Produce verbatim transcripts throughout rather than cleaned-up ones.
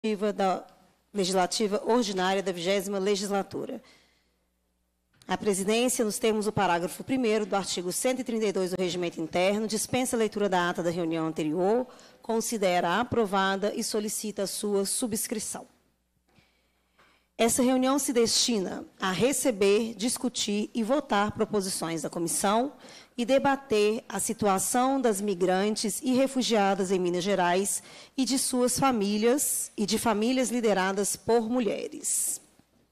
da Legislativa Ordinária da vigésima Legislatura. A presidência, nos termos do parágrafo primeiro do artigo cento e trinta e dois do Regimento Interno, dispensa a leitura da ata da reunião anterior, considera aprovada e solicita a sua subscrição. Essa reunião se destina a receber, discutir e votar proposições da comissão e debater a situação das migrantes e refugiadas em Minas Gerais e de suas famílias e de famílias lideradas por mulheres.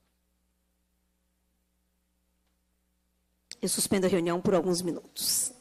Eu suspendo a reunião por alguns minutos.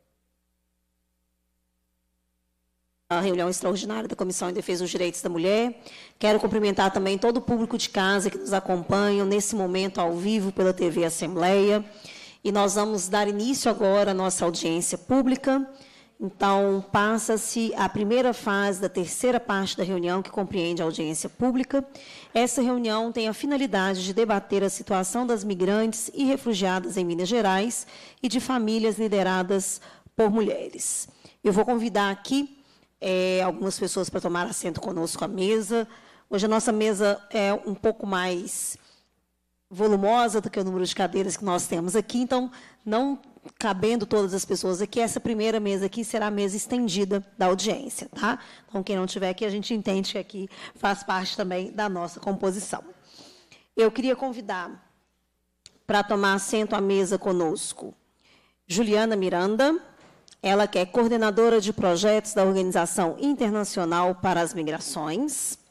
A reunião extraordinária da Comissão em Defesa dos Direitos da Mulher. Quero cumprimentar também todo o público de casa que nos acompanha nesse momento ao vivo pela T V Assembleia. E nós vamos dar início agora à nossa audiência pública. Então, passa-se a primeira fase da terceira parte da reunião, que compreende a audiência pública. Essa reunião tem a finalidade de debater a situação das migrantes e refugiadas em Minas Gerais e de famílias lideradas por mulheres. Eu vou convidar aqui é, algumas pessoas para tomar assento conosco à mesa. Hoje a nossa mesa é um pouco mais volumosa do que o número de cadeiras que nós temos aqui, então, não cabendo todas as pessoas aqui, essa primeira mesa aqui será a mesa estendida da audiência, tá? Então, quem não estiver aqui, a gente entende que aqui faz parte também da nossa composição. Eu queria convidar para tomar assento à mesa conosco Juliana Miranda, ela que é coordenadora de projetos da Organização Internacional para as Migrações.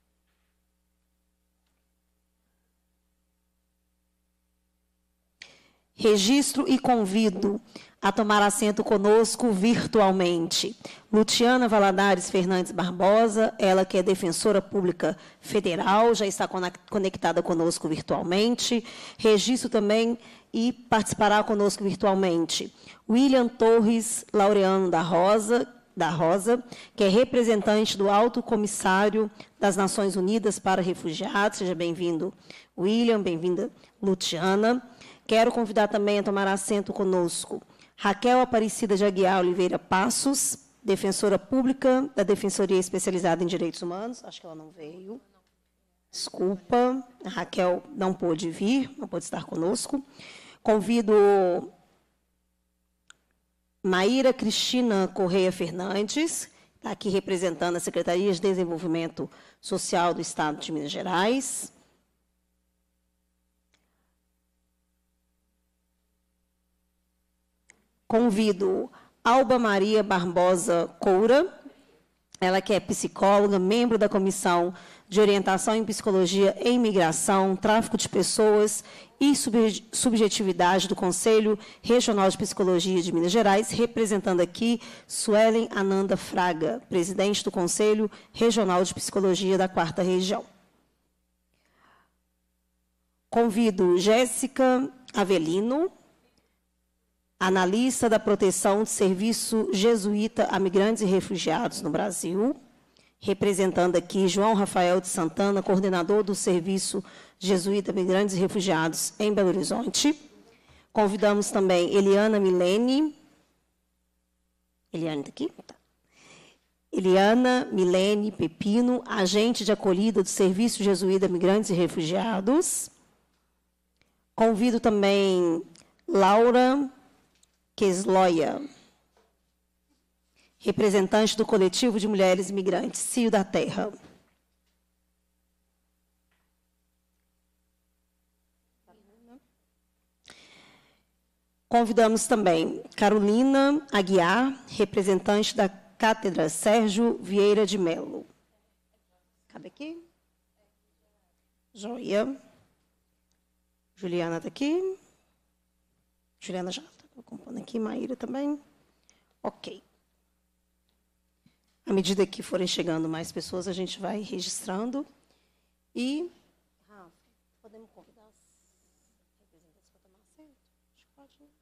Registro e convido a tomar assento conosco virtualmente Luciana Valadares Fernandes Barbosa, ela que é defensora pública federal, já está conectada conosco virtualmente. Registro também e participará conosco virtualmente William Torres Laureano da Rosa, da Rosa, que é representante do Alto Comissário das Nações Unidas para Refugiados. Seja bem-vindo, William, bem-vinda, Luciana. Quero convidar também a tomar assento conosco Raquel Aparecida de Aguiar Oliveira Passos, defensora pública da Defensoria Especializada em Direitos Humanos. Acho que ela não veio. Desculpa, a Raquel não pôde vir, não pôde estar conosco. Convido Maíra Cristina Correia Fernandes, está aqui representando a Secretaria de Desenvolvimento Social do Estado de Minas Gerais. Convido Alba Maria Barbosa Coura, ela que é psicóloga, membro da Comissão de Orientação em Psicologia e Imigração, Tráfico de Pessoas e Subjetividade do Conselho Regional de Psicologia de Minas Gerais, representando aqui Suelen Ananda Fraga, presidente do Conselho Regional de Psicologia da quarta Região. Convido Jéssica Avelino, analista da proteção de serviço jesuíta a migrantes e refugiados no Brasil, representando aqui João Rafael de Santana, coordenador do Serviço Jesuíta a Migrantes e Refugiados em Belo Horizonte. Convidamos também Eliana Milene. Eliana está aqui? Tá. Eliana Milene Pepino, agente de acolhida do Serviço Jesuíta a Migrantes e Refugiados. Convido também Laura Quesloia, representante do Coletivo de Mulheres Migrantes, Cio da Terra. Convidamos também Carolina Aguiar, representante da Cátedra Sérgio Vieira de Mello. Cabe aqui? Joia. Juliana está aqui. Juliana já está acompanhando aqui, Maíra também. Ok. À medida que forem chegando mais pessoas, a gente vai registrando. E Rafa, podemos convidar os representantes para tomar assento? Acho que pode, né?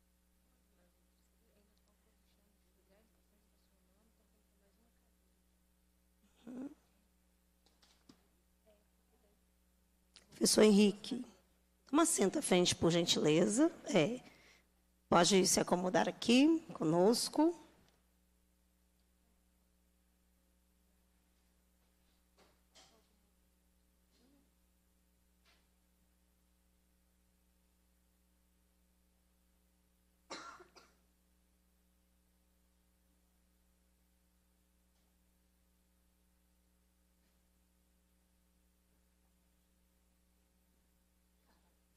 Uhum. Professor Henrique, toma assento à frente, por gentileza. É. Pode se acomodar aqui conosco.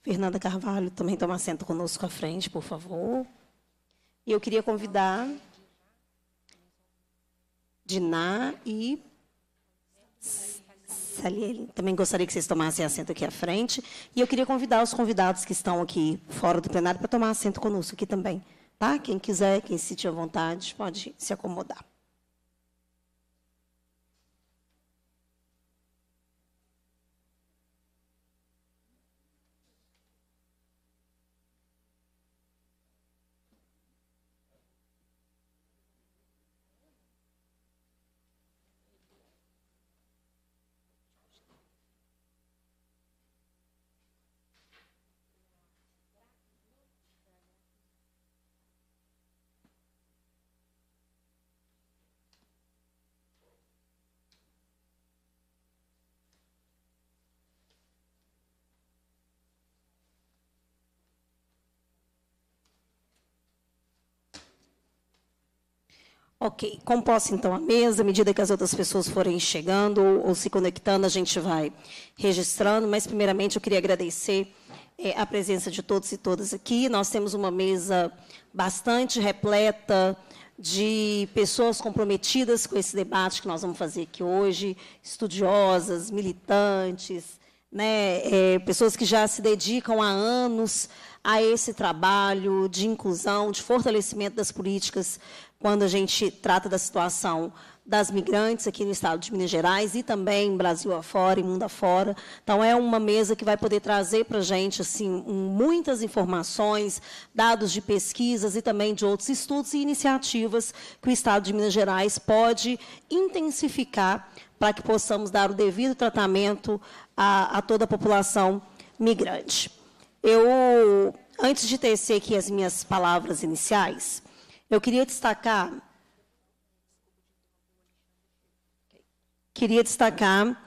Fernanda Carvalho também toma assento conosco à frente, por favor. E eu queria convidar Diná e Salieli. Também gostaria que vocês tomassem assento aqui à frente. E eu queria convidar os convidados que estão aqui fora do plenário para tomar assento conosco aqui também. Tá? Quem quiser, quem se sentir à vontade, pode se acomodar. Ok, composta então a mesa, à medida que as outras pessoas forem chegando ou, ou se conectando, a gente vai registrando, mas primeiramente eu queria agradecer é, a presença de todos e todas aqui. Nós temos uma mesa bastante repleta de pessoas comprometidas com esse debate que nós vamos fazer aqui hoje, estudiosas, militantes, né, é, pessoas que já se dedicam há anos a esse trabalho de inclusão, de fortalecimento das políticas, quando a gente trata da situação das migrantes aqui no estado de Minas Gerais e também Brasil afora e mundo afora. Então, é uma mesa que vai poder trazer para a gente assim, muitas informações, dados de pesquisas e também de outros estudos e iniciativas que o estado de Minas Gerais pode intensificar para que possamos dar o devido tratamento a, a toda a população migrante. Eu, antes de tecer aqui as minhas palavras iniciais, eu queria destacar, queria destacar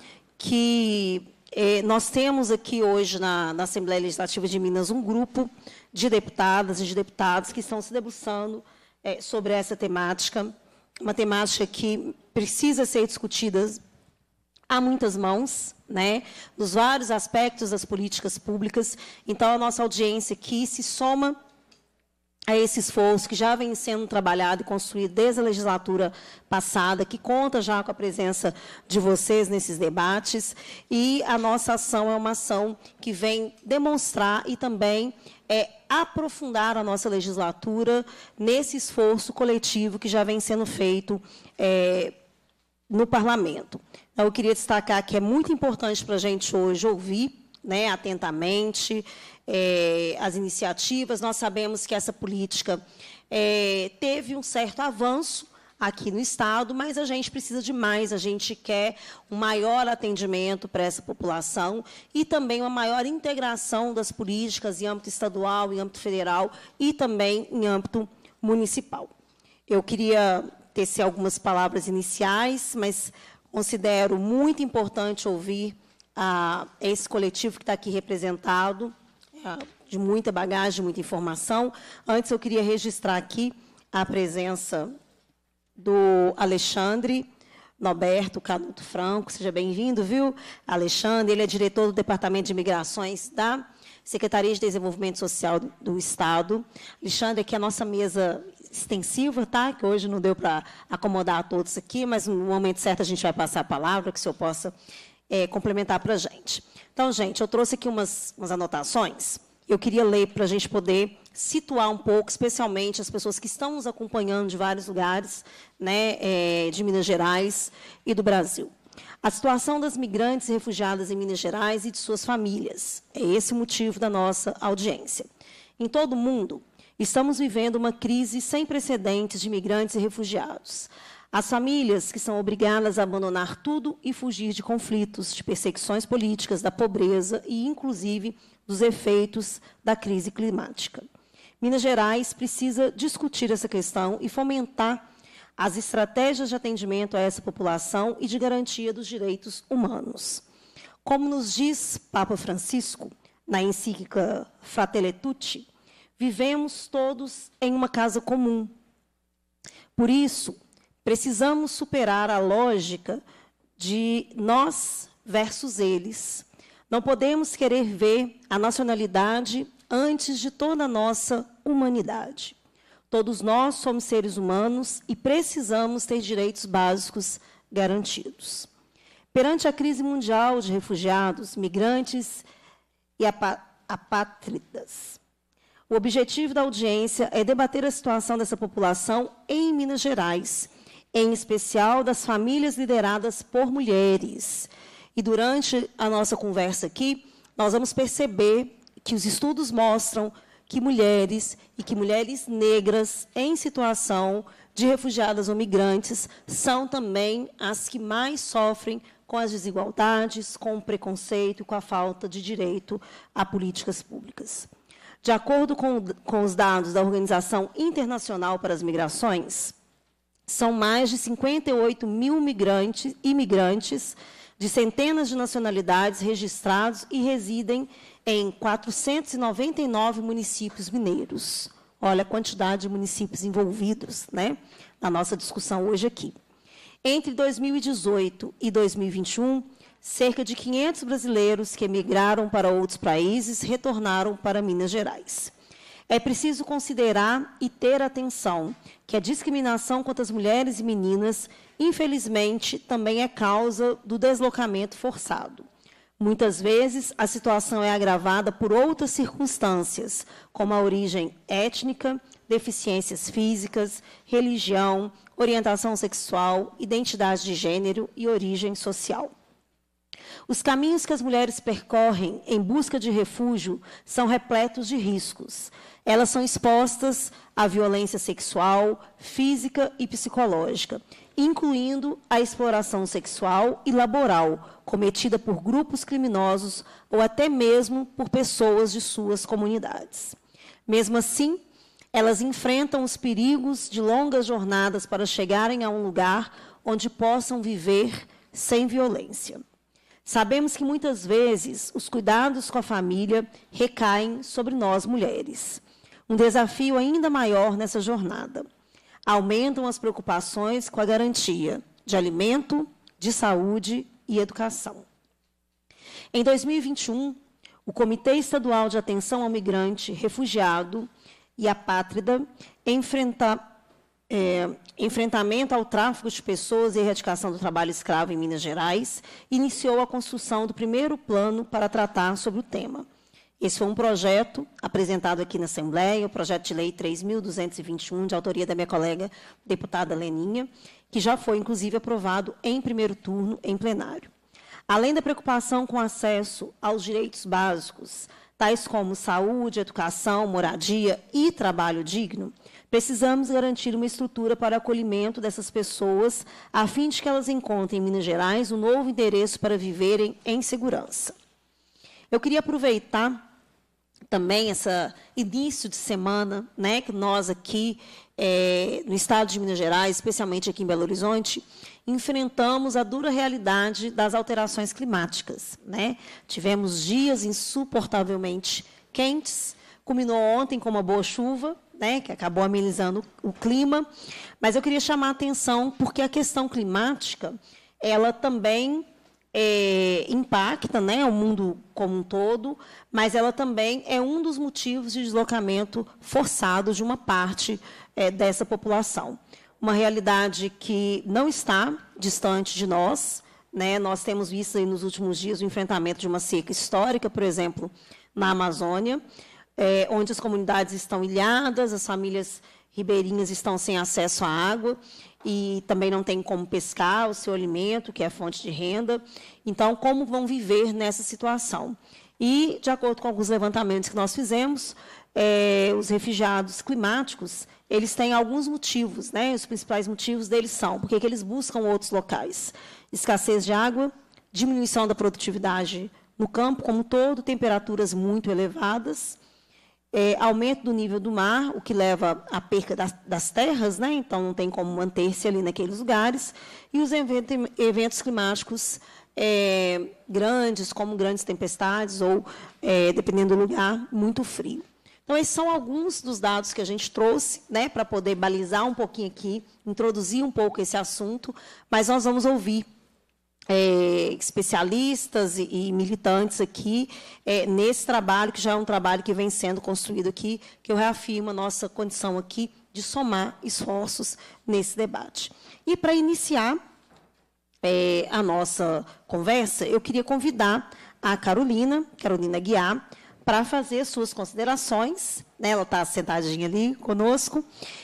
que eh, nós temos aqui hoje na, na Assembleia Legislativa de Minas um grupo de deputadas e de deputados que estão se debruçando eh, sobre essa temática, uma temática que precisa ser discutida há muitas mãos, né, nos vários aspectos das políticas públicas. Então, a nossa audiência aqui se soma a esse esforço que já vem sendo trabalhado e construído desde a legislatura passada, que conta já com a presença de vocês nesses debates, e a nossa ação é uma ação que vem demonstrar e também é, aprofundar a nossa legislatura nesse esforço coletivo que já vem sendo feito é, no Parlamento. Então, eu queria destacar que é muito importante para a gente hoje ouvir, né, atentamente, é, as iniciativas. Nós sabemos que essa política é, teve um certo avanço aqui no Estado, mas a gente precisa de mais, a gente quer um maior atendimento para essa população e também uma maior integração das políticas em âmbito estadual, em âmbito federal e também em âmbito municipal. Eu queria tecer algumas palavras iniciais, mas considero muito importante ouvir a esse coletivo que está aqui representado, de muita bagagem, muita informação. Antes, eu queria registrar aqui a presença do Alexandre Norberto Canuto Franco. Seja bem-vindo, viu, Alexandre? Ele é diretor do Departamento de Migrações da Secretaria de Desenvolvimento Social do Estado. Alexandre, aqui é a nossa mesa extensiva, tá? Que hoje não deu para acomodar a todos aqui, mas no momento certo a gente vai passar a palavra, que o senhor possa É, complementar para a gente. Então, gente, eu trouxe aqui umas, umas anotações. Eu queria ler para a gente poder situar um pouco, especialmente as pessoas que estão nos acompanhando de vários lugares, né, é, de Minas Gerais e do Brasil. A situação das migrantes e refugiadas em Minas Gerais e de suas famílias. É esse o motivo da nossa audiência. Em todo o mundo, estamos vivendo uma crise sem precedentes de migrantes e refugiados. As famílias que são obrigadas a abandonar tudo e fugir de conflitos, de perseguições políticas, da pobreza e, inclusive, dos efeitos da crise climática. Minas Gerais precisa discutir essa questão e fomentar as estratégias de atendimento a essa população e de garantia dos direitos humanos. Como nos diz Papa Francisco, na encíclica Fratelli Tutti, vivemos todos em uma casa comum. Por isso, precisamos superar a lógica de nós versus eles. Não podemos querer ver a nacionalidade antes de toda a nossa humanidade. Todos nós somos seres humanos e precisamos ter direitos básicos garantidos. Perante a crise mundial de refugiados, migrantes e apátridas, o objetivo da audiência é debater a situação dessa população em Minas Gerais, em especial das famílias lideradas por mulheres. E durante a nossa conversa aqui, nós vamos perceber que os estudos mostram que mulheres e que mulheres negras em situação de refugiadas ou migrantes são também as que mais sofrem com as desigualdades, com o preconceito e com a falta de direito a políticas públicas. De acordo com, com os dados da Organização Internacional para as Migrações, são mais de cinquenta e oito mil migrantes, imigrantes de centenas de nacionalidades registrados e residem em quatrocentos e noventa e nove municípios mineiros. Olha a quantidade de municípios envolvidos, né, na nossa discussão hoje aqui. Entre dois mil e dezoito e dois mil e vinte e um, cerca de quinhentos brasileiros que emigraram para outros países retornaram para Minas Gerais. É preciso considerar e ter atenção que a discriminação contra as mulheres e meninas, infelizmente, também é causa do deslocamento forçado. Muitas vezes, a situação é agravada por outras circunstâncias, como a origem étnica, deficiências físicas, religião, orientação sexual, identidade de gênero e origem social. Os caminhos que as mulheres percorrem em busca de refúgio são repletos de riscos. Elas são expostas à violência sexual, física e psicológica, incluindo a exploração sexual e laboral, cometida por grupos criminosos ou até mesmo por pessoas de suas comunidades. Mesmo assim, elas enfrentam os perigos de longas jornadas para chegarem a um lugar onde possam viver sem violência. Sabemos que, muitas vezes, os cuidados com a família recaem sobre nós, mulheres. Um desafio ainda maior nessa jornada. Aumentam as preocupações com a garantia de alimento, de saúde e educação. Em dois mil e vinte e um, o Comitê Estadual de Atenção ao Migrante, Refugiado e Apátrida, enfrenta, é, enfrentamento ao tráfico de pessoas e erradicação do trabalho escravo em Minas Gerais, iniciou a construção do primeiro plano para tratar sobre o tema. Esse foi um projeto apresentado aqui na Assembleia, o projeto de lei três mil duzentos e vinte e um, de autoria da minha colega deputada Leninha, que já foi, inclusive, aprovado em primeiro turno em plenário. Além da preocupação com acesso aos direitos básicos, tais como saúde, educação, moradia e trabalho digno, precisamos garantir uma estrutura para o acolhimento dessas pessoas, a fim de que elas encontrem em Minas Gerais um novo endereço para viverem em segurança. Eu queria aproveitar também esse início de semana, né, que nós aqui, é, no estado de Minas Gerais, especialmente aqui em Belo Horizonte, enfrentamos a dura realidade das alterações climáticas, né? Tivemos dias insuportavelmente quentes, culminou ontem com uma boa chuva, né, que acabou amenizando o clima, mas eu queria chamar a atenção porque a questão climática, ela também É, impacta, né, o mundo como um todo, mas ela também é um dos motivos de deslocamento forçado de uma parte é, dessa população. Uma realidade que não está distante de nós, né? Nós temos visto aí nos últimos dias o enfrentamento de uma seca histórica, por exemplo, na Amazônia, é, onde as comunidades estão ilhadas, as famílias ribeirinhas estão sem acesso à água, e também não tem como pescar o seu alimento, que é a fonte de renda. Então, como vão viver nessa situação? E, de acordo com alguns levantamentos que nós fizemos, é, os refugiados climáticos, eles têm alguns motivos, né? Os principais motivos deles são porque que eles buscam outros locais. Escassez de água, diminuição da produtividade no campo como um todo, temperaturas muito elevadas, É, aumento do nível do mar, o que leva à perca das, das terras, né? Então não tem como manter-se ali naqueles lugares, e os evento, eventos climáticos é, grandes, como grandes tempestades, ou, é, dependendo do lugar, muito frio. Então, esses são alguns dos dados que a gente trouxe, né, para poder balizar um pouquinho aqui, introduzir um pouco esse assunto, mas nós vamos ouvir É, especialistas e, e militantes aqui é, nesse trabalho, que já é um trabalho que vem sendo construído aqui, que eu reafirmo a nossa condição aqui de somar esforços nesse debate. E, para iniciar é, a nossa conversa, eu queria convidar a Carolina, Carolina Guiar, para fazer suas considerações, né? Ela está sentadinha ali conosco.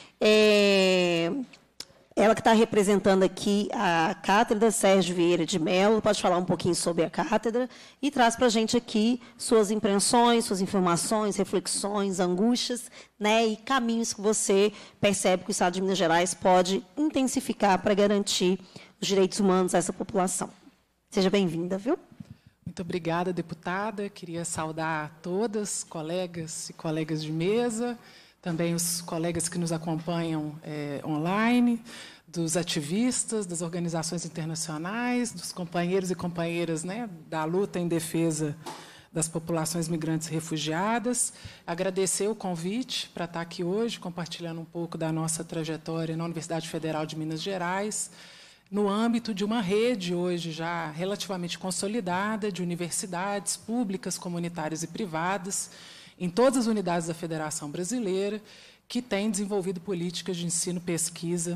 É, ela que está representando aqui a Cátedra Sérgio Vieira de Mello, pode falar um pouquinho sobre a cátedra e traz para a gente aqui suas impressões, suas informações, reflexões, angústias, né, e caminhos que você percebe que o Estado de Minas Gerais pode intensificar para garantir os direitos humanos a essa população. Seja bem-vinda, viu? Muito obrigada, deputada. Queria saudar todas, colegas e colegas de mesa, também os colegas que nos acompanham é, online, dos ativistas, das organizações internacionais, dos companheiros e companheiras, né, da luta em defesa das populações migrantes e refugiadas. Agradecer o convite para estar aqui hoje, compartilhando um pouco da nossa trajetória na Universidade Federal de Minas Gerais, no âmbito de uma rede hoje já relativamente consolidada de universidades públicas, comunitárias e privadas, em todas as unidades da Federação Brasileira, que tem desenvolvido políticas de ensino, pesquisa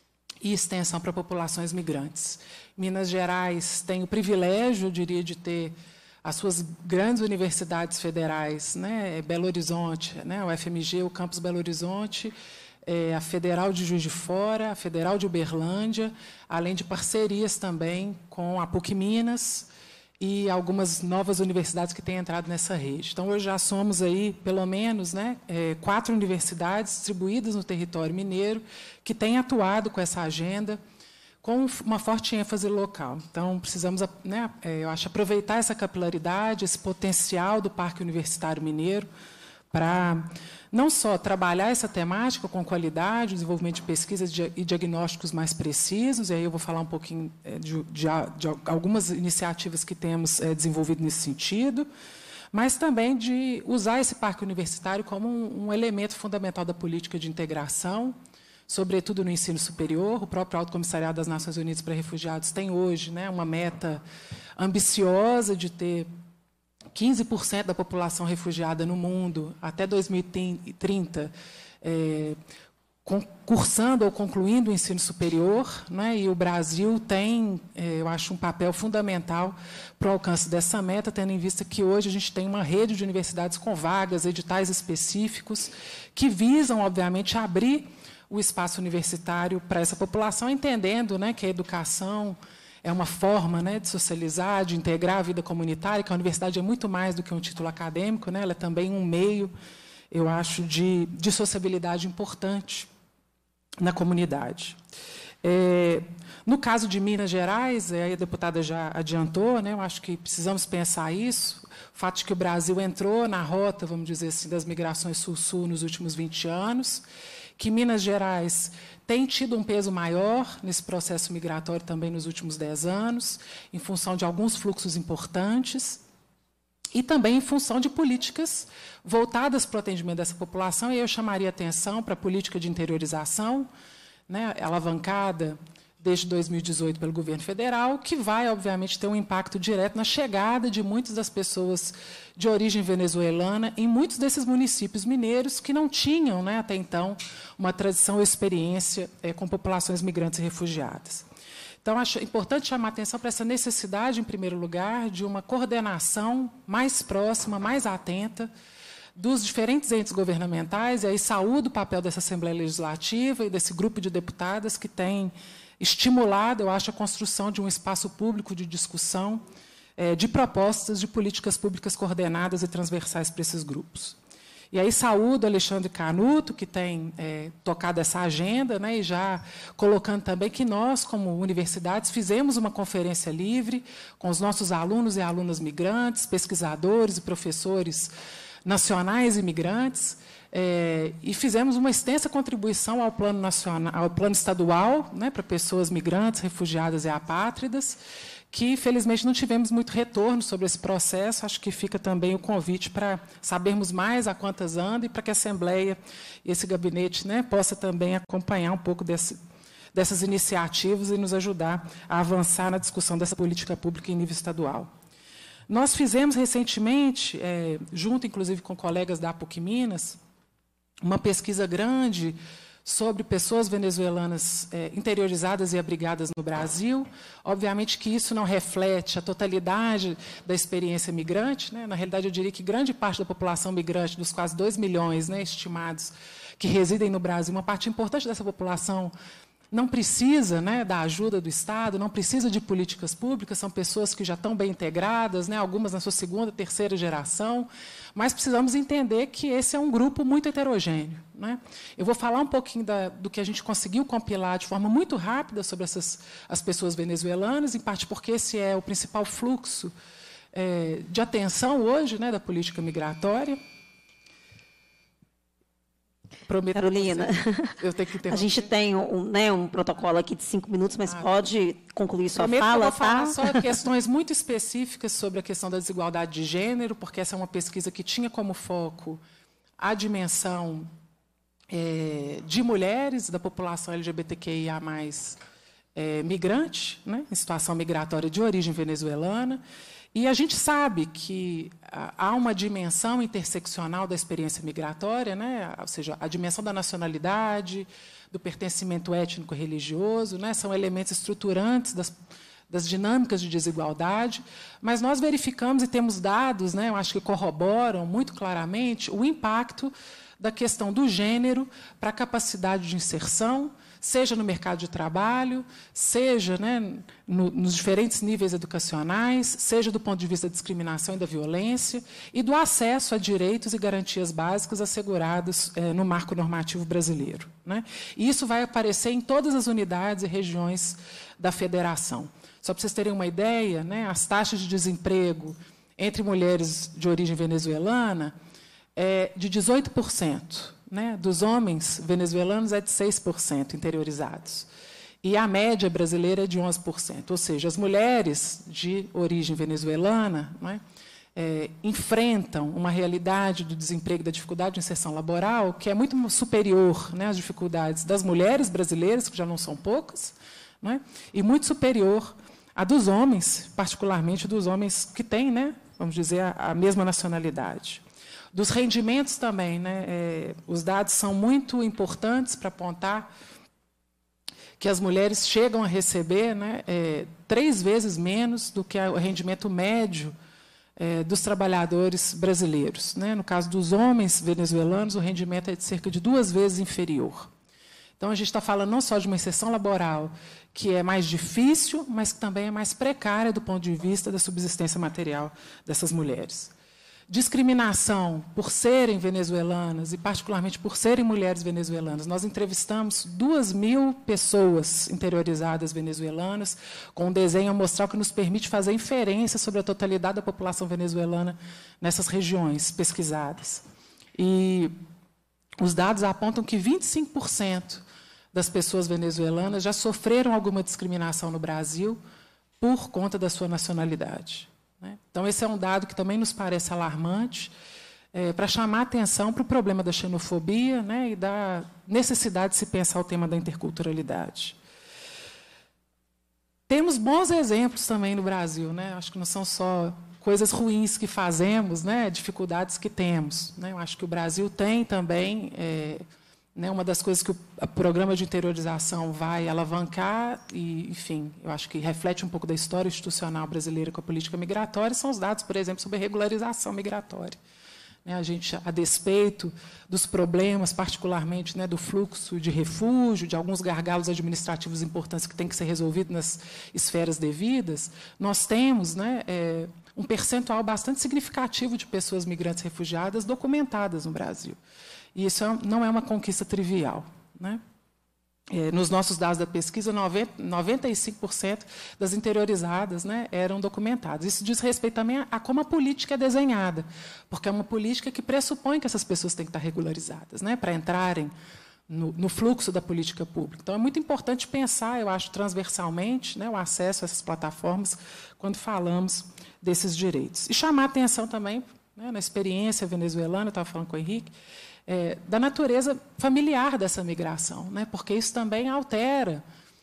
e extensão para populações migrantes. Minas Gerais tem o privilégio, eu diria, de ter as suas grandes universidades federais, né, Belo Horizonte, né, o F M G, o Campus Belo Horizonte, é, a Federal de Juiz de Fora, a Federal de Uberlândia, além de parcerias também com a PUC Minas, e algumas novas universidades que têm entrado nessa rede. Então, hoje já somos aí, pelo menos, né, é, quatro universidades distribuídas no território mineiro que têm atuado com essa agenda com uma forte ênfase local. Então, precisamos, né, é, eu acho, aproveitar essa capilaridade, esse potencial do Parque Universitário Mineiro para não só trabalhar essa temática com qualidade, o desenvolvimento de pesquisas e diagnósticos mais precisos, e aí eu vou falar um pouquinho de, de, de algumas iniciativas que temos é, desenvolvido nesse sentido, mas também de usar esse parque universitário como um, um elemento fundamental da política de integração, sobretudo no ensino superior. O próprio Alto Comissariado das Nações Unidas para Refugiados tem hoje, né, uma meta ambiciosa de ter quinze por cento da população refugiada no mundo até dois mil e trinta, é, cursando ou concluindo o ensino superior, né, e o Brasil tem, é, eu acho, um papel fundamental para o alcance dessa meta, tendo em vista que hoje a gente tem uma rede de universidades com vagas, editais específicos, que visam, obviamente, abrir o espaço universitário para essa população, entendendo, né, que a educação é uma forma, né, de socializar, de integrar a vida comunitária, que a universidade é muito mais do que um título acadêmico, né, ela é também um meio, eu acho, de, de sociabilidade importante na comunidade. É, no caso de Minas Gerais, a deputada já adiantou, né, eu acho que precisamos pensar isso, o fato de que o Brasil entrou na rota, vamos dizer assim, das migrações sul-sul nos últimos vinte anos, que Minas Gerais tem tido um peso maior nesse processo migratório também nos últimos dez anos, em função de alguns fluxos importantes, e também em função de políticas voltadas para o atendimento dessa população, e aí eu chamaria atenção para a política de interiorização, né, alavancada desde dois mil e dezoito pelo governo federal, que vai, obviamente, ter um impacto direto na chegada de muitas das pessoas de origem venezuelana em muitos desses municípios mineiros que não tinham, né, até então, uma tradição ou experiência é, com populações migrantes e refugiadas. Então, acho importante chamar a atenção para essa necessidade, em primeiro lugar, de uma coordenação mais próxima, mais atenta, dos diferentes entes governamentais, e aí saúdo o papel dessa Assembleia Legislativa e desse grupo de deputadas que tem estimulado, eu acho, a construção de um espaço público de discussão é, de propostas de políticas públicas coordenadas e transversais para esses grupos. E aí saúdo Alexandre Canuto, que tem é, tocado essa agenda, né, e já colocando também que nós, como universidades, fizemos uma conferência livre com os nossos alunos e alunas migrantes, pesquisadores e professores nacionais e migrantes, É, e fizemos uma extensa contribuição ao plano nacional, ao plano estadual, né, para pessoas migrantes, refugiadas e apátridas, que, felizmente, não tivemos muito retorno sobre esse processo. Acho que fica também o convite para sabermos mais a quantas anda e para que a Assembleia e esse gabinete, né, possa também acompanhar um pouco desse, dessas iniciativas e nos ajudar a avançar na discussão dessa política pública em nível estadual. Nós fizemos recentemente, é, junto inclusive com colegas da PUC Minas, uma pesquisa grande sobre pessoas venezuelanas é, interiorizadas e abrigadas no Brasil. Obviamente que isso não reflete a totalidade da experiência migrante, né? Na realidade, eu diria que grande parte da população migrante, dos quase dois milhões, né, estimados, que residem no Brasil, uma parte importante dessa população não precisa, né, da ajuda do Estado, não precisa de políticas públicas, são pessoas que já estão bem integradas, né, algumas na sua segunda, terceira geração, mas precisamos entender que esse é um grupo muito heterogêneo, né? Eu vou falar um pouquinho da, do que a gente conseguiu compilar de forma muito rápida sobre essas, as pessoas venezuelanas, em parte porque esse é o principal fluxo é, de atenção hoje, né, da política migratória. Prometo. Carolina, eu tenho que a gente tem um, né, um protocolo aqui de cinco minutos, mas ah, pode concluir sua prometo fala, que eu vou tá? falar só questões muito específicas sobre a questão da desigualdade de gênero, porque essa é uma pesquisa que tinha como foco a dimensão é, de mulheres da população L G B T Q I A mais, é, migrante, né, em situação migratória de origem venezuelana. E a gente sabe que há uma dimensão interseccional da experiência migratória, né? Ou seja, a dimensão da nacionalidade, do pertencimento étnico-religioso, né? São elementos estruturantes das, das dinâmicas de desigualdade, mas nós verificamos e temos dados, né, eu acho que corroboram muito claramente o impacto da questão do gênero para a capacidade de inserção, seja no mercado de trabalho, seja, né, no, nos diferentes níveis educacionais, seja do ponto de vista da discriminação e da violência, e do acesso a direitos e garantias básicas assegurados eh, no marco normativo brasileiro, né? E isso vai aparecer em todas as unidades e regiões da federação. Só para vocês terem uma ideia, né, as taxas de desemprego entre mulheres de origem venezuelana é de dezoito por cento. Né, dos homens venezuelanos é de seis por cento interiorizados. E a média brasileira é de onze por cento. Ou seja, as mulheres de origem venezuelana, né, é, enfrentam uma realidade do desemprego, da dificuldade de inserção laboral, que é muito superior, né, às dificuldades das mulheres brasileiras, que já não são poucas, né, e muito superior à dos homens, particularmente dos homens que têm, né, vamos dizer, a, a mesma nacionalidade. Dos rendimentos também, né, é, os dados são muito importantes para apontar que as mulheres chegam a receber, né, é, três vezes menos do que o rendimento médio é, dos trabalhadores brasileiros, né? No caso dos homens venezuelanos, o rendimento é de cerca de duas vezes inferior. Então, a gente está falando não só de uma inserção laboral que é mais difícil, mas que também é mais precária do ponto de vista da subsistência material dessas mulheres. Discriminação por serem venezuelanas e, particularmente, por serem mulheres venezuelanas. Nós entrevistamos duas mil pessoas interiorizadas venezuelanas, com um desenho amostral que nos permite fazer inferência sobre a totalidade da população venezuelana nessas regiões pesquisadas. E os dados apontam que vinte e cinco por cento das pessoas venezuelanas já sofreram alguma discriminação no Brasil por conta da sua nacionalidade. Então, esse é um dado que também nos parece alarmante, é, para chamar a atenção para o problema da xenofobia, né, e da necessidade de se pensar o tema da interculturalidade. Temos bons exemplos também no Brasil, né? Acho que não são só coisas ruins que fazemos, né, dificuldades que temos, né? Eu acho que o Brasil tem também... É, né, uma das coisas que o programa de interiorização vai alavancar, e, enfim, eu acho que reflete um pouco da história institucional brasileira com a política migratória, são os dados, por exemplo, sobre a regularização migratória. Né, a gente, a despeito dos problemas, particularmente, né, do fluxo de refúgio, de alguns gargalos administrativos importantes que têm que ser resolvidos nas esferas devidas, nós temos, né, é, um percentual bastante significativo de pessoas migrantes refugiadas documentadas no Brasil. E isso não é uma conquista trivial, né? É, nos nossos dados da pesquisa, noventa e cinco por cento das interiorizadas, né, eram documentadas. Isso diz respeito também a, a como a política é desenhada, porque é uma política que pressupõe que essas pessoas têm que estar regularizadas, né, para entrarem no, no fluxo da política pública. Então, é muito importante pensar, eu acho, transversalmente, né, o acesso a essas plataformas quando falamos desses direitos. E chamar a atenção também, né, na experiência venezuelana, eu estava falando com o Henrique, É, da natureza familiar dessa migração, né? Porque isso também altera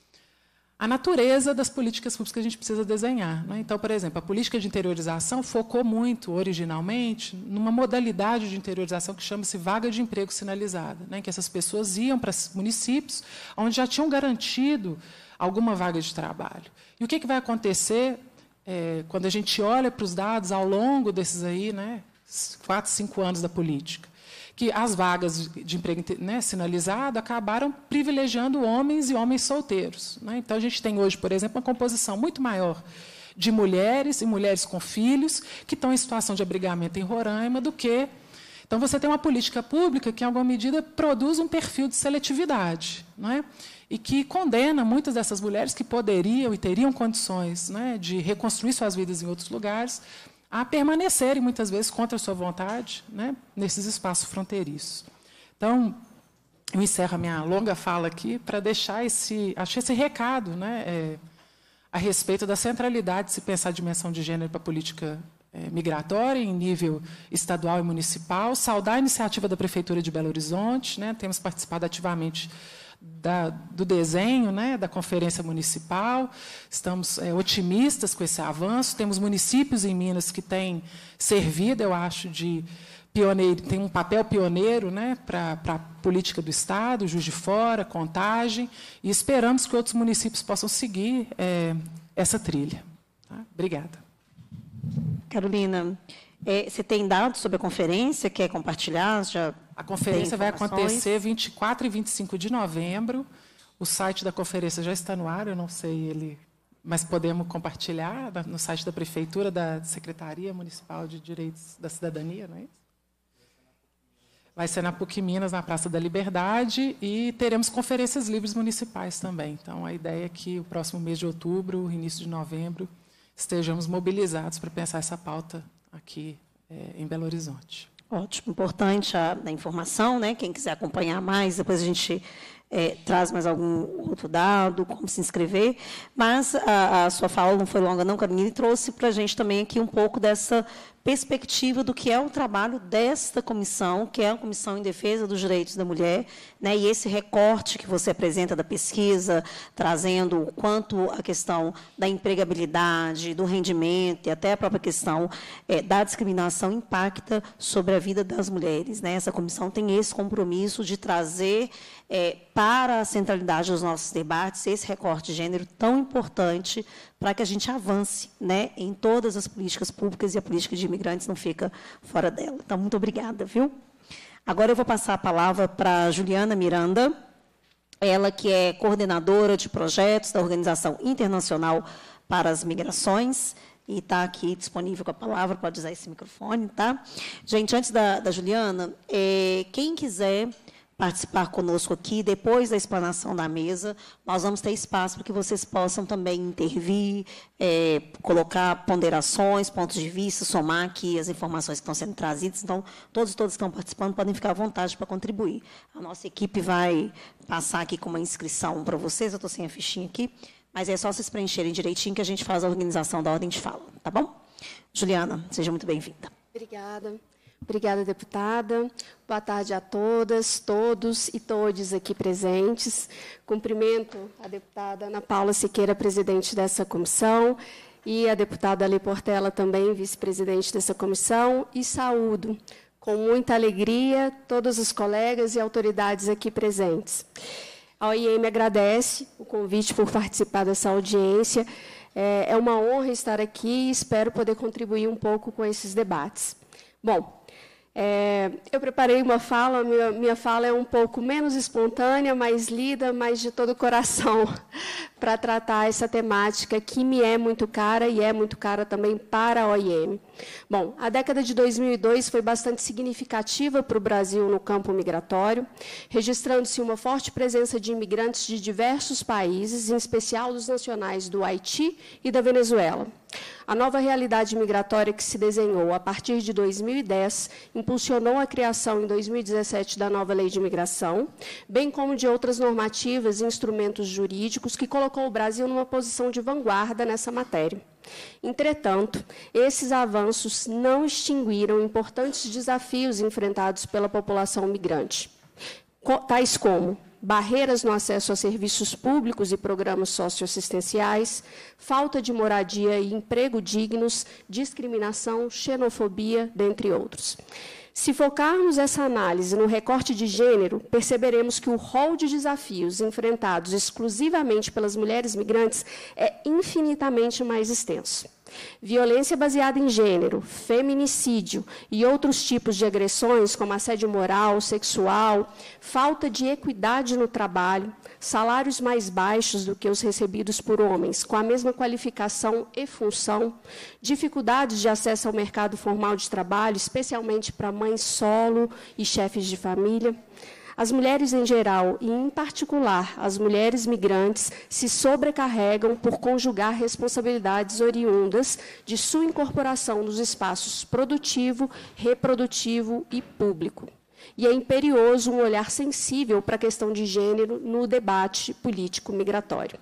a natureza das políticas públicas que a gente precisa desenhar. Né? Então, por exemplo, a política de interiorização focou muito, originalmente, numa modalidade de interiorização que chama-se vaga de emprego sinalizada, né? Que essas pessoas iam para municípios onde já tinham garantido alguma vaga de trabalho. E o que, que vai acontecer é, quando a gente olha para os dados ao longo desses aí, né, quatro, cinco anos da política? Que as vagas de emprego, né, sinalizado acabaram privilegiando homens e homens solteiros. Né? Então, a gente tem hoje, por exemplo, uma composição muito maior de mulheres e mulheres com filhos que estão em situação de abrigamento em Roraima do que... Então, você tem uma política pública que, em alguma medida, produz um perfil de seletividade, não é? E que condena muitas dessas mulheres que poderiam e teriam condições, né, de reconstruir suas vidas em outros lugares, a permanecerem, muitas vezes, contra a sua vontade, né, nesses espaços fronteiriços. Então, eu encerro a minha longa fala aqui para deixar esse, achei esse recado, né, é, a respeito da centralidade de se pensar a dimensão de gênero para a política é, migratória em nível estadual e municipal, saudar a iniciativa da Prefeitura de Belo Horizonte, né, temos participado ativamente Da, do desenho, né, da Conferência Municipal. Estamos é, otimistas com esse avanço. Temos municípios em Minas que têm servido, eu acho, de pioneiro, tem um papel pioneiro, né, para a política do Estado, Juiz de Fora, Contagem, e esperamos que outros municípios possam seguir é, essa trilha. Tá? Obrigada. Carolina, é, você tem dados sobre a conferência? Quer compartilhar? Já A conferência vai acontecer vinte e quatro e vinte e cinco de novembro. O site da conferência já está no ar, eu não sei ele, mas podemos compartilhar no site da Prefeitura, da Secretaria Municipal de Direitos da Cidadania, não é isso? Vai ser na PUC Minas, na Praça da Liberdade, e teremos conferências livres municipais também. Então, a ideia é que o próximo mês de outubro, início de novembro, estejamos mobilizados para pensar essa pauta aqui é, em Belo Horizonte. Ótimo, importante a, a informação, né? Quem quiser acompanhar mais, depois a gente é, traz mais algum outro dado, como se inscrever. Mas a, a sua fala não foi longa, não, Carolina, e trouxe para a gente também aqui um pouco dessa perspectiva do que é o trabalho desta comissão, que é a Comissão em Defesa dos Direitos da Mulher, né, e esse recorte que você apresenta da pesquisa, trazendo o quanto a questão da empregabilidade, do rendimento e até a própria questão é, da discriminação impacta sobre a vida das mulheres. Né? Essa comissão tem esse compromisso de trazer é, para a centralidade dos nossos debates esse recorte de gênero tão importante para que a gente avance, né, em todas as políticas públicas, e a política de imigrantes não fica fora dela. Então, muito obrigada, viu? Agora eu vou passar a palavra para a Juliana Miranda, ela que é coordenadora de projetos da Organização Internacional para as Migrações, e está aqui disponível com a palavra, pode usar esse microfone, tá? Gente, antes da, da Juliana, é, quem quiser participar conosco aqui, depois da explanação da mesa, nós vamos ter espaço para que vocês possam também intervir, é, colocar ponderações, pontos de vista, somar aqui as informações que estão sendo trazidas. Então, todos e todas que estão participando podem ficar à vontade para contribuir. A nossa equipe vai passar aqui com uma inscrição para vocês, eu estou sem a fichinha aqui, mas é só vocês preencherem direitinho que a gente faz a organização da ordem de fala, tá bom? Juliana, seja muito bem-vinda. Obrigada. Obrigada, deputada. Boa tarde a todas, todos e todes aqui presentes. Cumprimento a deputada Ana Paula Siqueira, presidente dessa comissão, e a deputada Ale Portela, também vice-presidente dessa comissão, e saúdo, com muita alegria, todos os colegas e autoridades aqui presentes. A O I M agradece o convite por participar dessa audiência. É uma honra estar aqui e espero poder contribuir um pouco com esses debates. Bom, É, eu preparei uma fala, minha, minha fala é um pouco menos espontânea, mais lida, mas de todo o coração, para tratar essa temática que me é muito cara e é muito cara também para a O I M. Bom, a década de dois mil e dois foi bastante significativa para o Brasil no campo migratório, registrando-se uma forte presença de imigrantes de diversos países, em especial dos nacionais do Haiti e da Venezuela. A nova realidade migratória que se desenhou a partir de dois mil e dez impulsionou a criação, em dois mil e dezessete, da nova Lei de Imigração, bem como de outras normativas e instrumentos jurídicos que colocou o Brasil numa posição de vanguarda nessa matéria. Entretanto, esses avanços não extinguiram importantes desafios enfrentados pela população migrante, tais como barreiras no acesso a serviços públicos e programas socioassistenciais, falta de moradia e emprego dignos, discriminação, xenofobia, dentre outros. Se focarmos essa análise no recorte de gênero, perceberemos que o rol de desafios enfrentados exclusivamente pelas mulheres migrantes é infinitamente mais extenso. Violência baseada em gênero, feminicídio e outros tipos de agressões, como assédio moral, sexual, falta de equidade no trabalho, salários mais baixos do que os recebidos por homens, com a mesma qualificação e função, dificuldades de acesso ao mercado formal de trabalho, especialmente para mães solo e chefes de família. As mulheres em geral, e em particular as mulheres migrantes, se sobrecarregam por conjugar responsabilidades oriundas de sua incorporação nos espaços produtivo, reprodutivo e público. E é imperioso um olhar sensível para a questão de gênero no debate político migratório.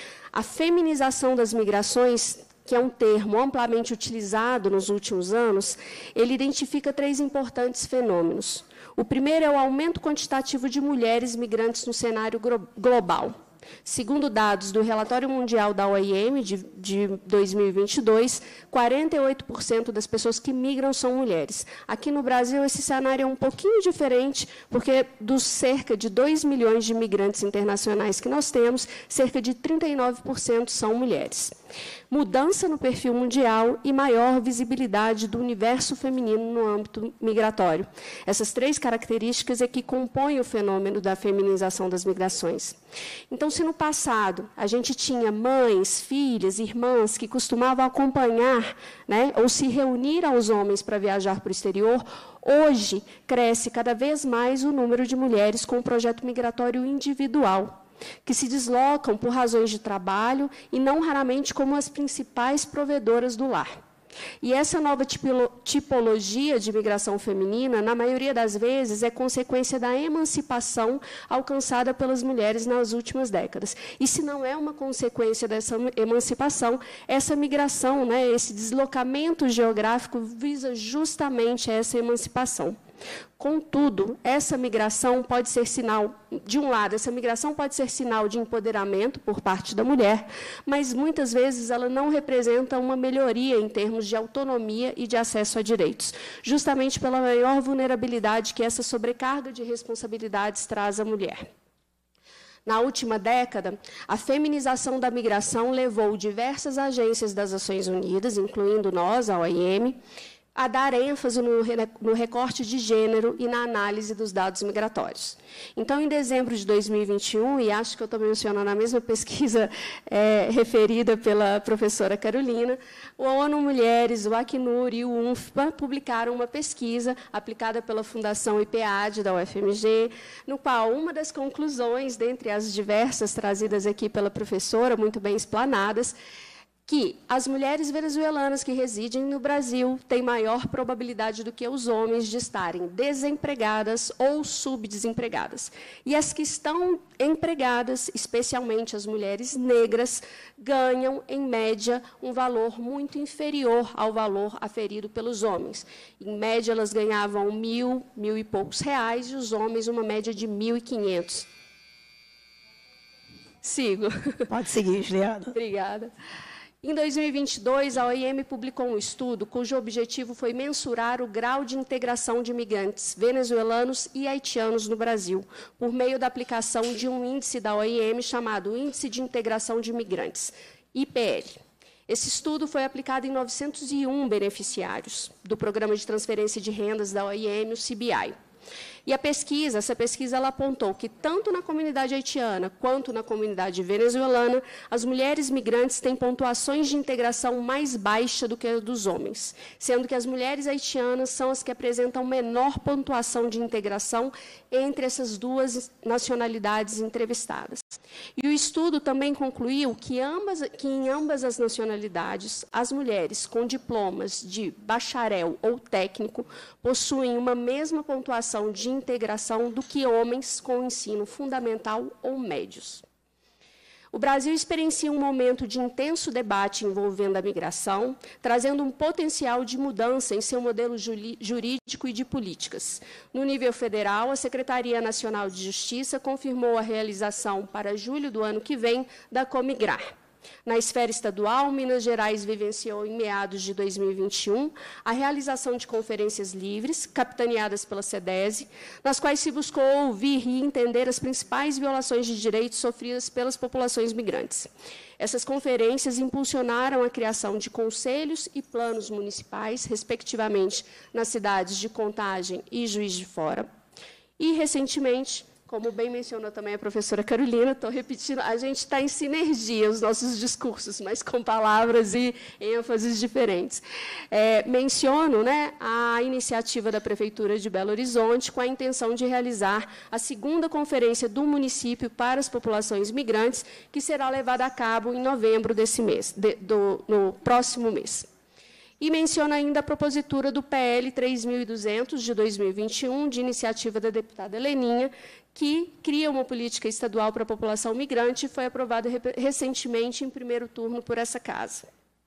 A feminização das migrações, que é um termo amplamente utilizado nos últimos anos, ele identifica três importantes fenômenos. O primeiro é o aumento quantitativo de mulheres migrantes no cenário global. Segundo dados do Relatório Mundial da O I M de, de dois mil e vinte e dois, quarenta e oito por cento das pessoas que migram são mulheres. Aqui no Brasil, esse cenário é um pouquinho diferente, porque dos cerca de dois milhões de imigrantes internacionais que nós temos, cerca de trinta e nove por cento são mulheres. Mudança no perfil mundial e maior visibilidade do universo feminino no âmbito migratório. Essas três características é que compõem o fenômeno da feminização das migrações. Então, se no passado a gente tinha mães, filhas, irmãs que costumavam acompanhar, né, ou se reunir aos homens para viajar para o exterior, hoje cresce cada vez mais o número de mulheres com um projeto migratório individual, que se deslocam por razões de trabalho e não raramente como as principais provedoras do lar. E essa nova tipologia de migração feminina, na maioria das vezes, é consequência da emancipação alcançada pelas mulheres nas últimas décadas. E se não é uma consequência dessa emancipação, essa migração, né, esse deslocamento geográfico visa justamente essa emancipação. Contudo, essa migração pode ser sinal, de um lado, essa migração pode ser sinal de empoderamento por parte da mulher, mas muitas vezes ela não representa uma melhoria em termos de autonomia e de acesso a direitos, justamente pela maior vulnerabilidade que essa sobrecarga de responsabilidades traz à mulher. Na última década, a feminização da migração levou diversas agências das Nações Unidas, incluindo nós, a O I M, a dar ênfase no, no recorte de gênero e na análise dos dados migratórios. Então, em dezembro de dois mil e vinte e um, e acho que eu estou mencionando a mesma pesquisa é, referida pela professora Carolina, o ONU Mulheres, o Acnur e o UNFPA publicaram uma pesquisa aplicada pela Fundação I P A D da U F M G, no qual uma das conclusões, dentre as diversas trazidas aqui pela professora, muito bem explanadas, que as mulheres venezuelanas que residem no Brasil têm maior probabilidade do que os homens de estarem desempregadas ou subdesempregadas. E as que estão empregadas, especialmente as mulheres negras, ganham, em média, um valor muito inferior ao valor aferido pelos homens. Em média, elas ganhavam mil, mil e poucos reais, e os homens uma média de mil e quinhentos. Sigo. Pode seguir, Juliana. Obrigada. Em dois mil e vinte e dois, a O I M publicou um estudo cujo objetivo foi mensurar o grau de integração de imigrantes venezuelanos e haitianos no Brasil, por meio da aplicação de um índice da O I M chamado Índice de Integração de Imigrantes, I P L. Esse estudo foi aplicado em novecentos e um beneficiários do Programa de Transferência de Rendas da O I M, o C B I. E a pesquisa, essa pesquisa ela apontou que, tanto na comunidade haitiana quanto na comunidade venezuelana, as mulheres migrantes têm pontuações de integração mais baixa do que a dos homens, sendo que as mulheres haitianas são as que apresentam menor pontuação de integração entre essas duas nacionalidades entrevistadas. E o estudo também concluiu que, ambas, que em ambas as nacionalidades, as mulheres com diplomas de bacharel ou técnico possuem uma mesma pontuação de integração do que homens com ensino fundamental ou médios. O Brasil experiencia um momento de intenso debate envolvendo a migração, trazendo um potencial de mudança em seu modelo jurídico e de políticas. No nível federal, a Secretaria Nacional de Justiça confirmou a realização para julho do ano que vem da Comigrar. Na esfera estadual, Minas Gerais vivenciou, em meados de dois mil e vinte e um, a realização de conferências livres, capitaneadas pela SEDESE, nas quais se buscou ouvir e entender as principais violações de direitos sofridas pelas populações migrantes. Essas conferências impulsionaram a criação de conselhos e planos municipais, respectivamente, nas cidades de Contagem e Juiz de Fora. E, recentemente, como bem mencionou também a professora Carolina, estou repetindo, a gente está em sinergia os nossos discursos, mas com palavras e ênfases diferentes. É, menciono né, a iniciativa da Prefeitura de Belo Horizonte com a intenção de realizar a segunda conferência do município para as populações migrantes, que será levada a cabo em novembro desse mês, de, do, no próximo mês. E menciona ainda a propositura do P L três mil e duzentos, de dois mil e vinte e um, de iniciativa da deputada Leninha, que cria uma política estadual para a população migrante e foi aprovada recentemente em primeiro turno por essa casa.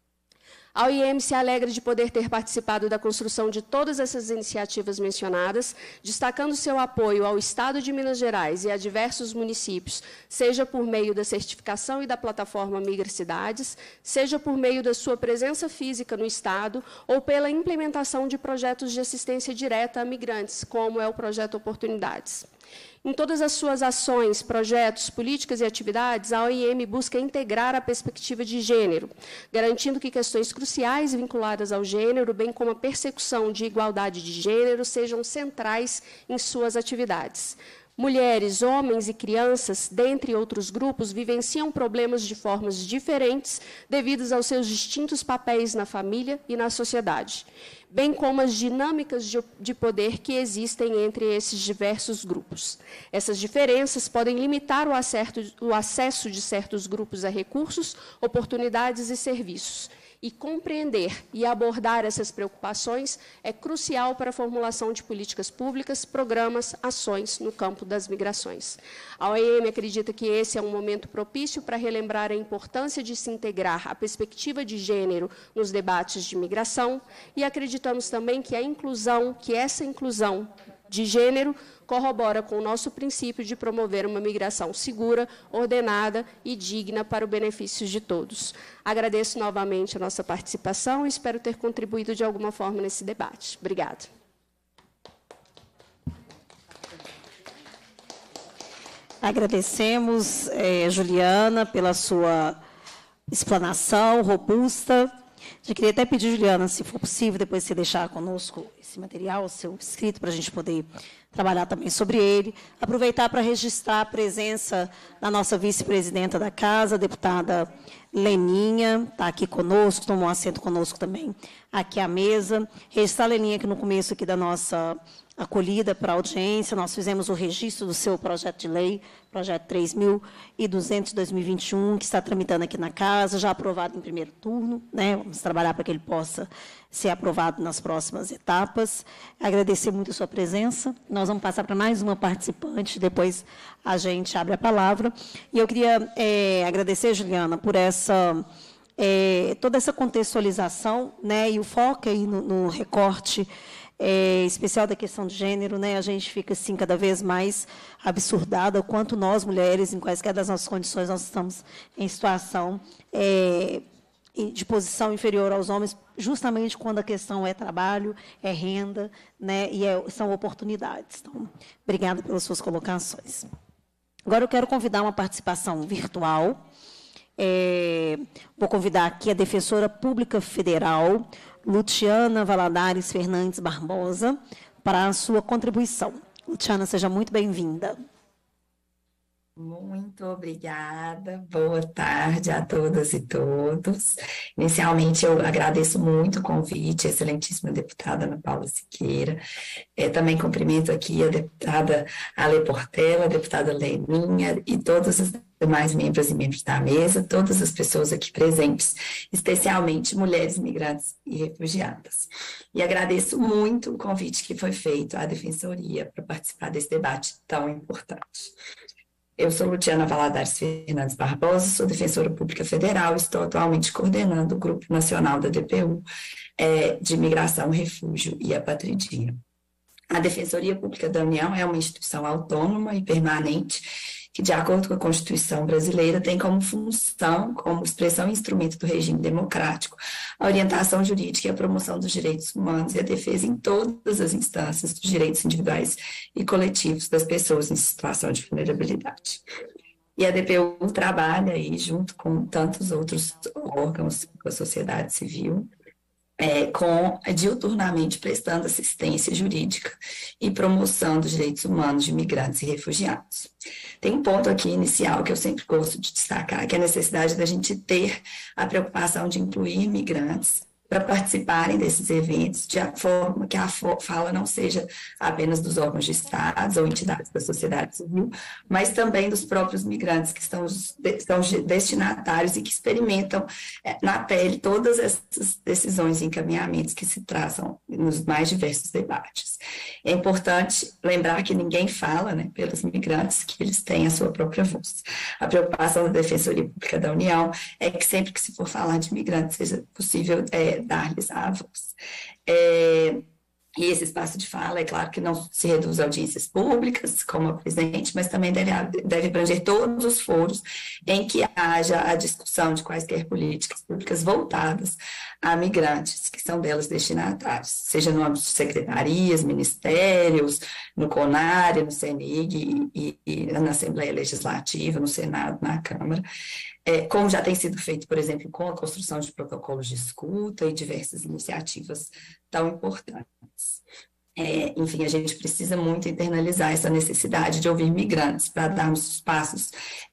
A O I M se alegra de poder ter participado da construção de todas essas iniciativas mencionadas, destacando seu apoio ao Estado de Minas Gerais e a diversos municípios, seja por meio da certificação e da plataforma Migracidades, seja por meio da sua presença física no Estado ou pela implementação de projetos de assistência direta a migrantes, como é o projeto Oportunidades. Em todas as suas ações, projetos, políticas e atividades, a O I M busca integrar a perspectiva de gênero, garantindo que questões cruciais vinculadas ao gênero, bem como a persecução de igualdade de gênero, sejam centrais em suas atividades. Mulheres, homens e crianças, dentre outros grupos, vivenciam problemas de formas diferentes devido aos seus distintos papéis na família e na sociedade, bem como as dinâmicas de poder que existem entre esses diversos grupos. Essas diferenças podem limitar o, acerto, o acesso de certos grupos a recursos, oportunidades e serviços. E compreender e abordar essas preocupações é crucial para a formulação de políticas públicas, programas, ações no campo das migrações. A O I M acredita que esse é um momento propício para relembrar a importância de se integrar a perspectiva de gênero nos debates de migração e acreditamos também que a inclusão, que essa inclusão de gênero corrobora com o nosso princípio de promover uma migração segura, ordenada e digna para o benefício de todos. Agradeço novamente a nossa participação e espero ter contribuído de alguma forma nesse debate. Obrigada. Agradecemos, eh, Juliana, pela sua explanação robusta. Já queria até pedir, Juliana, se for possível, depois você deixar conosco esse material, seu escrito, para a gente poder trabalhar também sobre ele. Aproveitar para registrar a presença da nossa vice-presidenta da Casa, a deputada Leninha, está aqui conosco, tomou assento conosco também aqui à mesa. Registrar a Leninha que no começo aqui da nossa acolhida para a audiência, nós fizemos o registro do seu projeto de lei, projeto três mil e duzentos de dois mil e vinte e um, que está tramitando aqui na Casa, já aprovado em primeiro turno, né? Vamos trabalhar para que ele possa ser aprovado nas próximas etapas. Agradecer muito a sua presença. Nós vamos passar para mais uma participante, depois a gente abre a palavra. E eu queria é, agradecer, Juliana, por essa, é, toda essa contextualização, né, e o foco aí no, no recorte É, especial da questão de gênero, né? A gente fica assim cada vez mais absurdada o quanto nós mulheres, em quaisquer das nossas condições, nós estamos em situação é, de posição inferior aos homens, justamente quando a questão é trabalho, é renda, né? E é, são oportunidades. Então, obrigada pelas suas colocações. Agora eu quero convidar uma participação virtual. É, vou convidar aqui a defensora pública federal, Luciana Valadares Fernandes Barbosa, para a sua contribuição. Luciana, seja muito bem-vinda. Muito obrigada, boa tarde a todas e todos. Inicialmente, eu agradeço muito o convite, excelentíssima deputada Ana Paula Siqueira. É, também cumprimento aqui a deputada Ale Portela, a deputada Leninha e todos os demais membros e membros da mesa, todas as pessoas aqui presentes, especialmente mulheres migrantes e refugiadas. E agradeço muito o convite que foi feito à Defensoria para participar desse debate tão importante. Eu sou Luciana Valadares Fernandes Barbosa, sou defensora pública federal, estou atualmente coordenando o Grupo Nacional da D P U é, de Migração, Refúgio e Apatridia. A Defensoria Pública da União é uma instituição autônoma e permanente que, de acordo com a Constituição brasileira, tem como função, como expressão e instrumento do regime democrático, a orientação jurídica e a promoção dos direitos humanos e a defesa em todas as instâncias dos direitos individuais e coletivos das pessoas em situação de vulnerabilidade. E a D P U trabalha aí, junto com tantos outros órgãos da sociedade civil, É, com diuturnamente prestando assistência jurídica e promoção dos direitos humanos de migrantes e refugiados. Tem um ponto aqui inicial que eu sempre gosto de destacar, que é a necessidade da gente ter a preocupação de incluir migrantes para participarem desses eventos de forma que a fala não seja apenas dos órgãos de estados ou entidades da sociedade civil, mas também dos próprios migrantes que estão, estão destinatários e que experimentam é, na pele todas essas decisões e encaminhamentos que se traçam nos mais diversos debates. É importante lembrar que ninguém fala, né, pelos migrantes, que eles têm a sua própria voz. A preocupação da Defensoria Pública da União é que sempre que se for falar de migrantes seja possível é, dar-lhes a voz. É, e esse espaço de fala, é claro que não se reduz a audiências públicas, como a presente, mas também deve, deve abranger todos os foros em que haja a discussão de quaisquer políticas públicas voltadas a migrantes, que são delas destinatários, seja no âmbito de secretarias, ministérios, no CONARE, no CENIG e, e na Assembleia Legislativa, no Senado, na Câmara. É, como já tem sido feito, por exemplo, com a construção de protocolos de escuta e diversas iniciativas tão importantes. É, enfim, a gente precisa muito internalizar essa necessidade de ouvir migrantes para darmos os passos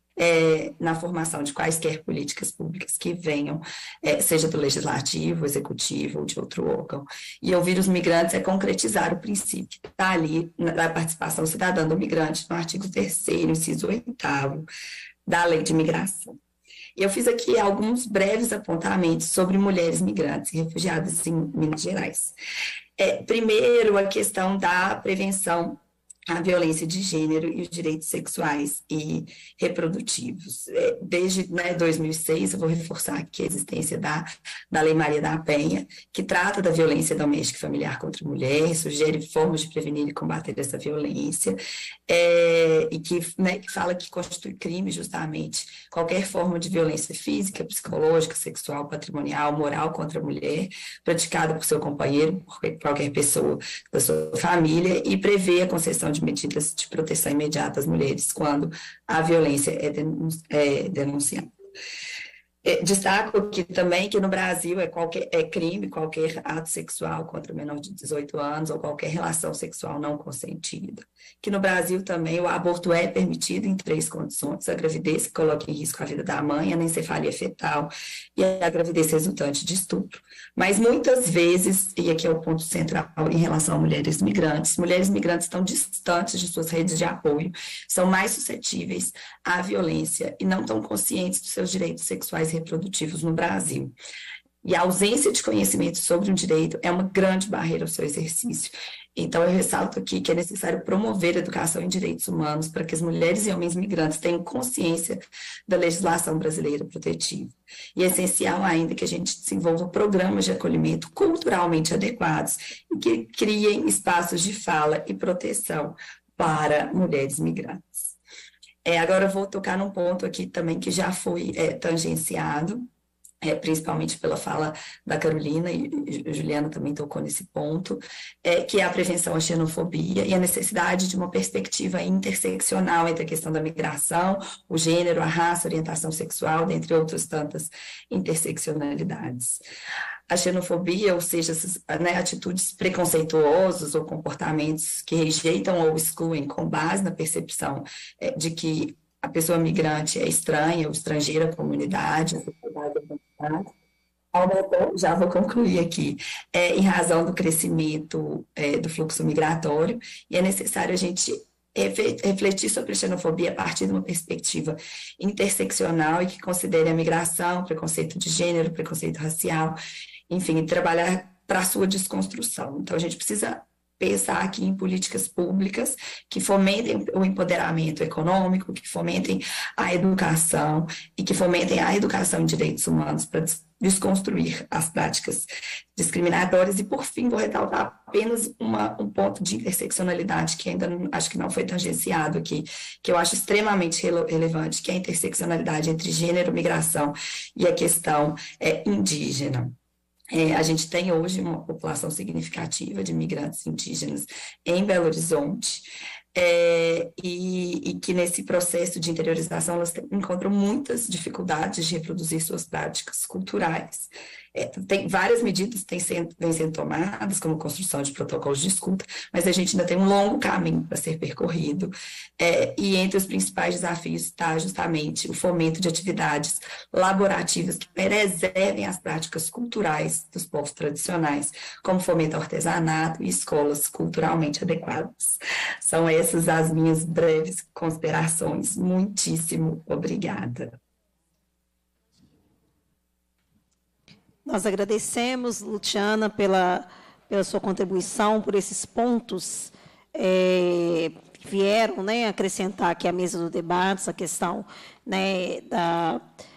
é, na formação de quaisquer políticas públicas que venham, é, seja do legislativo, executivo ou de outro órgão. E ouvir os migrantes é concretizar o princípio que está ali na participação cidadã do migrante no artigo terceiro, inciso oitavo da Lei de Migração. E eu fiz aqui alguns breves apontamentos sobre mulheres migrantes e refugiadas em Minas Gerais. É, primeiro, a questão da prevenção à violência de gênero e os direitos sexuais e reprodutivos. É, desde né, dois mil e seis, eu vou reforçar aqui a existência da, da Lei Maria da Penha, que trata da violência doméstica e familiar contra a mulher, sugere formas de prevenir e combater essa violência, é, e que, né, que fala que constitui crime justamente qualquer forma de violência física, psicológica, sexual, patrimonial, moral contra a mulher, praticada por seu companheiro, por qualquer pessoa da sua família, e prevê a concessão de medidas de proteção imediata às mulheres quando a violência é, denunci é denunciada. É, destaco aqui também que no Brasil é, qualquer, é crime qualquer ato sexual contra o menor de dezoito anos ou qualquer relação sexual não consentida. Que no Brasil também o aborto é permitido em três condições: a gravidez que coloca em risco a vida da mãe, a anencefalia fetal e a gravidez resultante de estupro. Mas muitas vezes, e aqui é o ponto central em relação a mulheres migrantes, mulheres migrantes estão distantes de suas redes de apoio, são mais suscetíveis à violência e não estão conscientes dos seus direitos sexuais reprodutivos no Brasil. E a ausência de conhecimento sobre um direito é uma grande barreira ao seu exercício. Então, eu ressalto aqui que é necessário promover a educação em direitos humanos para que as mulheres e homens migrantes tenham consciência da legislação brasileira protetiva. E é essencial ainda que a gente desenvolva programas de acolhimento culturalmente adequados e que criem espaços de fala e proteção para mulheres migrantes. É, agora eu vou tocar num ponto aqui também que já foi é, tangenciado, é, principalmente pela fala da Carolina, e a Juliana também tocou nesse ponto, é, que é a prevenção à xenofobia e a necessidade de uma perspectiva interseccional entre a questão da migração, o gênero, a raça, a orientação sexual, dentre outras tantas interseccionalidades. A xenofobia, ou seja, essas, né, atitudes preconceituosas ou comportamentos que rejeitam ou excluem com base na percepção é, de que a pessoa migrante é estranha ou estrangeira à comunidade, à sociedade, à comunidade, aumentou, já vou concluir aqui, é, em razão do crescimento é, do fluxo migratório, e é necessário a gente refletir sobre a xenofobia a partir de uma perspectiva interseccional e que considere a migração, preconceito de gênero, preconceito racial, enfim, trabalhar para a sua desconstrução. Então, a gente precisa pensar aqui em políticas públicas que fomentem o empoderamento econômico, que fomentem a educação e que fomentem a educação em direitos humanos para desconstruir as práticas discriminatórias. E, por fim, vou ressaltar apenas uma, um ponto de interseccionalidade que ainda não, acho que não foi tangenciado aqui, que eu acho extremamente rele relevante, que é a interseccionalidade entre gênero, migração e a questão é, indígena. É, a gente tem hoje uma população significativa de imigrantes indígenas em Belo Horizonte, é, e, e que nesse processo de interiorização elas tem, encontram muitas dificuldades de reproduzir suas práticas culturais. É, tem várias medidas que têm sendo, vêm sendo tomadas, como construção de protocolos de escuta, mas a gente ainda tem um longo caminho para ser percorrido, é, e entre os principais desafios está justamente o fomento de atividades laborativas que preservem as práticas culturais dos povos tradicionais, como fomento ao artesanato e escolas culturalmente adequadas. São essas as minhas breves considerações. Muitíssimo obrigada. Nós agradecemos, Luciana, pela, pela sua contribuição, por esses pontos é, que vieram, né, acrescentar aqui à mesa do debate, essa questão, né, da,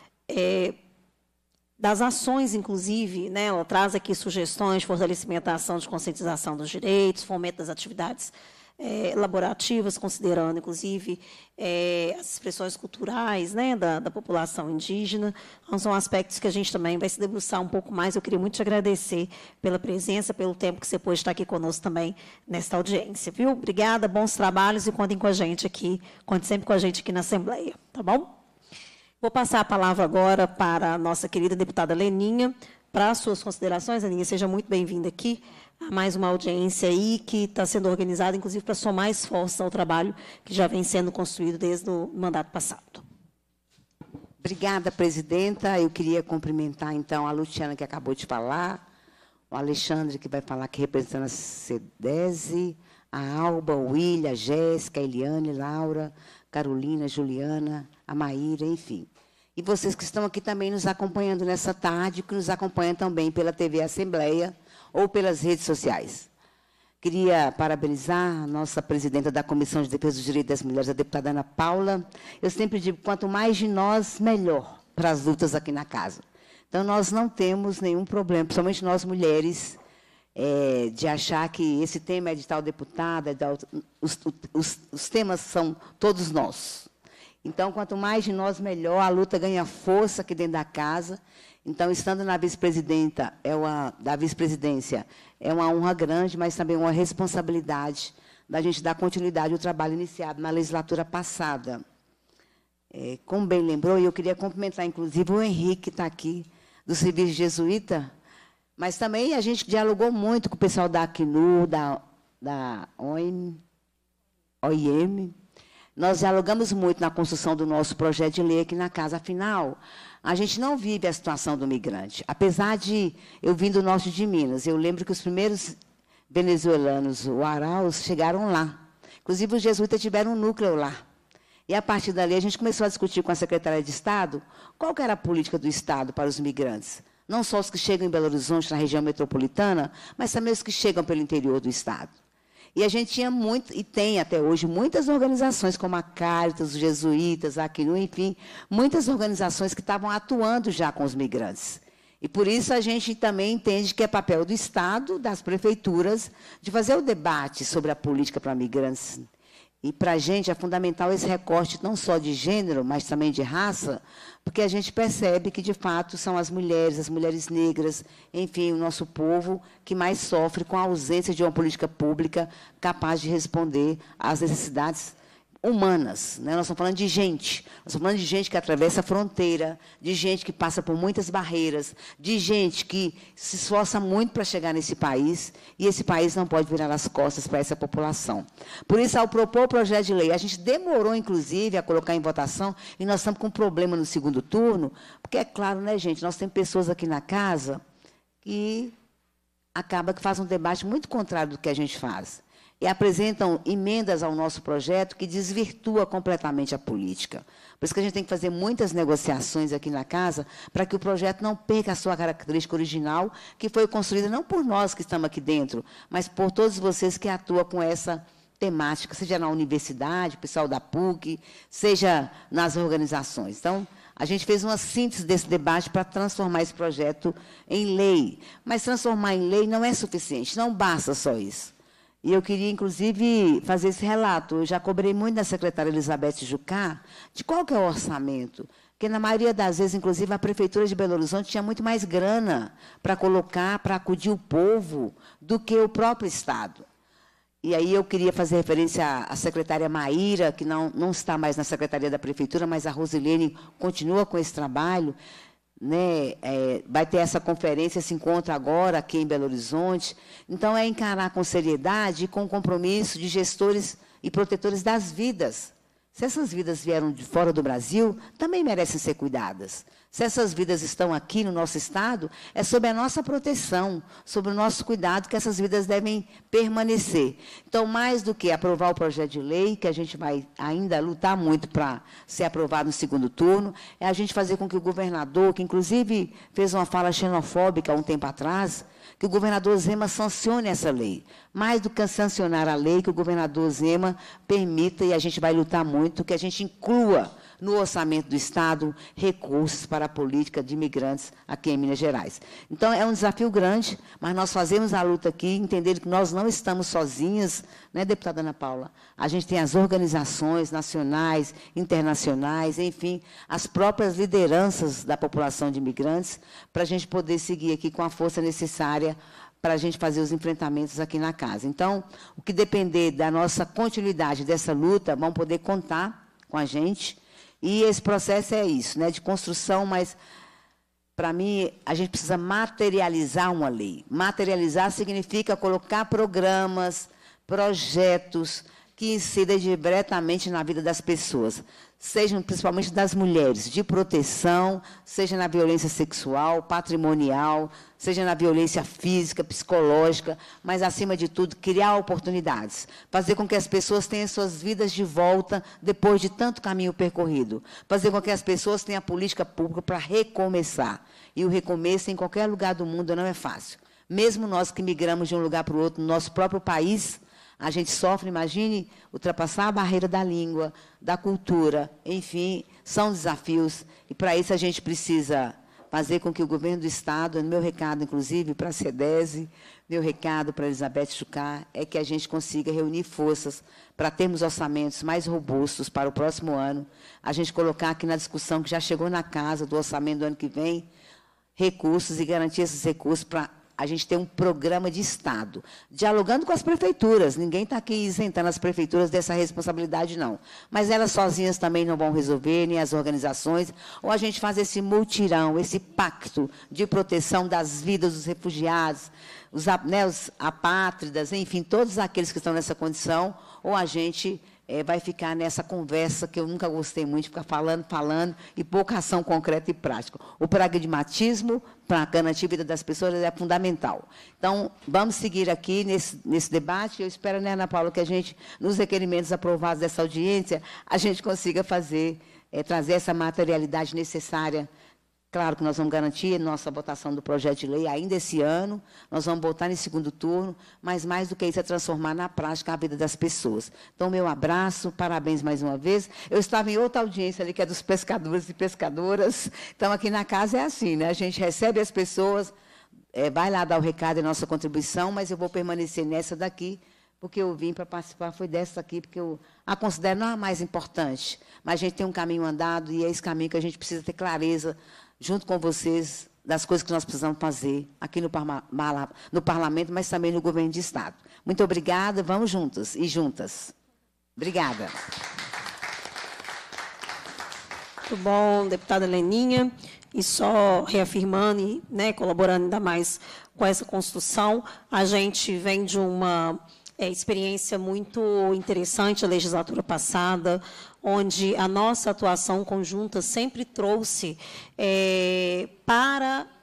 é, das ações, inclusive, né, ela traz aqui sugestões de fortalecimento da ação de conscientização dos direitos, fomento das atividades É, laborativas, considerando, inclusive, é, as expressões culturais, né, da, da população indígena. Então, são aspectos que a gente também vai se debruçar um pouco mais. Eu queria muito te agradecer pela presença, pelo tempo que você pôde estar aqui conosco também nesta audiência. Viu? Obrigada, bons trabalhos e contem com a gente aqui, contem sempre com a gente aqui na Assembleia. Tá bom? Vou passar a palavra agora para a nossa querida deputada Leninha, para as suas considerações. Leninha, seja muito bem-vinda aqui a mais uma audiência aí que está sendo organizada, inclusive, para somar esforços ao trabalho que já vem sendo construído desde o mandato passado. Obrigada, presidenta. Eu queria cumprimentar, então, a Luciana, que acabou de falar, o Alexandre, que vai falar que representa a CEDESE, a Alba, o William, a Jéssica, a Eliane, Laura, Carolina, Juliana, a Maíra, enfim. E vocês que estão aqui também nos acompanhando nessa tarde, que nos acompanham também pela T V Assembleia, ou pelas redes sociais. Queria parabenizar a nossa presidenta da Comissão de Defesa dos Direitos das Mulheres, a deputada Ana Paula. Eu sempre digo, quanto mais de nós, melhor para as lutas aqui na casa. Então, nós não temos nenhum problema, principalmente nós mulheres, é, de achar que esse tema é de tal deputada, é de tal, os, os, os temas são todos nossos. Então, quanto mais de nós, melhor, a luta ganha força aqui dentro da casa. Então, estando na vice-presidenta, é uma, da vice-presidência, é uma honra grande, mas também uma responsabilidade da gente dar continuidade ao trabalho iniciado na legislatura passada. É, como bem lembrou, e eu queria cumprimentar, inclusive, o Henrique, que está aqui, do Serviço Jesuíta, mas também a gente dialogou muito com o pessoal da Acnu, da, da O I M. Nós dialogamos muito na construção do nosso projeto de lei aqui na casa. Afinal, a gente não vive a situação do migrante. Apesar de eu vim do norte de Minas, eu lembro que os primeiros venezuelanos, o Arauz, chegaram lá. Inclusive, os jesuítas tiveram um núcleo lá. E, a partir dali, a gente começou a discutir com a secretária de Estado qual que era a política do Estado para os migrantes. Não só os que chegam em Belo Horizonte, na região metropolitana, mas também os que chegam pelo interior do Estado. E a gente tinha muito, e tem até hoje, muitas organizações, como a Caritas, os Jesuítas, a Acnu, enfim, muitas organizações que estavam atuando já com os migrantes. E, por isso, a gente também entende que é papel do Estado, das prefeituras, de fazer o debate sobre a política para migrantes. E, para a gente, é fundamental esse recorte não só de gênero, mas também de raça, porque a gente percebe que, de fato, são as mulheres, as mulheres negras, enfim, o nosso povo que mais sofre com a ausência de uma política pública capaz de responder às necessidades humanas, né? Nós estamos falando de gente, nós estamos falando de gente que atravessa a fronteira, de gente que passa por muitas barreiras, de gente que se esforça muito para chegar nesse país, e esse país não pode virar as costas para essa população. Por isso, ao propor o projeto de lei, a gente demorou, inclusive, a colocar em votação, e nós estamos com um problema no segundo turno, porque, é claro, né, gente, nós temos pessoas aqui na casa que acaba que fazem um debate muito contrário do que a gente faz. e apresentam emendas ao nosso projeto que desvirtua completamente a política. Por isso que a gente tem que fazer muitas negociações aqui na casa para que o projeto não perca a sua característica original, que foi construída não por nós que estamos aqui dentro, mas por todos vocês que atuam com essa temática, seja na universidade, pessoal da P U C, seja nas organizações. Então, a gente fez uma síntese desse debate para transformar esse projeto em lei. Mas transformar em lei não é suficiente, não basta só isso. E eu queria, inclusive, fazer esse relato. Eu já cobrei muito da secretária Elizabeth Jucá de qual que é o orçamento. Porque, na maioria das vezes, inclusive, a Prefeitura de Belo Horizonte tinha muito mais grana para colocar, para acudir o povo, do que o próprio Estado. E aí eu queria fazer referência à, à secretária Maíra, que não, não está mais na Secretaria da Prefeitura, mas a Rosilene continua com esse trabalho. Né, é, vai ter essa conferência, esse encontro agora aqui em Belo Horizonte. Então, é encarar com seriedade e com compromisso de gestores e protetores das vidas. Se essas vidas vieram de fora do Brasil, também merecem ser cuidadas. Se essas vidas estão aqui no nosso Estado, é sob a nossa proteção, sob o nosso cuidado que essas vidas devem permanecer. Então, mais do que aprovar o projeto de lei, que a gente vai ainda lutar muito para ser aprovado no segundo turno, é a gente fazer com que o governador, que inclusive fez uma fala xenofóbica há um tempo atrás, que o governador Zema sancione essa lei. Mais do que sancionar a lei, que o governador Zema permita, e a gente vai lutar muito, que a gente inclua no orçamento do Estado recursos para a política de imigrantes aqui em Minas Gerais. Então, é um desafio grande, mas nós fazemos a luta aqui, entender que nós não estamos sozinhas, né, deputada Ana Paula? A gente tem as organizações nacionais, internacionais, enfim, as próprias lideranças da população de imigrantes, para a gente poder seguir aqui com a força necessária para a gente fazer os enfrentamentos aqui na casa. Então, o que depender da nossa continuidade dessa luta, vão poder contar com a gente. E esse processo é isso, né, de construção, mas, para mim, a gente precisa materializar uma lei. Materializar significa colocar programas, projetos que incidam diretamente na vida das pessoas, sejam principalmente das mulheres, de proteção, seja na violência sexual, patrimonial, seja na violência física, psicológica, mas, acima de tudo, criar oportunidades, fazer com que as pessoas tenham suas vidas de volta depois de tanto caminho percorrido, fazer com que as pessoas tenham a política pública para recomeçar. E o recomeço, em qualquer lugar do mundo, não é fácil. Mesmo nós que migramos de um lugar para o outro, no nosso próprio país, a gente sofre, imagine, ultrapassar a barreira da língua, da cultura, enfim, são desafios. E, para isso, a gente precisa fazer com que o governo do Estado, meu recado, inclusive, para a CEDESE, meu recado para a Elizabeth Jucá, é que a gente consiga reunir forças para termos orçamentos mais robustos para o próximo ano, a gente colocar aqui na discussão, que já chegou na casa do orçamento do ano que vem, recursos e garantir esses recursos para a gente ter um programa de Estado, dialogando com as prefeituras. Ninguém está aqui isentando as prefeituras dessa responsabilidade, não. Mas elas sozinhas também não vão resolver, nem as organizações. Ou a gente faz esse multirão, esse pacto de proteção das vidas dos refugiados, os, né, os apátridas, enfim, todos aqueles que estão nessa condição, ou a gente É, vai ficar nessa conversa que eu nunca gostei muito, de ficar falando, falando, e pouca ação concreta e prática. O pragmatismo para garantir a vida das pessoas é fundamental. Então, vamos seguir aqui nesse, nesse debate. Eu espero, né, Ana Paula, que a gente, nos requerimentos aprovados dessa audiência, a gente consiga fazer, é, trazer essa materialidade necessária. Claro que nós vamos garantir nossa votação do projeto de lei ainda esse ano, nós vamos votar em segundo turno, mas, mais do que isso, é transformar na prática a vida das pessoas. Então, meu abraço, parabéns mais uma vez. Eu estava em outra audiência ali, que é dos pescadores e pescadoras. Então, aqui na casa é assim, né? A gente recebe as pessoas, é, vai lá dar o recado e nossa contribuição, mas eu vou permanecer nessa daqui, porque eu vim para participar, foi dessa aqui, porque eu a considero não a mais importante, mas a gente tem um caminho andado, e é esse caminho que a gente precisa ter clareza, junto com vocês, das coisas que nós precisamos fazer aqui no, no Parlamento, mas também no Governo de Estado. Muito obrigada, vamos juntas e juntas. Obrigada. Muito bom, deputada Leninha. E só reafirmando e, né, colaborando ainda mais com essa construção, a gente vem de uma é, experiência muito interessante, a legislatura passada, onde a nossa atuação conjunta sempre trouxe é, para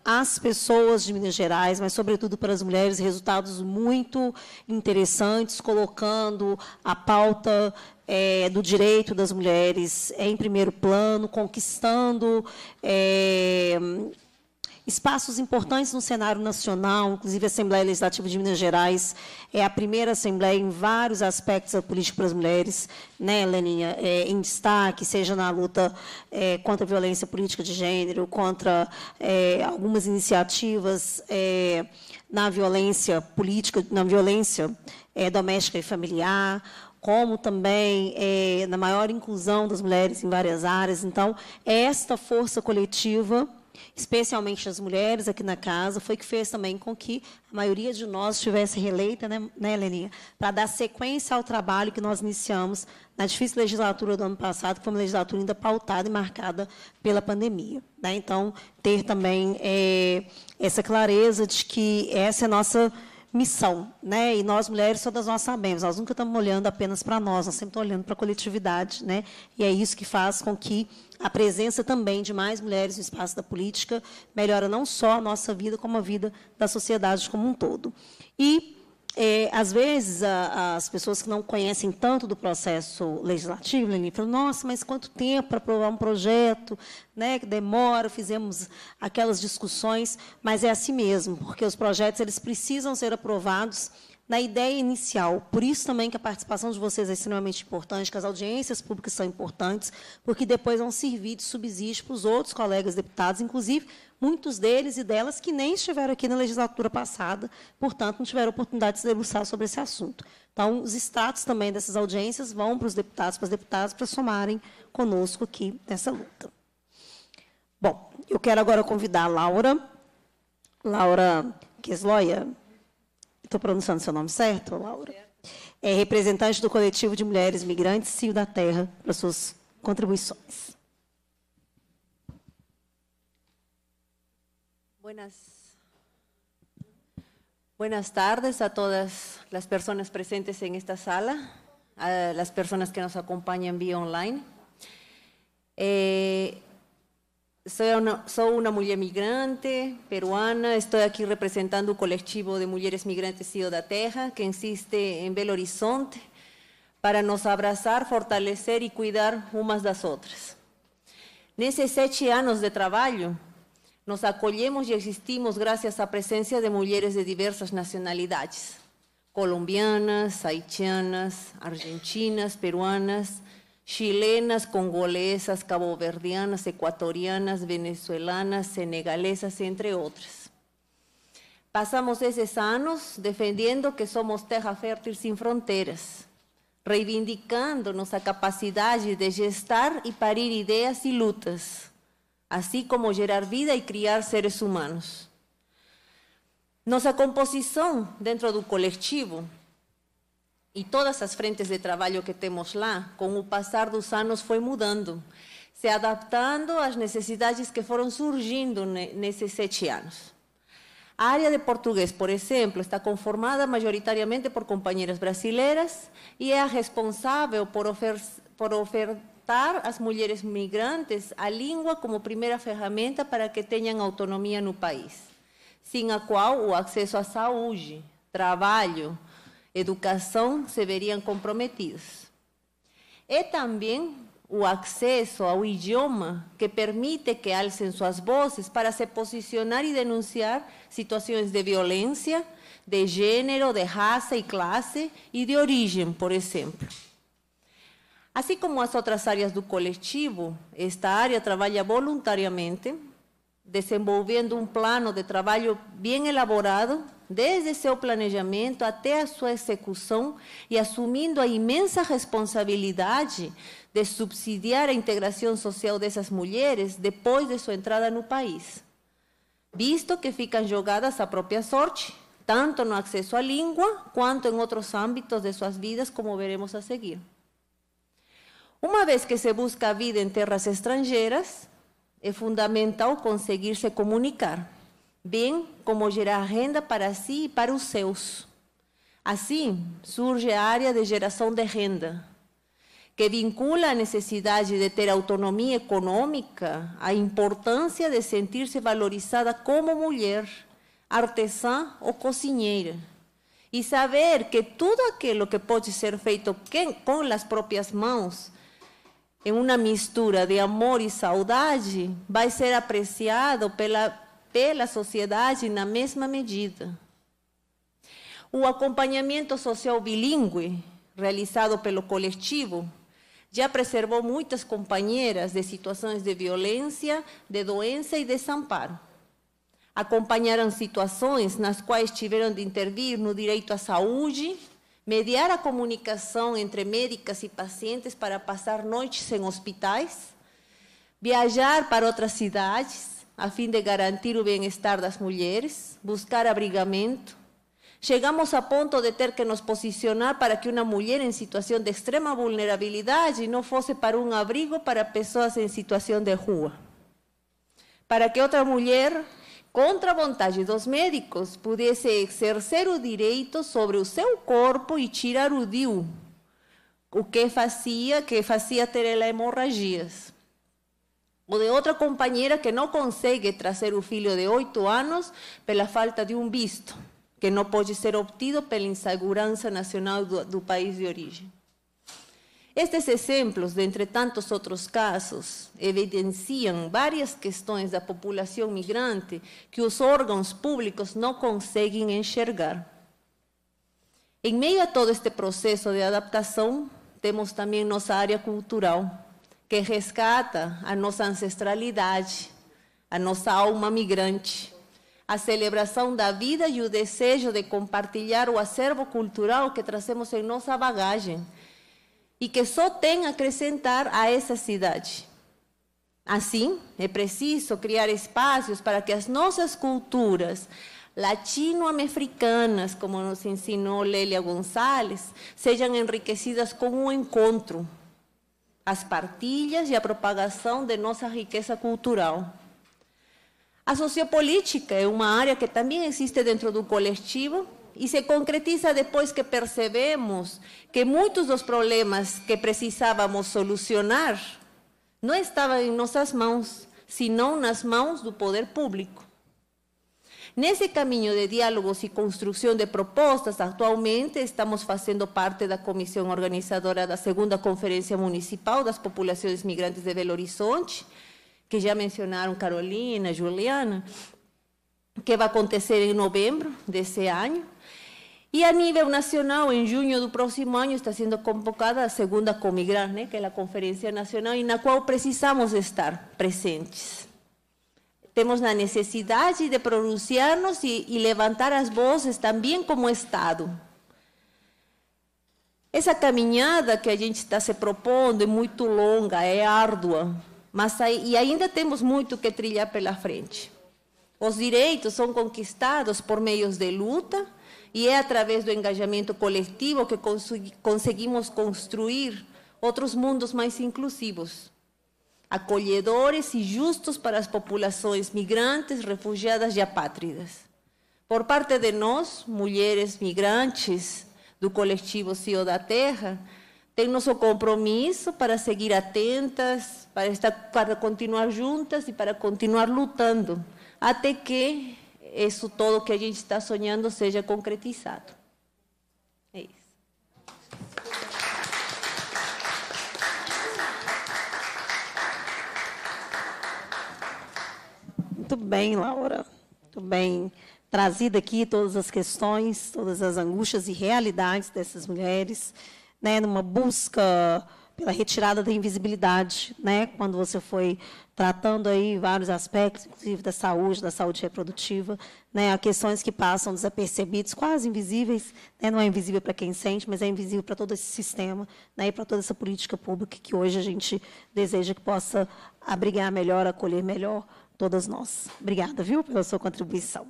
às pessoas de Minas Gerais, mas, sobretudo, para as mulheres, resultados muito interessantes, colocando a pauta é, do direito das mulheres em primeiro plano, conquistando é, espaços importantes no cenário nacional, inclusive a Assembleia Legislativa de Minas Gerais é a primeira Assembleia em vários aspectos da política para as mulheres, né, Leninha, é, em destaque, seja na luta é, contra a violência política de gênero, contra é, algumas iniciativas é, na violência política, na violência é, doméstica e familiar, como também é, na maior inclusão das mulheres em várias áreas. Então, esta força coletiva, especialmente as mulheres aqui na casa, foi que fez também com que a maioria de nós estivesse reeleita, né, né Leninha, para dar sequência ao trabalho que nós iniciamos na difícil legislatura do ano passado, que foi uma legislatura ainda pautada e marcada pela pandemia, né? Então, ter também é, essa clareza de que essa é a nossa missão, né? E nós, mulheres, todas nós sabemos, nós nunca estamos olhando apenas para nós, nós sempre estamos olhando para a coletividade, né? E é isso que faz com que a presença também de mais mulheres no espaço da política melhora não só a nossa vida, como a vida da sociedade como um todo. E, é, às vezes, a, as pessoas que não conhecem tanto do processo legislativo, Lenin, falam, nossa, mas quanto tempo para aprovar um projeto, né, que demora, fizemos aquelas discussões, mas é assim mesmo, porque os projetos eles precisam ser aprovados na ideia inicial. Por isso também que a participação de vocês é extremamente importante, que as audiências públicas são importantes, porque depois vão servir de subsídio para os outros colegas deputados, inclusive muitos deles e delas que nem estiveram aqui na legislatura passada, portanto, não tiveram oportunidade de se debruçar sobre esse assunto. Então, os extratos também dessas audiências vão para os deputados, para as deputadas, para somarem conosco aqui nessa luta. Bom, eu quero agora convidar a Laura, Laura Quesloia, estou pronunciando seu nome certo, Laura? É representante do coletivo de mulheres migrantes Cio da Terra, para suas contribuições. Buenas, buenas tardes a todas las personas presentes en esta sala, a las personas que nos acompañan vía online. Eh, Soy una, soy una mujer migrante peruana, estoy aquí representando un colectivo de mujeres migrantes Cio da Terra, que existe en Belo Horizonte, para nos abrazar, fortalecer y cuidar umas das outras. Nesses sete anos de trabalho, nos acolhemos e existimos graças à presença de mulheres de diversas nacionalidades, colombianas, haitianas, argentinas, peruanas, chilenas, congolesas, caboverdianas, equatorianas, venezuelanas, senegalesas, entre outras. Passamos esses anos defendendo que somos terra fértil sem fronteiras, reivindicando nossa capacidade de gestar e parir ideias e lutas, assim como gerar vida e criar seres humanos. Nossa composição dentro do coletivo e todas as frentes de trabalho que temos lá, com o passar dos anos, foi mudando, se adaptando às necessidades que foram surgindo nesses sete anos. A área de português, por exemplo, está conformada majoritariamente por companheiras brasileiras e é a responsável por, ofer por ofertar às mulheres migrantes a língua como primeira ferramenta para que tenham autonomia no país, sem a qual o acesso à saúde, trabalho, educação se veriam comprometidos. É também o acesso ao idioma que permite que alcem suas vozes para se posicionar e denunciar situações de violência, de gênero, de raça e classe e de origem, por exemplo. Assim como as outras áreas do coletivo, esta área trabalha voluntariamente, desenvolvendo um plano de trabalho bem elaborado, desde seu planejamento até a sua execução e assumindo a imensa responsabilidade de subsidiar a integração social dessas mulheres depois de sua entrada no país, visto que ficam jogadas à própria sorte, tanto no acesso à língua, quanto em outros âmbitos de suas vidas, como veremos a seguir. Uma vez que se busca a vida em terras estrangeiras, é fundamental conseguir se comunicar, bem como gerar renda para si e para os seus. Assim, surge a área de geração de renda, que vincula a necessidade de ter autonomia econômica à importância de sentir-se valorizada como mulher, artesã ou cozinheira. E saber que tudo aquilo que pode ser feito com as próprias mãos, em uma mistura de amor e saudade, vai ser apreciado pela, pela sociedade na mesma medida. O acompanhamento social bilíngue, realizado pelo coletivo, já preservou muitas companheiras de situações de violência, de doença e desamparo. Acompanharam situações nas quais tiveram de intervir no direito à saúde, mediar a comunicação entre médicas e pacientes para passar noites em hospitais, viajar para outras cidades, a fim de garantir o bem-estar das mulheres, buscar abrigamento. Chegamos a ponto de ter que nos posicionar para que uma mulher em situação de extrema vulnerabilidade não fosse para um abrigo para pessoas em situação de rua. Para que outra mulher, contra a vontade dos médicos, pudesse exercer o direito sobre o seu corpo e tirar o D I U, o que fazia, que fazia ter ela hemorragias. Ou de outra companheira que não consegue trazer o filho de oito anos pela falta de um visto, que não pode ser obtido pela insegurança nacional do, do país de origem. Estes exemplos, dentre tantos outros casos, evidenciam várias questões da população migrante que os órgãos públicos não conseguem enxergar. Em meio a todo este processo de adaptação, temos também nossa área cultural, que resgata a nossa ancestralidade, a nossa alma migrante, a celebração da vida e o desejo de compartilhar o acervo cultural que trazemos em nossa bagagem, e que só tem a acrescentar a essa cidade. Assim, é preciso criar espaços para que as nossas culturas latino-americanas, como nos ensinou Lélia Gonçalves, sejam enriquecidas com o encontro, as partilhas e a propagação de nossa riqueza cultural. A sociopolítica é uma área que também existe dentro do coletivo, e se concretiza depois que percebemos que muitos dos problemas que precisávamos solucionar não estavam em nossas mãos, senão nas mãos do poder público. Nesse caminho de diálogos e construção de propostas, atualmente estamos fazendo parte da comissão organizadora da segunda Conferência Municipal das Populações Migrantes de Belo Horizonte, que já mencionaram Carolina, Juliana, que vai acontecer em novembro desse ano. E a nível nacional, em junho do próximo ano, está sendo convocada a segunda Comigran, né, que é a Conferência Nacional, e na qual precisamos estar presentes. Temos a necessidade de pronunciar-nos e, e levantar as vozes também como Estado. Essa caminhada que a gente está se propondo é muito longa, é árdua, mas aí, e ainda temos muito que trilhar pela frente. Os direitos são conquistados por meios de luta, e é através do engajamento coletivo que conseguimos construir outros mundos mais inclusivos, acolhedores e justos para as populações migrantes, refugiadas e apátridas. Por parte de nós, mulheres migrantes do coletivo C I O da Terra, tem nosso compromisso para seguir atentas, para, estar, para continuar juntas e para continuar lutando, até que isso todo que a gente está sonhando seja concretizado. É isso. Muito bem, Laura. Muito bem trazida aqui todas as questões, todas as angústias e realidades dessas mulheres, né, numa busca pela retirada da invisibilidade, né, quando você foi tratando aí vários aspectos, inclusive da saúde, da saúde reprodutiva, né, há questões que passam desapercebidas, quase invisíveis, né, não é invisível para quem sente, mas é invisível para todo esse sistema, né, e para toda essa política pública que hoje a gente deseja que possa abrigar melhor, acolher melhor todas nós. Obrigada, viu, pela sua contribuição.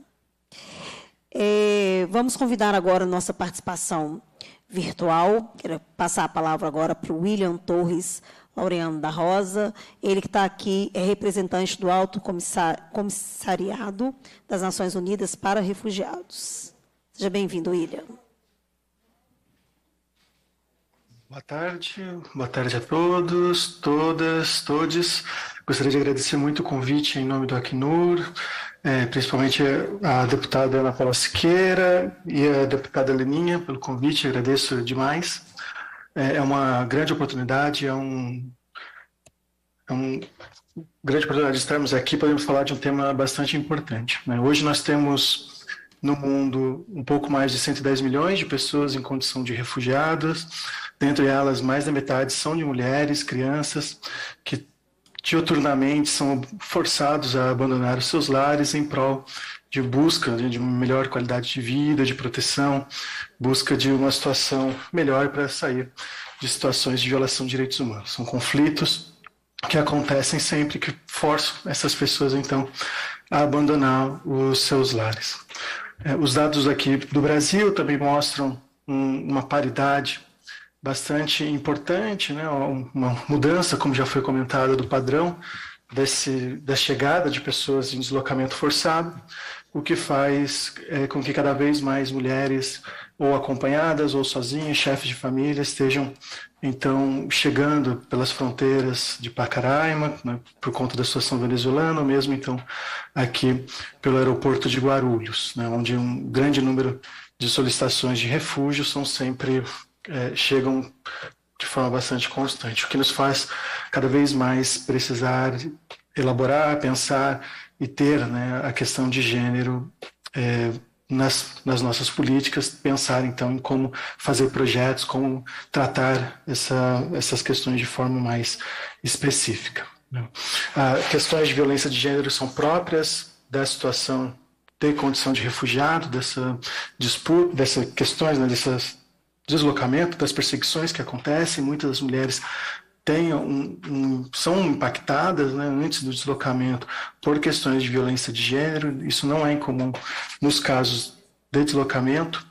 É, vamos convidar agora a nossa participação virtual. Quero passar a palavra agora para o William Torres Laureano da Rosa. Ele que está aqui é representante do Alto Comissariado das Nações Unidas para Refugiados. Seja bem-vindo, William. Boa tarde, boa tarde a todos, todas, todes. Gostaria de agradecer muito o convite em nome do Acnur, é, principalmente a deputada Ana Paula Siqueira e a deputada Leninha pelo convite, agradeço demais. É, é uma grande oportunidade, é um, é um grande oportunidade de estarmos aqui, podemos falar de um tema bastante importante, né? Hoje nós temos no mundo um pouco mais de cento e dez milhões de pessoas em condição de refugiadas, dentre elas mais da metade são de mulheres, crianças, que diuturnamente são forçados a abandonar os seus lares em prol de busca de uma melhor qualidade de vida, de proteção, busca de uma situação melhor para sair de situações de violação de direitos humanos. São conflitos que acontecem sempre, que forçam essas pessoas, então, a abandonar os seus lares. Os dados aqui do Brasil também mostram um, uma paridade bastante importante, né? Uma mudança, como já foi comentado, do padrão desse, da chegada de pessoas em deslocamento forçado, o que faz é, com que cada vez mais mulheres, ou acompanhadas ou sozinhas, chefes de família, estejam então chegando pelas fronteiras de Pacaraima, né, por conta da situação venezuelana, ou mesmo então aqui pelo aeroporto de Guarulhos, né, onde um grande número de solicitações de refúgio são sempre é, chegam de forma bastante constante, o que nos faz cada vez mais precisar elaborar, pensar e ter, né, a questão de gênero é, Nas, nas nossas políticas, pensar então em como fazer projetos, como tratar essa, essas questões de forma mais específica. Né? Ah, questões de violência de gênero são próprias da situação de condição de refugiado, dessa disputa, dessas questões, né, desses deslocamento, das perseguições que acontecem. Muitas das mulheres têm um, um, são impactadas, né, antes do deslocamento por questões de violência de gênero. Isso não é incomum nos casos de deslocamento,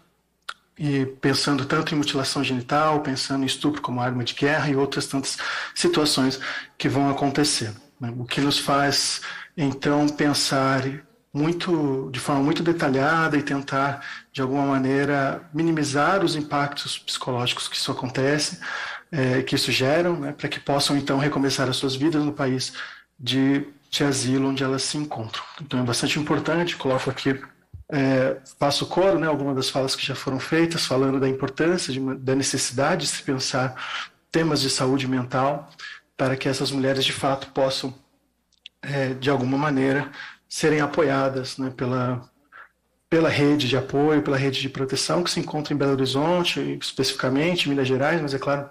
e pensando tanto em mutilação genital, pensando em estupro como arma de guerra e outras tantas situações que vão acontecer, né? O que nos faz, então, pensar muito, de forma muito detalhada e tentar, de alguma maneira, minimizar os impactos psicológicos que isso acontece, É, que isso geram, né, para que possam, então, recomeçar as suas vidas no país de, de asilo onde elas se encontram. Então, é bastante importante, coloco aqui, é, faço coro, né, algumas das falas que já foram feitas, falando da importância, de, da necessidade de se pensar temas de saúde mental, para que essas mulheres, de fato, possam, é, de alguma maneira, serem apoiadas, né, pela, pela rede de apoio, pela rede de proteção que se encontra em Belo Horizonte, especificamente em Minas Gerais, mas, é claro,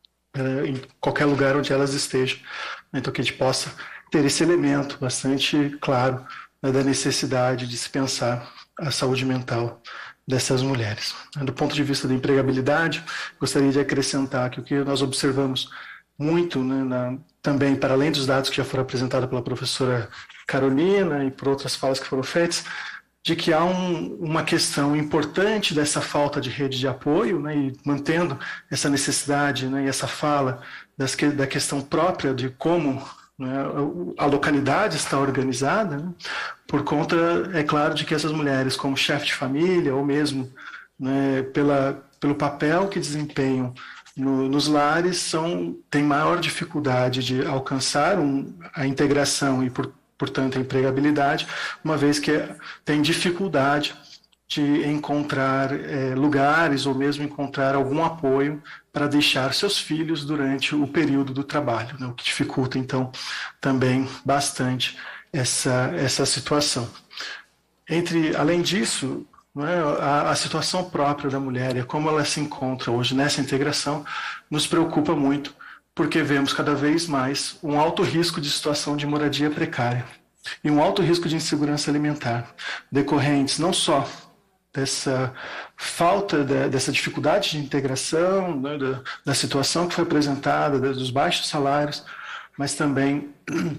em qualquer lugar onde elas estejam. Então, que a gente possa ter esse elemento bastante claro, né, da necessidade de se pensar a saúde mental dessas mulheres. Do ponto de vista da empregabilidade, gostaria de acrescentar que o que nós observamos muito, né, na, também, para além dos dados que já foram apresentados pela professora Carolina e por outras falas que foram feitas, de que há um, uma questão importante dessa falta de rede de apoio, né, e mantendo essa necessidade, né, e essa fala das que, da questão própria de como, né, a localidade está organizada, né, por conta, é claro, de que essas mulheres, como chefe de família, ou mesmo, né, pela, pelo papel que desempenham no, nos lares, são, têm maior dificuldade de alcançar um, a integração e, por portanto, a empregabilidade, uma vez que tem dificuldade de encontrar é, lugares ou mesmo encontrar algum apoio para deixar seus filhos durante o período do trabalho, né, o que dificulta, então, também bastante essa, essa situação. Entre, além disso, né, a, a situação própria da mulher e como ela se encontra hoje nessa integração nos preocupa muito, porque vemos cada vez mais um alto risco de situação de moradia precária e um alto risco de insegurança alimentar, decorrentes não só dessa falta, de, dessa dificuldade de integração, né, da, da situação que foi apresentada, dos baixos salários, mas também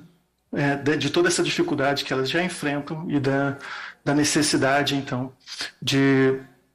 é, de, de toda essa dificuldade que elas já enfrentam e da, da necessidade, então, de,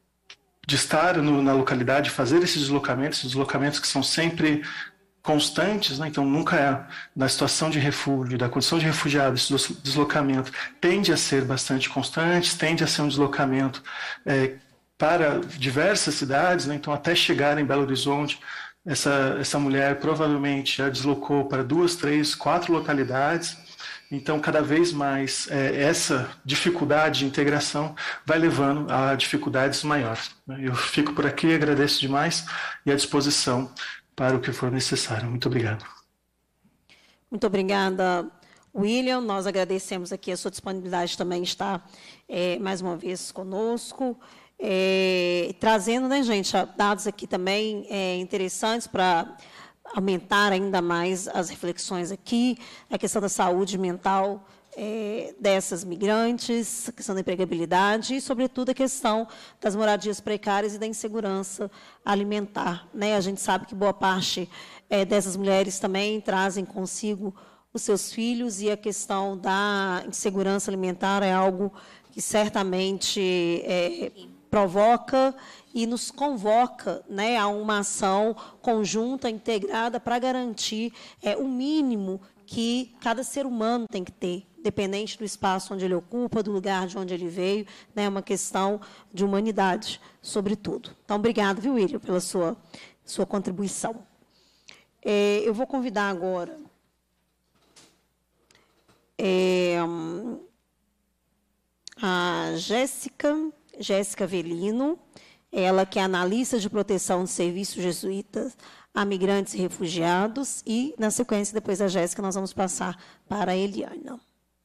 de estar no, na localidade, fazer esses deslocamentos, esses deslocamentos que são sempre constantes, né? Então nunca é na situação de refúgio, da condição de refugiado, esse deslocamento tende a ser bastante constante, tende a ser um deslocamento é, para diversas cidades, né? Então até chegar em Belo Horizonte essa, essa mulher provavelmente já deslocou para duas, três, quatro localidades. Então, cada vez mais, é, essa dificuldade de integração vai levando a dificuldades maiores. Eu fico por aqui, agradeço demais e à disposição para o que for necessário. Muito obrigado. Muito obrigada, William. Nós agradecemos aqui a sua disponibilidade também estar é, mais uma vez conosco, é, trazendo, né, gente, dados aqui também é, interessantes para aumentar ainda mais as reflexões aqui, a questão da saúde mental é, dessas migrantes, a questão da empregabilidade e, sobretudo, a questão das moradias precárias e da insegurança alimentar. Né? A gente sabe que boa parte é, dessas mulheres também trazem consigo os seus filhos e a questão da insegurança alimentar é algo que certamente é, provoca e nos convoca, né, a uma ação conjunta, integrada, para garantir é, o mínimo que cada ser humano tem que ter, dependente do espaço onde ele ocupa, do lugar de onde ele veio, né, uma questão de humanidade, sobretudo. Então, obrigado, viu, William, pela sua, sua contribuição. É, eu vou convidar agora é, a Jéssica, Jéssica Avelino, ela que é analista de proteção de serviços jesuítas a migrantes e refugiados, e, na sequência, depois da Jéssica, nós vamos passar para a Eliana.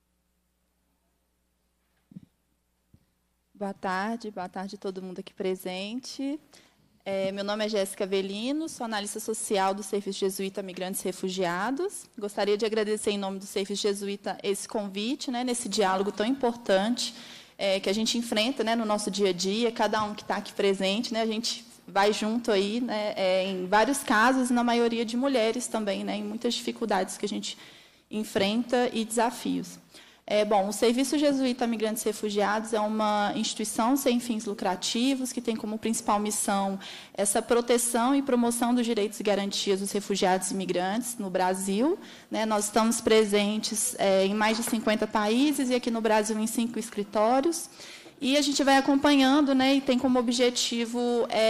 Boa tarde, boa tarde a todo mundo aqui presente. É, meu nome é Jéssica Avelino, sou analista social do Serviço Jesuíta a Migrantes e Refugiados. Gostaria de agradecer, em nome do Serviço Jesuíta, esse convite, né, nesse diálogo tão importante, É, que a gente enfrenta, né, no nosso dia a dia, cada um que está aqui presente, né, a gente vai junto aí, né, é, em vários casos, na maioria de mulheres também, né, em muitas dificuldades que a gente enfrenta e desafios. É, bom, o Serviço Jesuíta a Migrantes e Refugiados é uma instituição sem fins lucrativos que tem como principal missão essa proteção e promoção dos direitos e garantias dos refugiados e imigrantes no Brasil. Né? Nós estamos presentes é, em mais de cinquenta países e aqui no Brasil em cinco escritórios. E a gente vai acompanhando, né, e tem como objetivo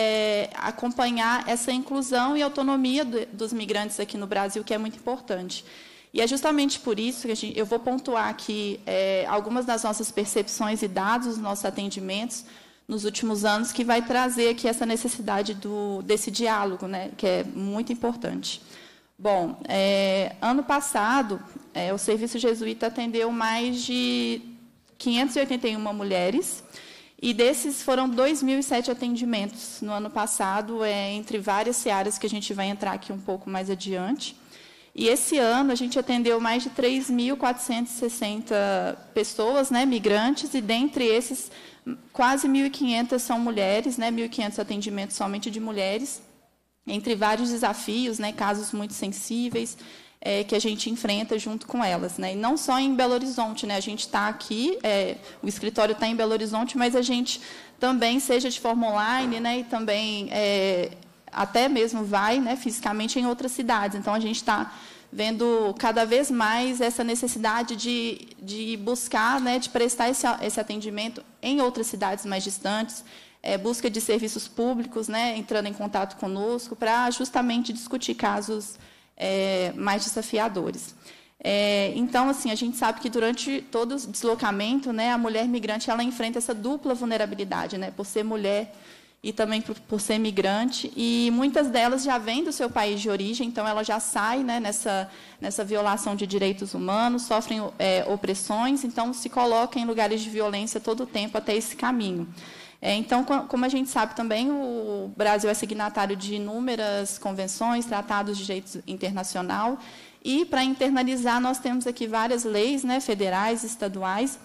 é, acompanhar essa inclusão e autonomia do, dos migrantes aqui no Brasil, que é muito importante. E é justamente por isso que a gente, eu vou pontuar aqui é, algumas das nossas percepções e dados dos nossos atendimentos nos últimos anos, que vai trazer aqui essa necessidade do, desse diálogo, né, que é muito importante. Bom, é, ano passado, é, o Serviço Jesuíta atendeu mais de quinhentas e oitenta e uma mulheres, e desses foram dois mil e sete atendimentos no ano passado, é, entre várias searas que a gente vai entrar aqui um pouco mais adiante. E esse ano a gente atendeu mais de três mil quatrocentas e sessenta pessoas, né, migrantes, e dentre esses, quase mil e quinhentas são mulheres, né, mil e quinhentos atendimentos somente de mulheres, entre vários desafios, né, casos muito sensíveis, é, que a gente enfrenta junto com elas. Né, e não só em Belo Horizonte, né, a gente está aqui, é, o escritório está em Belo Horizonte, mas a gente também, seja de forma online, né, e também... É, até mesmo vai, né, fisicamente em outras cidades. Então, a gente está vendo cada vez mais essa necessidade de, de buscar, né, de prestar esse, esse atendimento em outras cidades mais distantes, é, busca de serviços públicos, né, entrando em contato conosco, para justamente discutir casos é, mais desafiadores. É, então, assim, a gente sabe que durante todo o deslocamento, né, a mulher migrante ela enfrenta essa dupla vulnerabilidade, né, por ser mulher e também por, por ser migrante, e muitas delas já vêm do seu país de origem, então ela já sai, né, nessa, nessa violação de direitos humanos, sofrem é, opressões, então se coloca em lugares de violência todo o tempo até esse caminho. É, então, como a gente sabe também, o Brasil é signatário de inúmeras convenções, tratados de direito internacional, e para internalizar nós temos aqui várias leis, né, federais, estaduais.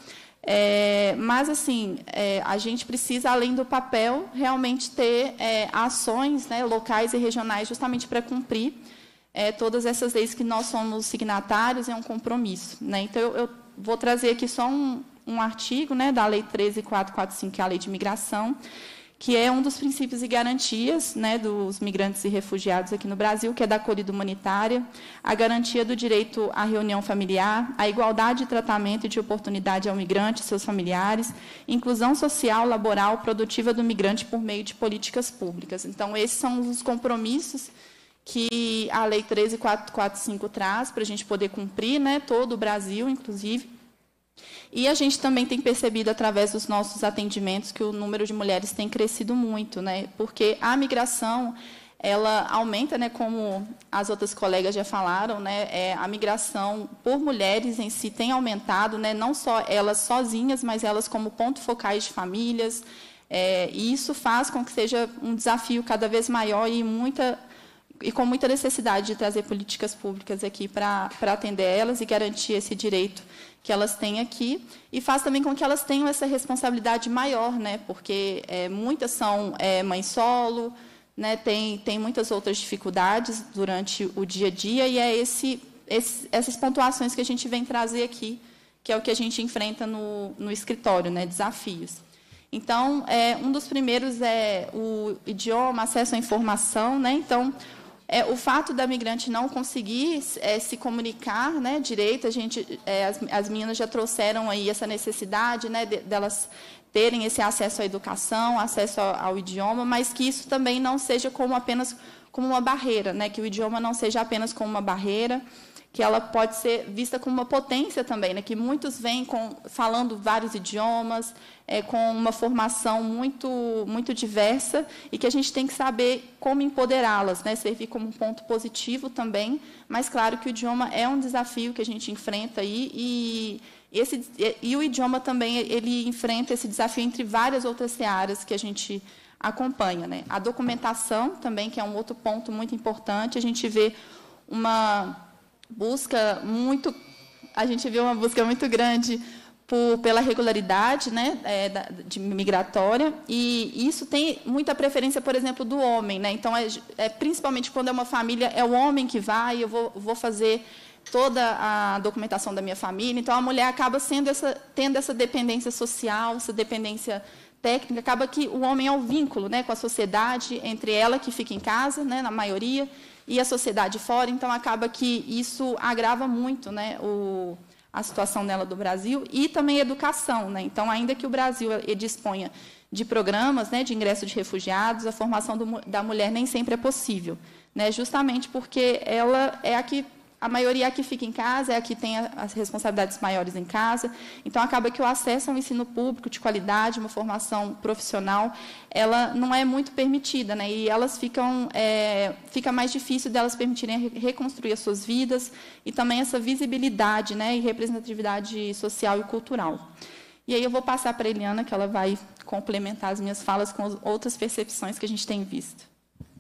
É, mas, assim, é, a gente precisa, além do papel, realmente ter é, ações, né, locais e regionais, justamente para cumprir é, todas essas leis que nós somos signatários, é um compromisso. Né? Então, eu, eu vou trazer aqui só um, um artigo, né, da Lei treze mil quatrocentos e quarenta e cinco, que é a Lei de Imigração, que é um dos princípios e garantias, né, dos migrantes e refugiados aqui no Brasil, que é da acolhida humanitária, a garantia do direito à reunião familiar, a igualdade de tratamento e de oportunidade ao migrante e seus familiares, inclusão social, laboral, produtiva do migrante por meio de políticas públicas. Então, esses são os compromissos que a Lei treze mil quatrocentos e quarenta e cinco traz para a gente poder cumprir, né, todo o Brasil, inclusive. E a gente também tem percebido, através dos nossos atendimentos, que o número de mulheres tem crescido muito, né, porque a migração, ela aumenta, né, como as outras colegas já falaram, né, é, a migração por mulheres em si tem aumentado, né, não só elas sozinhas, mas elas como ponto focais de famílias, é, e isso faz com que seja um desafio cada vez maior e muita e com muita necessidade de trazer políticas públicas aqui para para atender elas e garantir esse direito que elas têm aqui, e faz também com que elas tenham essa responsabilidade maior, né, porque é, muitas são é, mães solo, né, tem, tem muitas outras dificuldades durante o dia a dia, e é esse, esse, essas pontuações que a gente vem trazer aqui, que é o que a gente enfrenta no, no escritório, né, desafios. Então, é, um dos primeiros é o idioma, acesso à informação, né, então, é, o fato da migrante não conseguir é, se comunicar, né, direito, a gente, é, as, as meninas já trouxeram aí essa necessidade, né, de, delas terem esse acesso à educação, acesso ao, ao idioma, mas que isso também não seja como apenas como uma barreira, né, que o idioma não seja apenas como uma barreira, que ela pode ser vista como uma potência também, né, que muitos vêm com, falando vários idiomas, é, com uma formação muito, muito diversa, e que a gente tem que saber como empoderá-las, né, servir como um ponto positivo também, mas claro que o idioma é um desafio que a gente enfrenta aí, e, esse, e o idioma também ele enfrenta esse desafio entre várias outras searas que a gente acompanha, né. A documentação também, que é um outro ponto muito importante, a gente vê uma busca muito, a gente vê uma busca muito grande por, pela regularidade, né, é, da, de migratória, e isso tem muita preferência, por exemplo, do homem, né, então, é, é, principalmente quando é uma família, é o homem que vai, eu vou, vou fazer toda a documentação da minha família, então a mulher acaba sendo essa, tendo essa dependência social, essa dependência técnica, acaba que o homem é o vínculo, né, com a sociedade, entre ela que fica em casa, né, na maioria, e a sociedade fora, então acaba que isso agrava muito, né, o, a situação dela do Brasil, e também a educação, né, então ainda que o Brasil disponha de programas, né, de ingresso de refugiados, a formação do, da mulher nem sempre é possível, né, justamente porque ela é a que, a maioria é a que fica em casa, é a que tem as responsabilidades maiores em casa, então acaba que o acesso ao ensino público de qualidade, uma formação profissional, ela não é muito permitida, né? E elas ficam, é, fica mais difícil delas permitirem reconstruir as suas vidas e também essa visibilidade, né, e representatividade social e cultural. E aí eu vou passar para a Eliana, que ela vai complementar as minhas falas com outras percepções que a gente tem visto.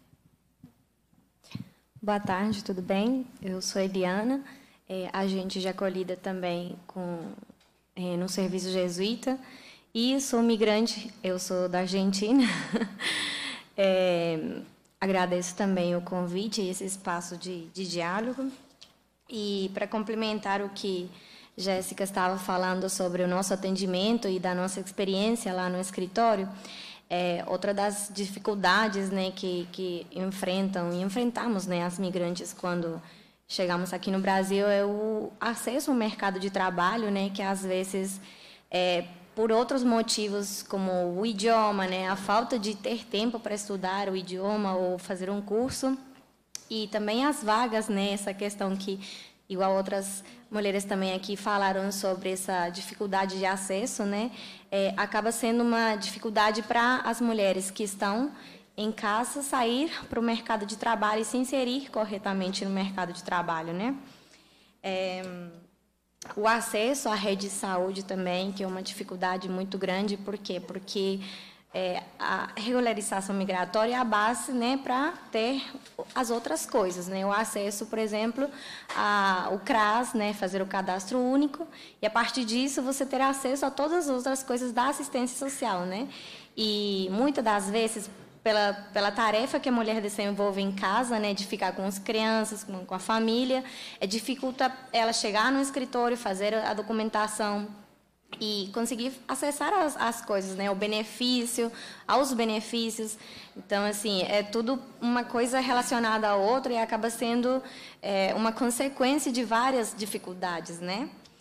Boa tarde, tudo bem? Eu sou Eliana, é, agente de acolhida também com, é, no Serviço Jesuíta, e sou migrante, eu sou da Argentina. é, agradeço também o convite e esse espaço de, de diálogo. E, para complementar o que Jéssica estava falando sobre o nosso atendimento e da nossa experiência lá no escritório, É, outra das dificuldades, né, que, que enfrentam e enfrentamos, né, as migrantes quando chegamos aqui no Brasil é o acesso ao mercado de trabalho, né, que às vezes, é, por outros motivos, como o idioma, né, a falta de ter tempo para estudar o idioma ou fazer um curso, e também as vagas, né, essa questão que, igual outras mulheres também aqui falaram sobre essa dificuldade de acesso, né, é, acaba sendo uma dificuldade para as mulheres que estão em casa sair para o mercado de trabalho e se inserir corretamente no mercado de trabalho, né? É, o acesso à rede de saúde também, que é uma dificuldade muito grande, por quê? Porque é, a regularização migratória é a base, né, para ter as outras coisas, né? O acesso, por exemplo, ao C R A S, né, fazer o cadastro único, e a partir disso você terá acesso a todas as outras coisas da assistência social, né? E muitas das vezes, pela, pela tarefa que a mulher desenvolve em casa, né, de ficar com as crianças, com, com a família, é, dificulta ela chegar no escritório, fazer a documentação e conseguir acessar as, as coisas, né, o benefício, aos benefícios. Então, assim, é tudo uma coisa relacionada à outra e acaba sendo é, uma consequência de várias dificuldades, né?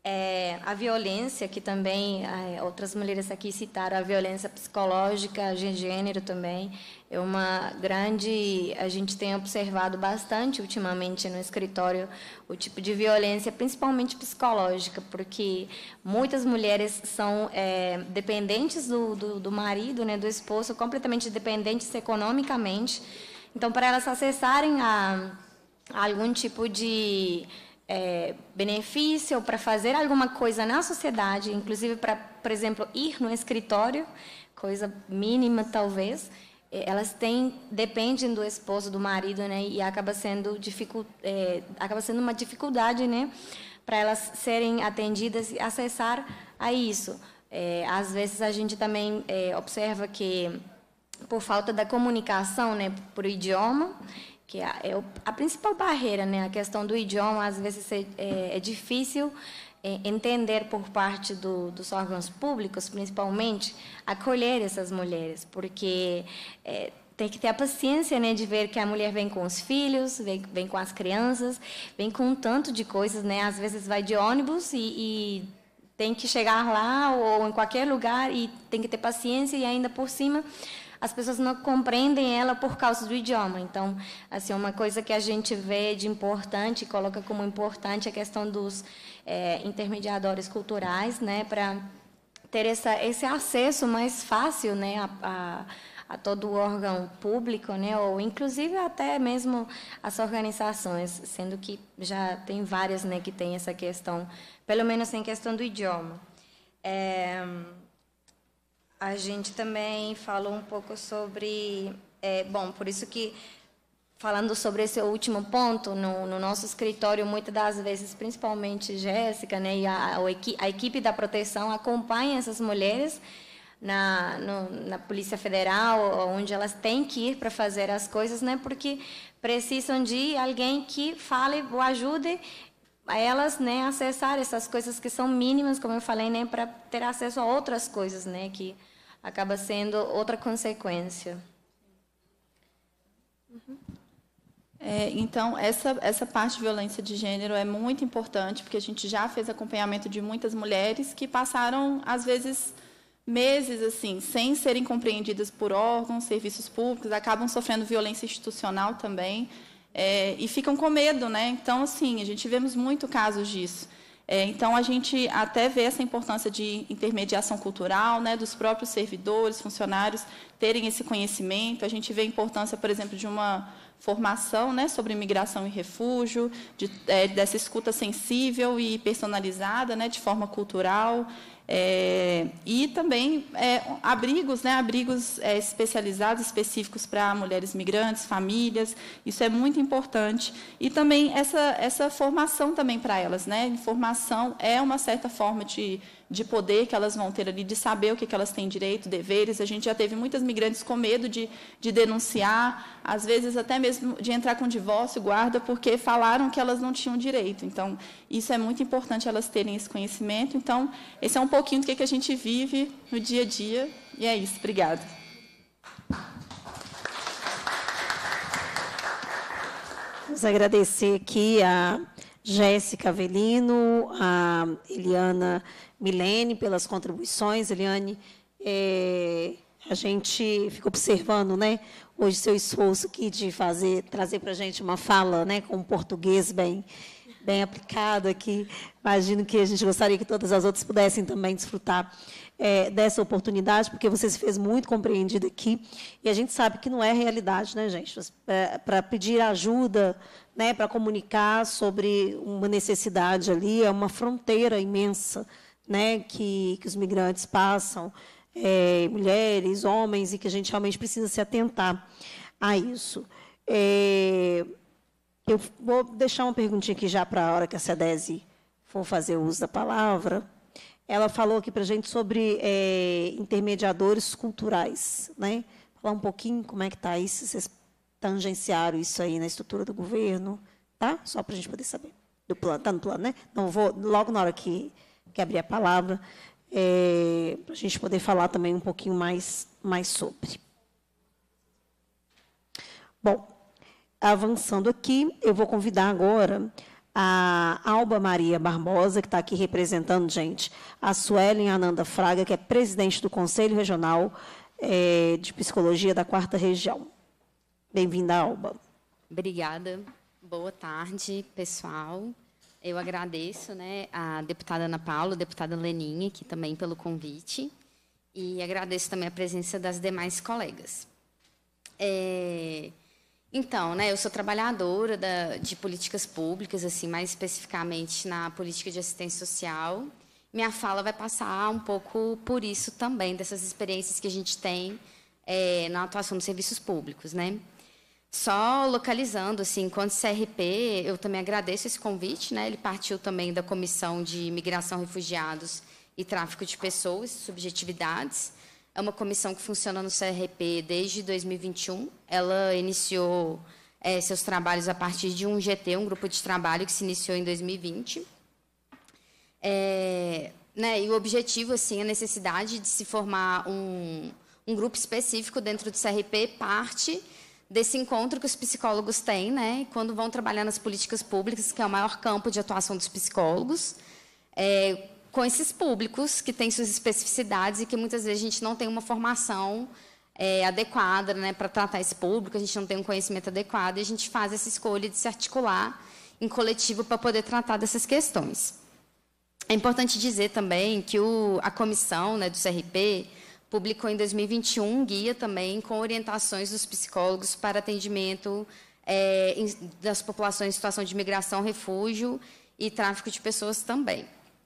É, a violência, que também é, outras mulheres aqui citaram, a violência psicológica de gênero também, é uma grande... A gente tem observado bastante ultimamente no escritório o tipo de violência, principalmente psicológica, porque muitas mulheres são é, dependentes do, do, do marido, né, do esposo, completamente dependentes economicamente. Então, para elas acessarem a, a algum tipo de... É, benefício ou para fazer alguma coisa na sociedade, inclusive para, por exemplo, ir no escritório, coisa mínima talvez, elas têm, dependem do esposo, do marido, né, e acaba sendo dificult, é, acaba sendo uma dificuldade, né, para elas serem atendidas e acessar a isso. É, às vezes a gente também é, observa que por falta da comunicação, né, por idioma, que é a principal barreira, né? A questão do idioma, às vezes, é, é difícil é, entender por parte do, dos órgãos públicos, principalmente, acolher essas mulheres, porque é, tem que ter a paciência, né, de ver que a mulher vem com os filhos, vem, vem com as crianças, vem com um tanto de coisas, né? Às vezes vai de ônibus e, e tem que chegar lá ou em qualquer lugar e tem que ter paciência e ainda por cima as pessoas não compreendem ela por causa do idioma. Então, assim, uma coisa que a gente vê de importante, coloca como importante a questão dos é, intermediadores culturais, né, para ter essa, esse acesso mais fácil, né, a, a, a todo o órgão público, né, ou inclusive até mesmo as organizações, sendo que já tem várias, né, que tem essa questão, pelo menos em questão do idioma. É, A gente também falou um pouco sobre... É, bom, por isso que, falando sobre esse último ponto, no, no nosso escritório, muitas das vezes, principalmente Jéssica, né, e a, a equipe da proteção acompanha essas mulheres na, no, na Polícia Federal, onde elas têm que ir para fazer as coisas, né, porque precisam de alguém que fale ou ajude a elas, né, acessar essas coisas que são mínimas, como eu falei, né, para ter acesso a outras coisas, né, que acaba sendo outra consequência. Uhum. É, então, essa, essa parte de violência de gênero é muito importante, porque a gente já fez acompanhamento de muitas mulheres que passaram, às vezes, meses assim, sem serem compreendidas por órgãos, serviços públicos, acabam sofrendo violência institucional também, é, e ficam com medo, né? Então, assim, a gente vemos muito casos disso. É, então, a gente até vê essa importância de intermediação cultural, né, dos próprios servidores, funcionários, terem esse conhecimento. A gente vê a importância, por exemplo, de uma formação, né, sobre imigração e refúgio, de, é, dessa escuta sensível e personalizada, né, de forma cultural. É, e também é, abrigos, né, abrigos é, especializados, específicos para mulheres migrantes, famílias, isso é muito importante. E também essa, essa formação também para elas, né? Informação é uma certa forma de, de poder que elas vão ter ali, de saber o que, que elas têm direito, deveres. A gente já teve muitas migrantes com medo de, de denunciar, às vezes até mesmo de entrar com divórcio, guarda, porque falaram que elas não tinham direito. Então, isso é muito importante elas terem esse conhecimento. Então, esse é um pouquinho do que, que a gente vive no dia a dia. E é isso. Obrigada. Vamos agradecer aqui a Jéssica Avelino, a Eliana Milene pelas contribuições. Eliane, é, a gente fica observando, né, hoje seu esforço aqui de fazer, trazer para a gente uma fala, né, com um português bem, bem aplicado aqui. Imagino que a gente gostaria que todas as outras pudessem também desfrutar é, dessa oportunidade, porque você se fez muito compreendido aqui, e a gente sabe que não é realidade, né, gente? Para pedir ajuda, né, para comunicar sobre uma necessidade ali, é uma fronteira imensa, né, que, que os migrantes passam, é, mulheres, homens, e que a gente realmente precisa se atentar a isso. É, eu vou deixar uma perguntinha aqui já para a hora que a SEDESI for fazer uso da palavra. Ela falou aqui para a gente sobre é, intermediadores culturais, né? Falar um pouquinho como é que está isso, vocês tangenciaram isso aí na estrutura do governo, tá? Só para a gente poder saber. Do plano, está no plano, né? Não vou, logo na hora que, que abrir a palavra, é, para a gente poder falar também um pouquinho mais, mais sobre. Bom, avançando aqui, eu vou convidar agora a Alba Maria Barbosa, que está aqui representando, gente, a Suelen Ananda Fraga, que é presidente do Conselho Regional é, de Psicologia da quarta Região. Bem-vinda, Alba. Obrigada. Boa tarde, pessoal. Eu agradeço, né, a deputada Ana Paula, a deputada Leninha, aqui também pelo convite, e agradeço também a presença das demais colegas. É... Então, né, eu sou trabalhadora da, de políticas públicas, assim, mais especificamente na política de assistência social. Minha fala vai passar um pouco por isso também, dessas experiências que a gente tem é, na atuação dos serviços públicos, né? Só localizando, assim, enquanto C R P, eu também agradeço esse convite, né? Ele partiu também da Comissão de Imigração, Refugiados e Tráfico de Pessoas, Subjetividades. É uma comissão que funciona no C R P desde dois mil e vinte e um. Ela iniciou é, seus trabalhos a partir de um G T, um grupo de trabalho que se iniciou em dois mil e vinte. É, né, e o objetivo, assim, a necessidade de se formar um, um grupo específico dentro do C R P parte desse encontro que os psicólogos têm, né, quando vão trabalhar nas políticas públicas, que é o maior campo de atuação dos psicólogos, é, com esses públicos que têm suas especificidades e que muitas vezes a gente não tem uma formação é, adequada, né, para tratar esse público, a gente não tem um conhecimento adequado e a gente faz essa escolha de se articular em coletivo para poder tratar dessas questões. É importante dizer também que o, a comissão, né, do C R P publicou em dois mil e vinte e um um guia também com orientações dos psicólogos para atendimento é, em, das populações em situação de imigração, refúgio e tráfico de pessoas também.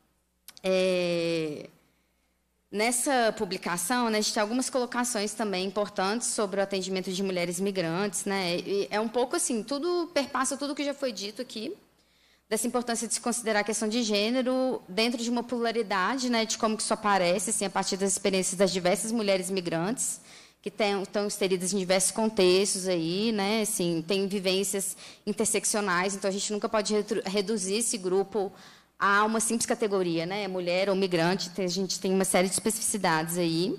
É, nessa publicação, né, a gente tem algumas colocações também importantes sobre o atendimento de mulheres migrantes, né, e é um pouco assim, tudo perpassa tudo que já foi dito aqui, dessa importância de se considerar a questão de gênero dentro de uma pluralidade, né, de como que isso aparece, assim, a partir das experiências das diversas mulheres migrantes, que tem, estão inseridas em diversos contextos, aí, né, assim, tem vivências interseccionais, então a gente nunca pode reduzir esse grupo a uma simples categoria, né, mulher ou migrante, a gente tem uma série de especificidades aí.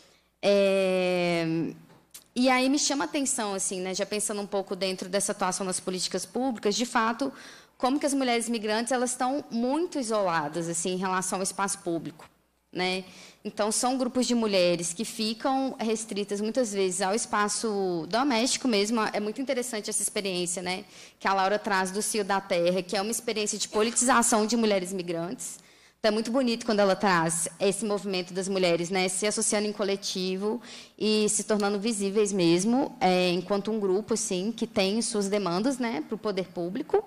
É... E aí me chama a atenção, assim, né, já pensando um pouco dentro dessa atuação nas políticas públicas, de fato, como que as mulheres migrantes elas estão muito isoladas, assim, em relação ao espaço público, né? Então são grupos de mulheres que ficam restritas muitas vezes ao espaço doméstico mesmo. É muito interessante essa experiência, né, que a Laura traz do Cio da Terra, que é uma experiência de politização de mulheres migrantes. Então é muito bonito quando ela traz esse movimento das mulheres, né, se associando em coletivo e se tornando visíveis mesmo, é, enquanto um grupo assim que tem suas demandas, né, para o poder público.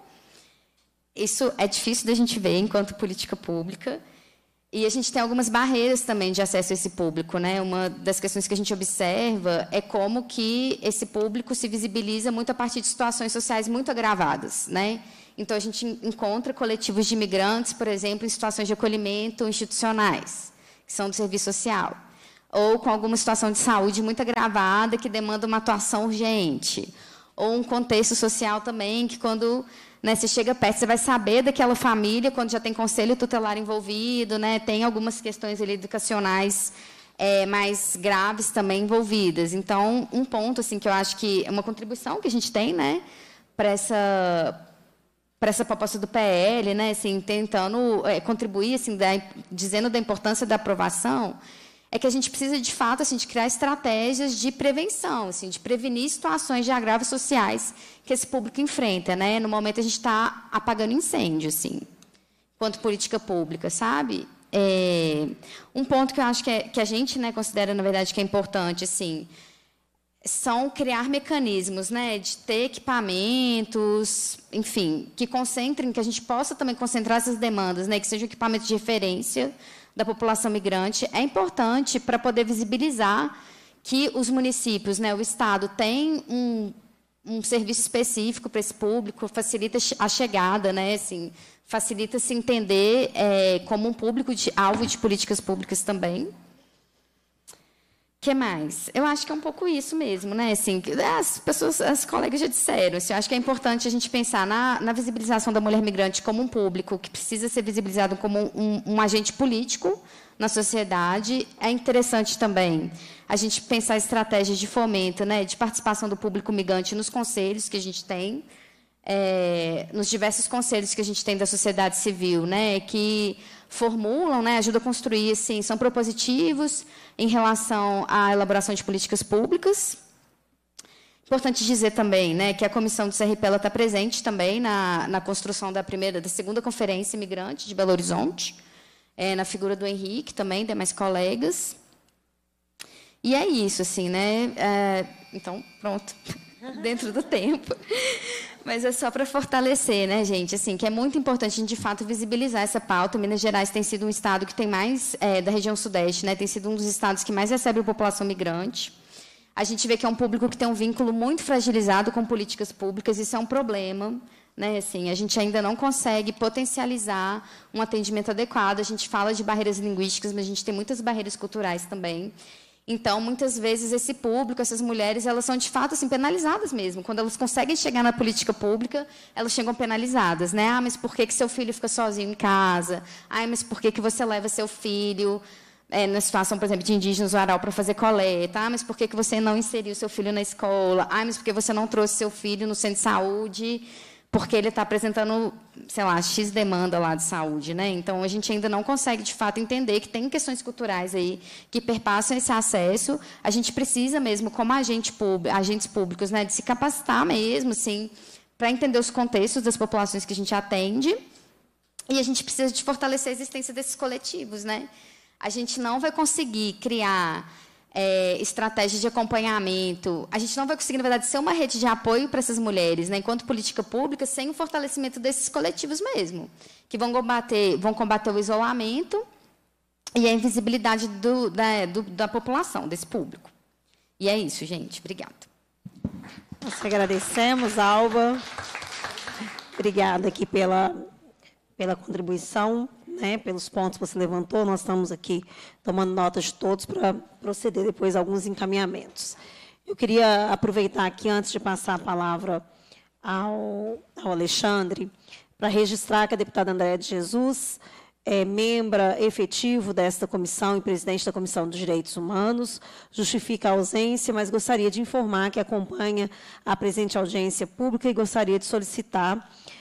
Isso é difícil da gente ver enquanto política pública. E a gente tem algumas barreiras também de acesso a esse público, né? Uma das questões que a gente observa é como que esse público se visibiliza muito a partir de situações sociais muito agravadas, né? Então, a gente encontra coletivos de imigrantes, por exemplo, em situações de acolhimento institucionais, que são do serviço social, ou com alguma situação de saúde muito agravada que demanda uma atuação urgente, ou um contexto social também que, quando, né, você chega perto, você vai saber daquela família, quando já tem conselho tutelar envolvido, né, tem algumas questões ali educacionais é, mais graves também envolvidas. Então, um ponto assim, que eu acho que é uma contribuição que a gente tem, né, para essa, para essa proposta do P L, né, assim, tentando é, contribuir, assim, da, dizendo da importância da aprovação, é que a gente precisa, de fato, assim, de criar estratégias de prevenção, assim, de prevenir situações de agravos sociais que esse público enfrenta, né? No momento, a gente está apagando incêndio, assim, enquanto política pública, sabe? É, um ponto que eu acho que, é, que a gente, né, considera, na verdade, que é importante, assim, são criar mecanismos, né, de ter equipamentos, enfim, que concentrem, que a gente possa também concentrar essas demandas, né, que sejam equipamentos de referência da população migrante. É importante para poder visibilizar que os municípios, né, o Estado tem um, um serviço específico para esse público, facilita a chegada, né, assim, facilita se entender é, como um público de alvo de políticas públicas também. O que mais? Eu acho que é um pouco isso mesmo, né? Assim, as pessoas, as colegas já disseram. Assim, eu acho que é importante a gente pensar na, na visibilização da mulher migrante como um público que precisa ser visibilizado como um, um agente político na sociedade. É interessante também a gente pensar estratégias de fomento, né, de participação do público migrante nos conselhos que a gente tem. é, nos diversos conselhos que a gente tem da sociedade civil, né, que formulam, né, ajudam a construir, assim, são propositivos em relação à elaboração de políticas públicas. Importante dizer também, né, que a comissão do C R P está presente também na, na construção da primeira, da segunda conferência imigrante de Belo Horizonte, é, na figura do Henrique também, demais colegas. E é isso, assim, né? É, então, pronto, dentro do tempo. Mas é só para fortalecer, né, gente? Assim, que é muito importante a gente, de fato, visibilizar essa pauta. Minas Gerais tem sido um estado que tem mais, é, da região sudeste, né? Tem sido um dos estados que mais recebe a população migrante. A gente vê que é um público que tem um vínculo muito fragilizado com políticas públicas. Isso é um problema, né? Assim, a gente ainda não consegue potencializar um atendimento adequado. A gente fala de barreiras linguísticas, mas a gente tem muitas barreiras culturais também. Então, muitas vezes, esse público, essas mulheres, elas são, de fato, assim, penalizadas mesmo. Quando elas conseguem chegar na política pública, elas chegam penalizadas, né? Ah, mas por que que seu filho fica sozinho em casa? Ah, mas por que que você leva seu filho, é, na situação, por exemplo, de indígenas do Aral para fazer coleta? Ah, mas por que que você não inseriu seu filho na escola? Ah, mas por que você não trouxe seu filho no centro de saúde? Porque ele está apresentando, sei lá, X demanda lá de saúde, né? Então, a gente ainda não consegue, de fato, entender que tem questões culturais aí que perpassam esse acesso. A gente precisa mesmo, como agente público, agentes públicos, né, de se capacitar mesmo, assim, para entender os contextos das populações que a gente atende. E a gente precisa de fortalecer a existência desses coletivos, né? A gente não vai conseguir criar É, estratégia de acompanhamento. A gente não vai conseguir, na verdade, ser uma rede de apoio para essas mulheres, né, enquanto política pública, sem o fortalecimento desses coletivos mesmo, que vão combater, vão combater o isolamento e a invisibilidade do, da, do, da população, desse público. E é isso, gente. Obrigada. Nós agradecemos, Alba. Obrigada aqui pela, pela contribuição, né, pelos pontos que você levantou. Nós estamos aqui tomando nota de todos para proceder depois a alguns encaminhamentos. Eu queria aproveitar aqui, antes de passar a palavra ao, ao Alexandre, para registrar que a deputada Andréa de Jesus é membro efetivo desta comissão e presidente da Comissão dos Direitos Humanos, justifica a ausência, mas gostaria de informar que acompanha a presente audiência pública e gostaria de solicitar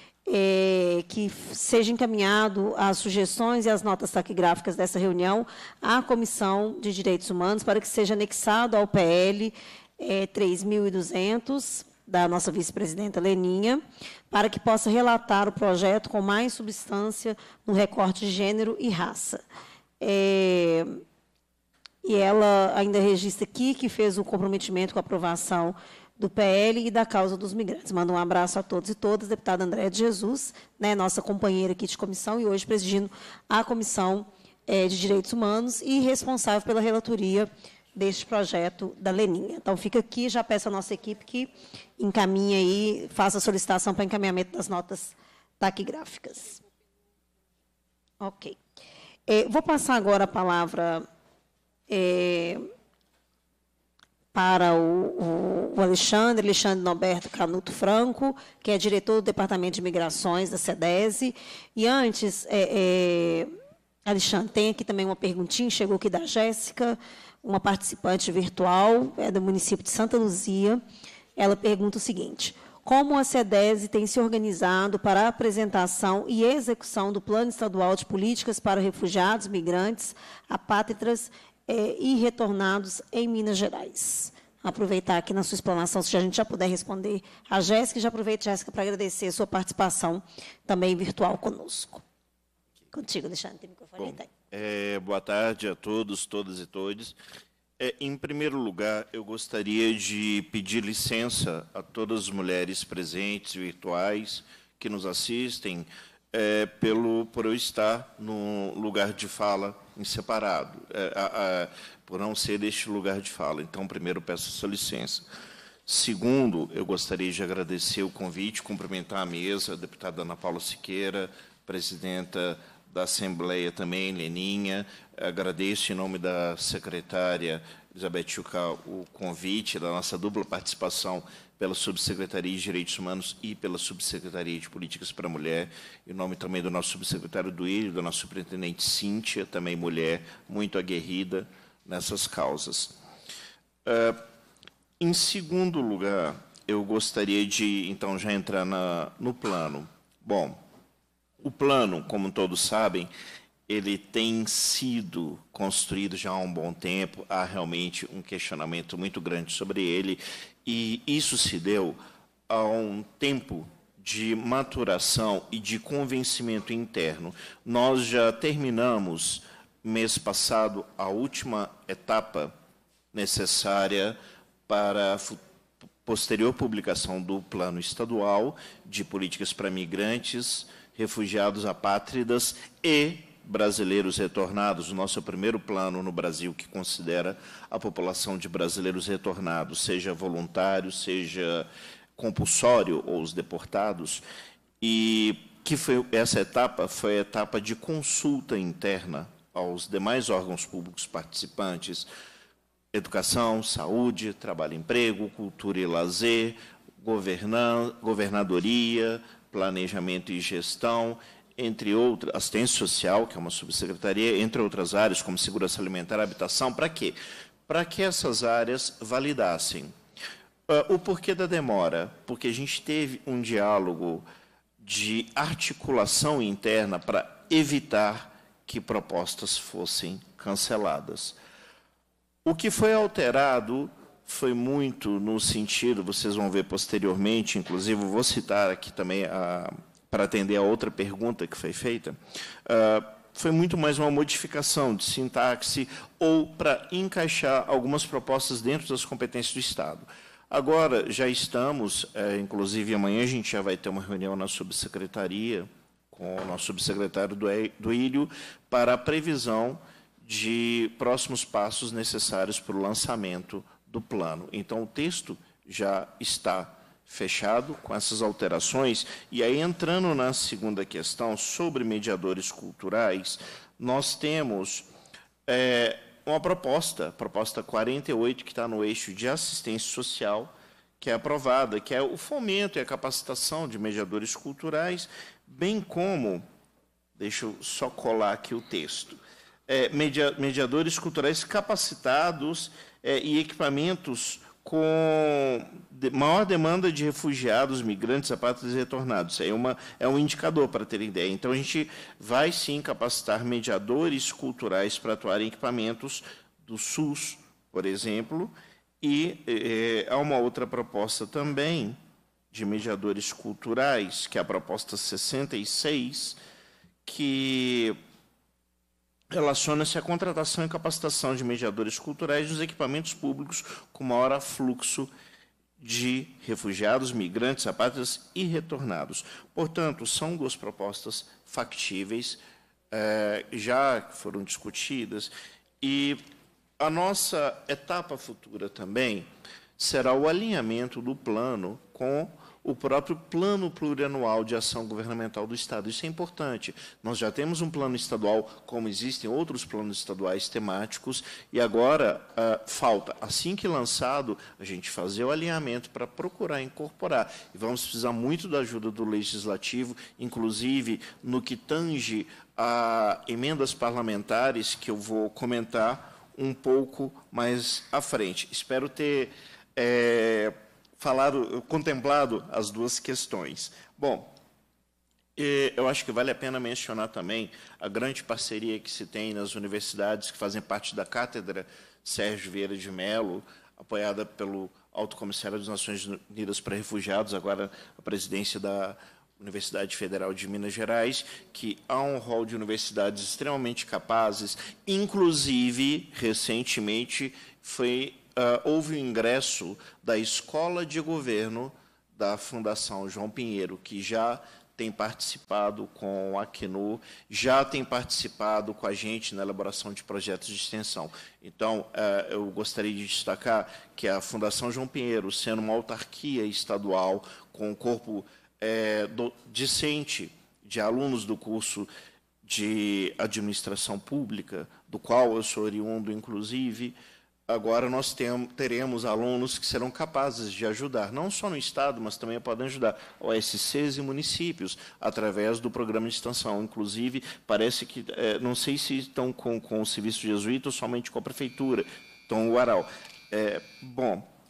É, que seja encaminhado as sugestões e as notas taquigráficas dessa reunião à Comissão de Direitos Humanos para que seja anexado ao P L é, três mil e duzentos, da nossa vice-presidenta Leninha, para que possa relatar o projeto com mais substância no recorte de gênero e raça. É, e ela ainda registra aqui que fez o comprometimento com a aprovação do P L e da causa dos migrantes. Manda um abraço a todos e todas, deputada Andréa de Jesus, né, nossa companheira aqui de comissão, e hoje presidindo a Comissão é, de Direitos Humanos e responsável pela relatoria deste projeto da Leninha. Então, fica aqui, já peço à nossa equipe que encaminhe aí, faça a solicitação para encaminhamento das notas taquigráficas. Ok. É, vou passar agora a palavra é, para o, o Alexandre, Alexandre Norberto Canuto Franco, que é diretor do Departamento de Migrações da SEDESI. E antes, é, é, Alexandre, tem aqui também uma perguntinha, chegou aqui da Jéssica, uma participante virtual, é do município de Santa Luzia. Ela pergunta o seguinte: como a SEDESI tem se organizado para a apresentação e execução do Plano Estadual de Políticas para Refugiados, Migrantes, Apátridas É, e retornados em Minas Gerais? Aproveitar aqui na sua explanação, se a gente já puder responder a Jéssica, já aproveito, Jéssica, para agradecer a sua participação também virtual conosco. Contigo, Alexandre, tem microfone. Bom, é, boa tarde a todos, todas e todos. É, em primeiro lugar, eu gostaria de pedir licença a todas as mulheres presentes, virtuais, que nos assistem, É, pelo, por eu estar no lugar de fala em separado, é, a, a, por não ser deste lugar de fala. Então, primeiro, peço sua licença. Segundo, eu gostaria de agradecer o convite, cumprimentar a mesa, a deputada Ana Paula Siqueira, presidenta da Assembleia também, Leninha. Agradeço, em nome da secretária Elizabeth Chuca, o convite da nossa dupla participação pela Subsecretaria de Direitos Humanos e pela Subsecretaria de Políticas para a Mulher, em nome também do nosso subsecretário Duílio, da nossa superintendente Cíntia, também mulher, muito aguerrida nessas causas. Uh, em segundo lugar, eu gostaria de, então, já entrar na, no plano. Bom, o plano, como todos sabem, ele tem sido construído já há um bom tempo, há realmente um questionamento muito grande sobre ele, e isso se deu a um tempo de maturação e de convencimento interno. Nós já terminamos, mês passado, a última etapa necessária para a posterior publicação do Plano Estadual de Políticas para Migrantes, Refugiados, Apátridas e Brasileiros Retornados, o nosso primeiro plano no Brasil que considera a população de brasileiros retornados, seja voluntário, seja compulsório ou os deportados, e que foi essa etapa foi a etapa de consulta interna aos demais órgãos públicos participantes: educação, saúde, trabalho e emprego, cultura e lazer, governan governadoria, planejamento e gestão, entre outras, assistência social, que é uma subsecretaria, entre outras áreas, como segurança alimentar e habitação. Para quê? Para que essas áreas validassem. Uh, o porquê da demora? Porque a gente teve um diálogo de articulação interna para evitar que propostas fossem canceladas. O que foi alterado foi muito no sentido, vocês vão ver posteriormente, inclusive vou citar aqui também, a, para atender a outra pergunta que foi feita, uh, foi muito mais uma modificação de sintaxe ou para encaixar algumas propostas dentro das competências do Estado. Agora, já estamos, é, inclusive amanhã a gente já vai ter uma reunião na subsecretaria com o nosso subsecretário Duílio para a previsão de próximos passos necessários para o lançamento do plano. Então, o texto já está fechado com essas alterações. E aí, entrando na segunda questão, sobre mediadores culturais, nós temos é, uma proposta, proposta quarenta e oito, que está no eixo de assistência social, que é aprovada, que é o fomento e a capacitação de mediadores culturais, bem como, deixa eu só colar aqui o texto, é, media, mediadores culturais capacitados é, e equipamentos com de, maior demanda de refugiados, migrantes, apátridas e retornados. Isso aí é, uma, é um indicador para ter ideia. Então, a gente vai, sim, capacitar mediadores culturais para atuar em equipamentos do SUS, por exemplo, e é, há uma outra proposta também de mediadores culturais, que é a proposta sessenta e seis, que relaciona-se à contratação e capacitação de mediadores culturais nos equipamentos públicos com maior afluxo de refugiados, migrantes, apátridas e retornados. Portanto, são duas propostas factíveis, eh, já foram discutidas, e a nossa etapa futura também será o alinhamento do plano com o próprio Plano Plurianual de Ação Governamental do Estado. Isso é importante. Nós já temos um plano estadual, como existem outros planos estaduais temáticos, e agora uh, falta, assim que lançado, a gente fazer o alinhamento para procurar incorporar. E vamos precisar muito da ajuda do Legislativo, inclusive no que tange a emendas parlamentares, que eu vou comentar um pouco mais à frente. Espero ter é, falado, contemplado as duas questões. Bom, eu acho que vale a pena mencionar também a grande parceria que se tem nas universidades que fazem parte da Cátedra Sérgio Vieira de Mello, apoiada pelo Alto Comissário das Nações Unidas para Refugiados, agora a presidência da Universidade Federal de Minas Gerais, que há um rol de universidades extremamente capazes, inclusive, recentemente, foi, uh, houve o ingresso da Escola de Governo da Fundação João Pinheiro, que já tem participado com o Acnur, já tem participado com a gente na elaboração de projetos de extensão. Então, uh, eu gostaria de destacar que a Fundação João Pinheiro, sendo uma autarquia estadual, com um corpo É, do, discente de alunos do curso de administração pública, do qual eu sou oriundo, inclusive, agora nós tem, teremos alunos que serão capazes de ajudar, não só no Estado, mas também podem ajudar O S Cs e municípios, através do programa de extensão. Inclusive, parece que, é, não sei se estão com, com o serviço jesuíta ou somente com a prefeitura, então o Aral. É, bom,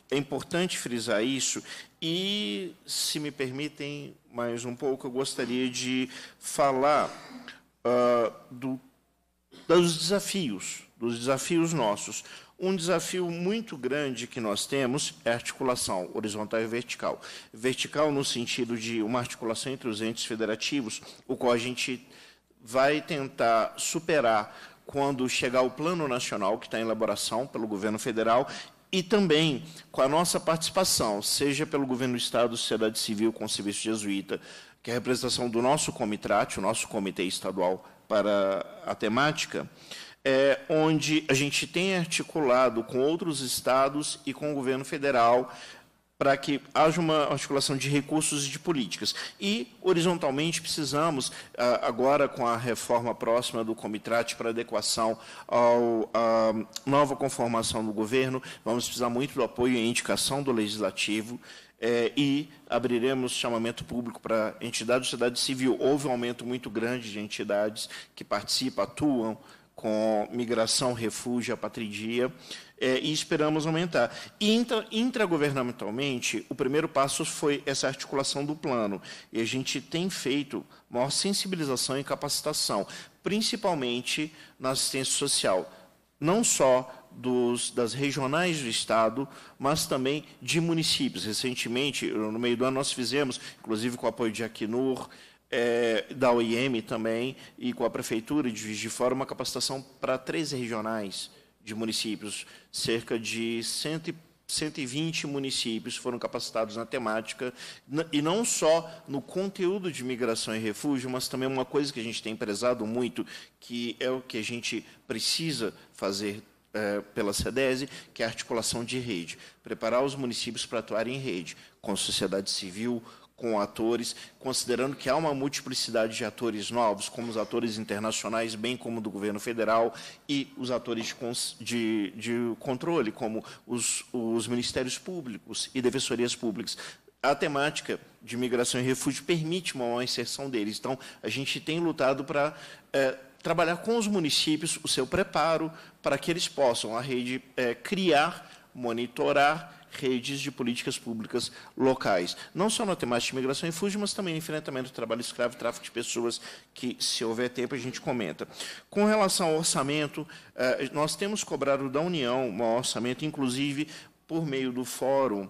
é importante frisar isso e, se me permitem mais um pouco, eu gostaria de falar uh, do, dos desafios, dos desafios nossos. Um desafio muito grande que nós temos é a articulação horizontal e vertical. Vertical no sentido de uma articulação entre os entes federativos, o qual a gente vai tentar superar quando chegar o Plano Nacional, que está em elaboração pelo governo federal, e também com a nossa participação, seja pelo governo do Estado, sociedade civil, com o Serviço Jesuíta, que é a representação do nosso Comitrat, o nosso Comitê Estadual para a temática, é, onde a gente tem articulado com outros estados e com o governo federal para que haja uma articulação de recursos e de políticas. E, horizontalmente, precisamos, agora com a reforma próxima do Comitrat para adequação à nova conformação do governo, vamos precisar muito do apoio e indicação do Legislativo, é, e abriremos chamamento público para entidades da sociedade civil. Houve um aumento muito grande de entidades que participam, atuam com migração, refúgio, apatridia, é, e esperamos aumentar. E intra, intragovernamentalmente, o primeiro passo foi essa articulação do plano, e a gente tem feito maior sensibilização e capacitação, principalmente na assistência social, não só dos, das regionais do Estado, mas também de municípios. Recentemente, no meio do ano, nós fizemos, inclusive com o apoio de Acnur, É, da O I M também, e com a Prefeitura de Juiz de Fora, uma capacitação para treze regionais de municípios. Cerca de cento e vinte municípios foram capacitados na temática, e não só no conteúdo de migração e refúgio, mas também uma coisa que a gente tem prezado muito, que é o que a gente precisa fazer é, pela SEDESE, que é a articulação de rede. Preparar os municípios para atuarem em rede, com a sociedade civil, com atores, considerando que há uma multiplicidade de atores novos, como os atores internacionais, bem como do governo federal, e os atores de, de, de controle, como os, os ministérios públicos e defensorias públicas. A temática de migração e refúgio permite uma maior inserção deles. Então, a gente tem lutado para é, trabalhar com os municípios o seu preparo para que eles possam, a rede, é, criar, monitorar redes de políticas públicas locais, não só na temática de migração e refúgio, mas também no enfrentamento do trabalho escravo e tráfico de pessoas, que, se houver tempo, a gente comenta. Com relação ao orçamento, nós temos cobrado da União um orçamento, inclusive, por meio do fórum,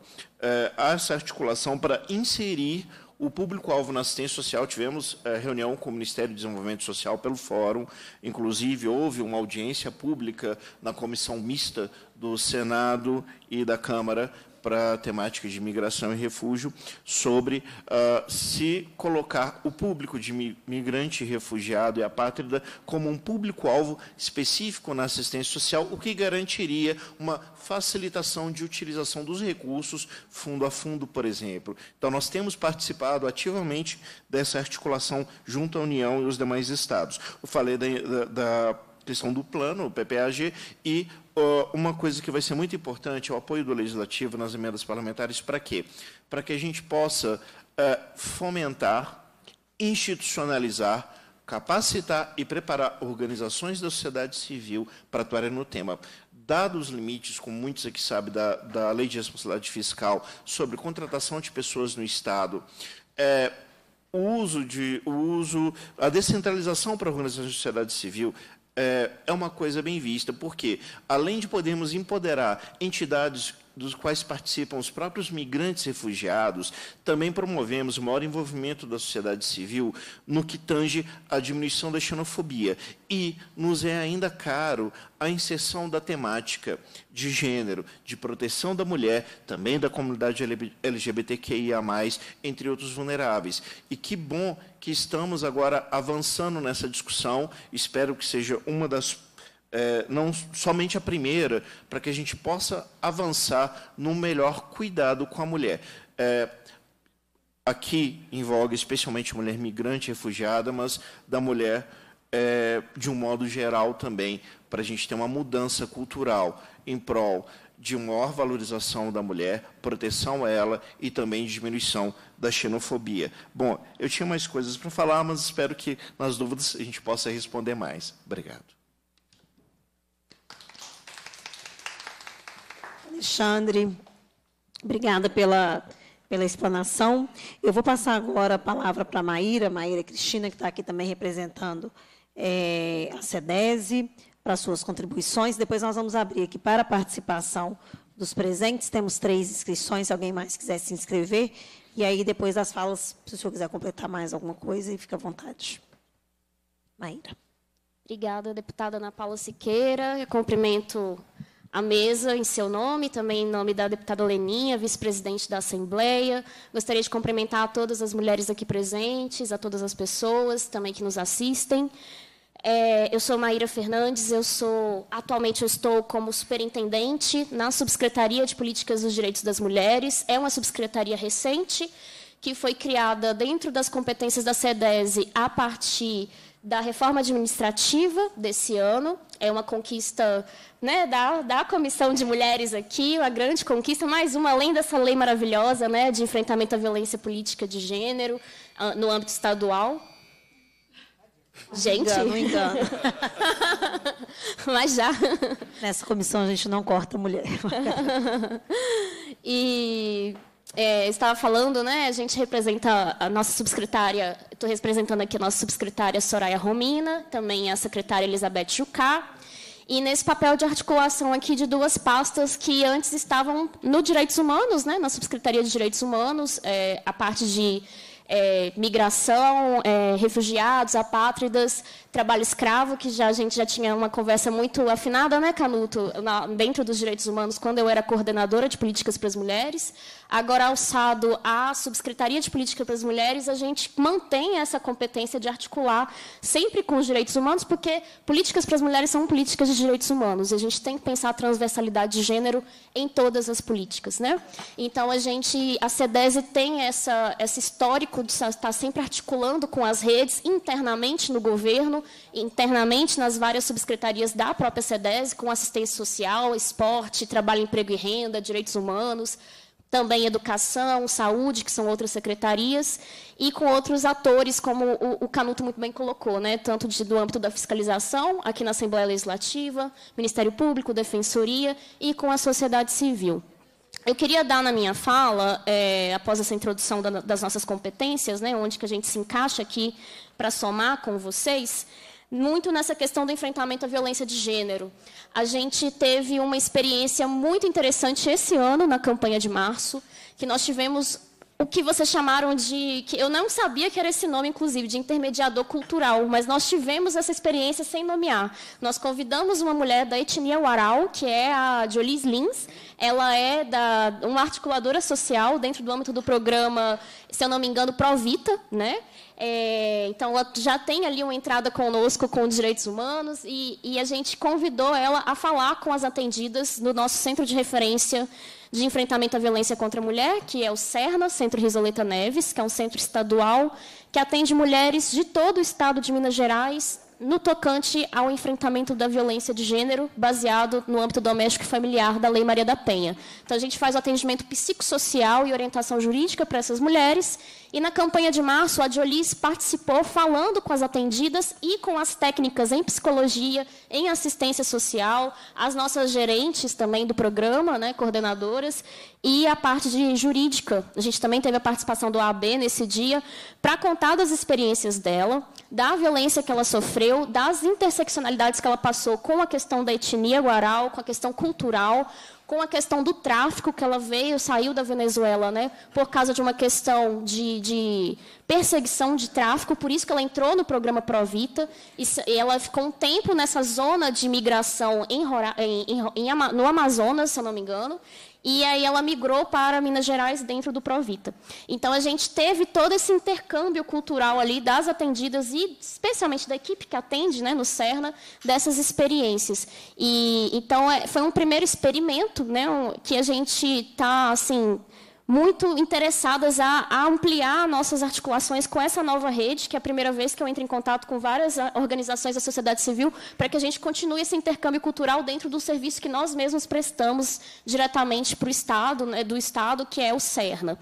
essa articulação para inserir o público-alvo na assistência social. Tivemos eh, reunião com o Ministério do Desenvolvimento Social pelo Fórum, inclusive houve uma audiência pública na comissão mista do Senado e da Câmara para a temática de migração e refúgio, sobre uh, se colocar o público de migrante, refugiado e apátrida como um público-alvo específico na assistência social, o que garantiria uma facilitação de utilização dos recursos fundo a fundo, por exemplo. Então, nós temos participado ativamente dessa articulação junto à União e os demais estados. Eu falei da, da, da questão do plano, o P P A G, e uh, uma coisa que vai ser muito importante é o apoio do Legislativo nas emendas parlamentares. Para quê? Para que a gente possa uh, fomentar, institucionalizar, capacitar e preparar organizações da sociedade civil para atuarem no tema. Dados os limites, como muitos aqui sabem, da, da Lei de Responsabilidade Fiscal sobre contratação de pessoas no Estado, é, o uso de, o uso, a descentralização para organizações da sociedade civil é, é uma coisa bem vista, porque, além de podermos empoderar entidades dos quais participam os próprios migrantes refugiados, também promovemos o maior envolvimento da sociedade civil no que tange à diminuição da xenofobia. E nos é ainda caro a inserção da temática de gênero, de proteção da mulher, também da comunidade L G B T Q I A mais, entre outros vulneráveis. E que bom que estamos agora avançando nessa discussão. Espero que seja uma das É, não somente a primeira, para que a gente possa avançar no melhor cuidado com a mulher. É, aqui em voga, especialmente a mulher migrante, refugiada, mas da mulher é, de um modo geral também, para a gente ter uma mudança cultural em prol de uma maior valorização da mulher, proteção a ela e também diminuição da xenofobia. Bom, eu tinha mais coisas para falar, mas espero que, nas dúvidas, a gente possa responder mais. Obrigado. Alexandre, Obrigada pela, pela explanação. Eu vou passar agora a palavra para a Maíra, Maíra Cristina, que está aqui também representando é, a SEDESE, para suas contribuições. Depois nós vamos abrir aqui para a participação dos presentes. Temos três inscrições, se alguém mais quiser se inscrever. E aí, depois das falas, se o senhor quiser completar mais alguma coisa, fica à vontade. Maíra. Obrigada, deputada Ana Paula Siqueira. Eu cumprimento a mesa em seu nome, também em nome da deputada Leninha, vice-presidente da Assembleia. Gostaria de cumprimentar a todas as mulheres aqui presentes, a todas as pessoas também que nos assistem. É, eu sou Maíra Fernandes, eu sou, atualmente eu estou como superintendente na Subsecretaria de Políticas dos Direitos das Mulheres. É uma subsecretaria recente, que foi criada dentro das competências da SEDESE a partir da reforma administrativa desse ano. É uma conquista, né, da, da Comissão de Mulheres aqui, uma grande conquista, mais uma, além dessa lei maravilhosa, né, de enfrentamento à violência política de gênero no âmbito estadual. Gente, não engano. Mas já. Nessa comissão a gente não corta mulher. E é, estava falando, né? A gente representa a nossa subsecretária. Estou representando aqui a nossa subsecretária Soraya Romina, também a secretária Elizabeth Jucá. E nesse papel de articulação aqui de duas pastas que antes estavam no Direitos Humanos, né? Na Subsecretaria de Direitos Humanos, é, a parte de É, migração, é, refugiados, apátridas, trabalho escravo, que já, a gente já tinha uma conversa muito afinada, né, Canuto, na, dentro dos direitos humanos, quando eu era coordenadora de políticas para as mulheres. Agora, alçado à Subsecretaria de Política para as Mulheres, a gente mantém essa competência de articular sempre com os direitos humanos, porque políticas para as mulheres são políticas de direitos humanos, e a gente tem que pensar a transversalidade de gênero em todas as políticas, né? Então, a gente, a SEDESE tem essa, essa histórico de estar sempre articulando com as redes internamente no governo, internamente nas várias subsecretarias da própria SEDESE, com assistência social, esporte, trabalho, emprego e renda, direitos humanos, também educação, saúde, que são outras secretarias, e com outros atores, como o, o Canuto muito bem colocou, né, tanto de, do âmbito da fiscalização, aqui na Assembleia Legislativa, Ministério Público, Defensoria, e com a sociedade civil. Eu queria dar na minha fala, é, após essa introdução da, das nossas competências, né, onde que a gente se encaixa aqui para somar com vocês, muito nessa questão do enfrentamento à violência de gênero. A gente teve uma experiência muito interessante esse ano, na campanha de março, que nós tivemos o que vocês chamaram de... que eu não sabia que era esse nome, inclusive, de intermediador cultural, mas nós tivemos essa experiência sem nomear. Nós convidamos uma mulher da etnia Warau, que é a Jolis Lins. Ela é da, uma articuladora social dentro do âmbito do programa, se eu não me engano, Provita, né? É, então, ela já tem ali uma entrada conosco com os direitos humanos e, e a gente convidou ela a falar com as atendidas no nosso centro de referência de enfrentamento à violência contra a mulher, que é o CERNA, Centro Risoleta Neves, que é um centro estadual que atende mulheres de todo o estado de Minas Gerais no tocante ao enfrentamento da violência de gênero, baseado no âmbito doméstico e familiar da Lei Maria da Penha. Então, a gente faz o atendimento psicossocial e orientação jurídica para essas mulheres. E, na campanha de março, a Jolis participou falando com as atendidas e com as técnicas em psicologia, em assistência social, as nossas gerentes também do programa, né, coordenadoras, e a parte de jurídica. A gente também teve a participação do A A B nesse dia, para contar das experiências dela, da violência que ela sofreu, das interseccionalidades que ela passou com a questão da etnia Warau, com a questão cultural, com a questão do tráfico, que ela veio, saiu da Venezuela, né, por causa de uma questão de, de perseguição de tráfico, por isso que ela entrou no programa Provita, e ela ficou um tempo nessa zona de migração em, em, em, em, no Amazonas, se eu não me engano, e aí ela migrou para Minas Gerais dentro do Provita. Então, a gente teve todo esse intercâmbio cultural ali das atendidas e, especialmente, da equipe que atende, né, no CERNA, dessas experiências. E, então, é, foi um primeiro experimento, né, um, que a gente está, assim, muito interessadas a, a ampliar nossas articulações com essa nova rede, que é a primeira vez que eu entro em contato com várias organizações da sociedade civil, para que a gente continue esse intercâmbio cultural dentro do serviço que nós mesmos prestamos diretamente para o Estado, né, do Estado, que é o CERNA.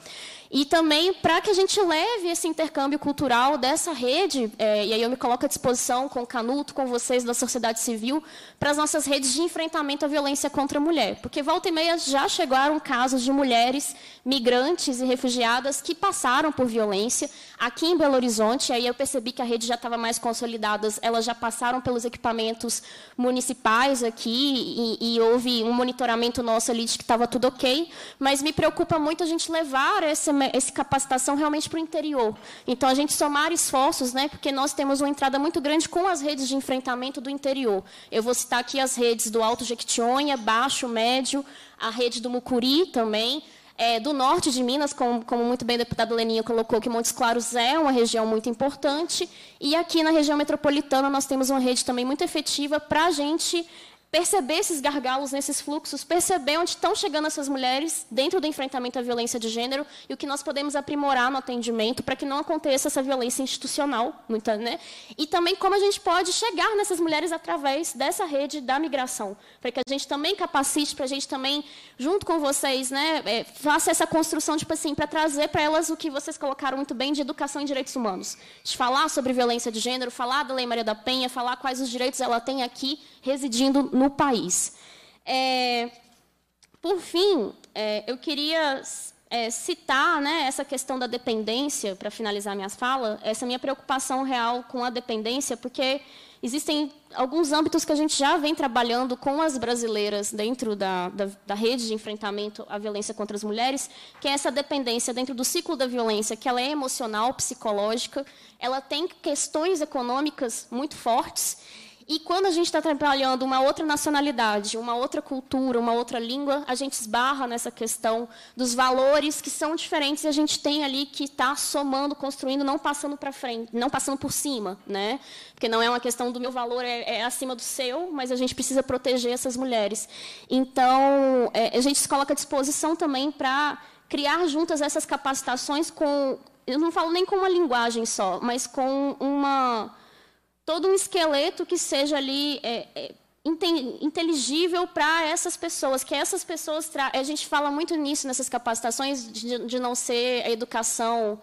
E também para que a gente leve esse intercâmbio cultural dessa rede, é, e aí eu me coloco à disposição com o Canuto, com vocês da sociedade civil, para as nossas redes de enfrentamento à violência contra a mulher. Porque volta e meia já chegaram casos de mulheres migrantes e refugiadas que passaram por violência aqui em Belo Horizonte. Aí eu percebi que a rede já estava mais consolidada, elas já passaram pelos equipamentos municipais aqui e, e houve um monitoramento nosso ali de que estava tudo ok, mas me preocupa muito a gente levar essa, essa capacitação realmente para o interior. Então, a gente somar esforços, né, porque nós temos uma entrada muito grande com as redes de enfrentamento do interior. Eu vou citar aqui as redes do Alto Jequitinhonha, Baixo, Médio, a rede do Mucuri também, É, do norte de Minas, como, como muito bem o deputado Leninha colocou, que Montes Claros é uma região muito importante, e aqui na região metropolitana nós temos uma rede também muito efetiva para a gente perceber esses gargalos nesses fluxos, perceber onde estão chegando essas mulheres dentro do enfrentamento à violência de gênero e o que nós podemos aprimorar no atendimento para que não aconteça essa violência institucional, muita, né? E também como a gente pode chegar nessas mulheres através dessa rede da migração, para que a gente também capacite, para a gente também, junto com vocês, né, é, faça essa construção, tipo assim, para trazer para elas o que vocês colocaram muito bem de educação em direitos humanos, de falar sobre violência de gênero, falar da Lei Maria da Penha, falar quais os direitos ela tem aqui residindo no país. É, por fim, é, eu queria é, citar, né, essa questão da dependência, para finalizar minhas falas, essa minha preocupação real com a dependência, porque existem alguns âmbitos que a gente já vem trabalhando com as brasileiras dentro da, da, da rede de enfrentamento à violência contra as mulheres, que é essa dependência dentro do ciclo da violência, que ela é emocional, psicológica, ela tem questões econômicas muito fortes. E quando a gente está trabalhando uma outra nacionalidade, uma outra cultura, uma outra língua, a gente esbarra nessa questão dos valores que são diferentes e a gente tem ali que estar somando, construindo, não passando para frente, não passando por cima, né? Porque não é uma questão do meu valor é, é acima do seu, mas a gente precisa proteger essas mulheres. Então, é, a gente se coloca à disposição também para criar juntas essas capacitações com, eu não falo nem com uma linguagem só, mas com uma todo um esqueleto que seja ali é, é, inteligível para essas pessoas, que essas pessoas... Tra... A gente fala muito nisso, nessas capacitações, de, de não ser a educação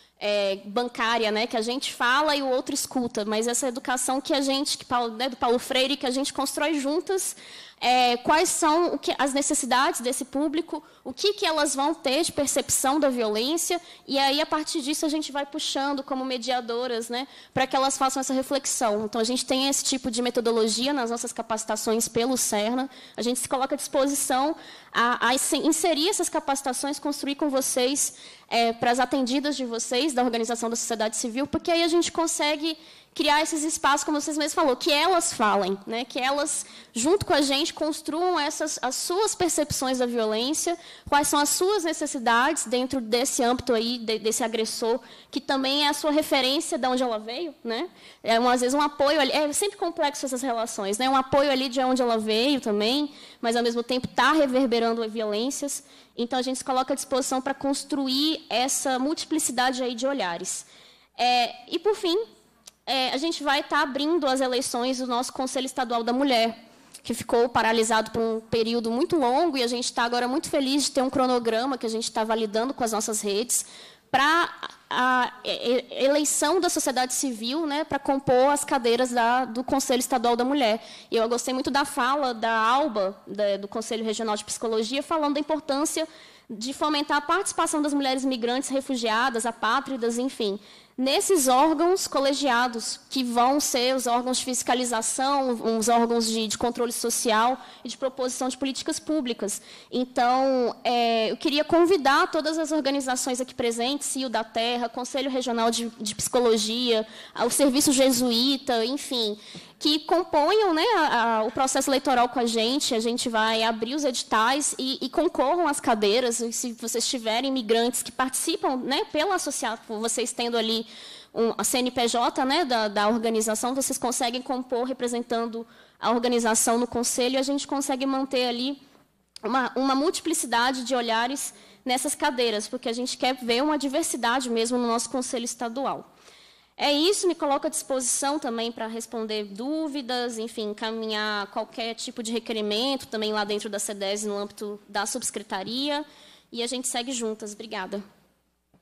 é, bancária, né, que a gente fala e o outro escuta, mas essa educação que a gente, que Paulo, né, do Paulo Freire, que a gente constrói juntas, é, quais são o que, as necessidades desse público, o que, que elas vão ter de percepção da violência, e aí, a partir disso, a gente vai puxando como mediadoras, né, para que elas façam essa reflexão. Então, a gente tem esse tipo de metodologia nas nossas capacitações pelo CERNA, a gente se coloca à disposição a, a inserir essas capacitações, construir com vocês, é, para as atendidas de vocês, da organização da sociedade civil, porque aí a gente consegue criar esses espaços, como vocês mesmos falaram, que elas falem, né? Que elas, junto com a gente, construam essas, as suas percepções da violência, quais são as suas necessidades dentro desse âmbito aí, de, desse agressor, que também é a sua referência de onde ela veio, né? É, um, às vezes, um apoio ali, é sempre complexo essas relações, né? Um apoio ali de onde ela veio também, mas, ao mesmo tempo, está reverberando violências. Então, a gente se coloca à disposição para construir essa multiplicidade aí de olhares. É, e, por fim, É, a gente vai estar abrindo as eleições do nosso Conselho Estadual da Mulher, que ficou paralisado por um período muito longo, e a gente está agora muito feliz de ter um cronograma que a gente está validando com as nossas redes para a eleição da sociedade civil, né, para compor as cadeiras da, do Conselho Estadual da Mulher. E eu gostei muito da fala da Alba, da, do Conselho Regional de Psicologia, falando da importância de fomentar a participação das mulheres migrantes, refugiadas, apátridas, enfim, nesses órgãos colegiados, que vão ser os órgãos de fiscalização, os órgãos de, de controle social e de proposição de políticas públicas. Então, é, eu queria convidar todas as organizações aqui presentes, C I O da Terra, Conselho Regional de, de Psicologia, o Serviço Jesuíta, enfim, que componham, né, a, a, o processo eleitoral com a gente. A gente vai abrir os editais e, e concorram às cadeiras. E se vocês tiverem imigrantes que participam, né, pela associação, vocês tendo ali um, a C N P J, né, da, da organização, vocês conseguem compor representando a organização no conselho, e a gente consegue manter ali uma, uma multiplicidade de olhares nessas cadeiras, porque a gente quer ver uma diversidade mesmo no nosso conselho estadual. É isso, me coloco à disposição também para responder dúvidas, enfim, encaminhar qualquer tipo de requerimento, também lá dentro da C E D E S, no âmbito da subsecretaria, e a gente segue juntas. Obrigada.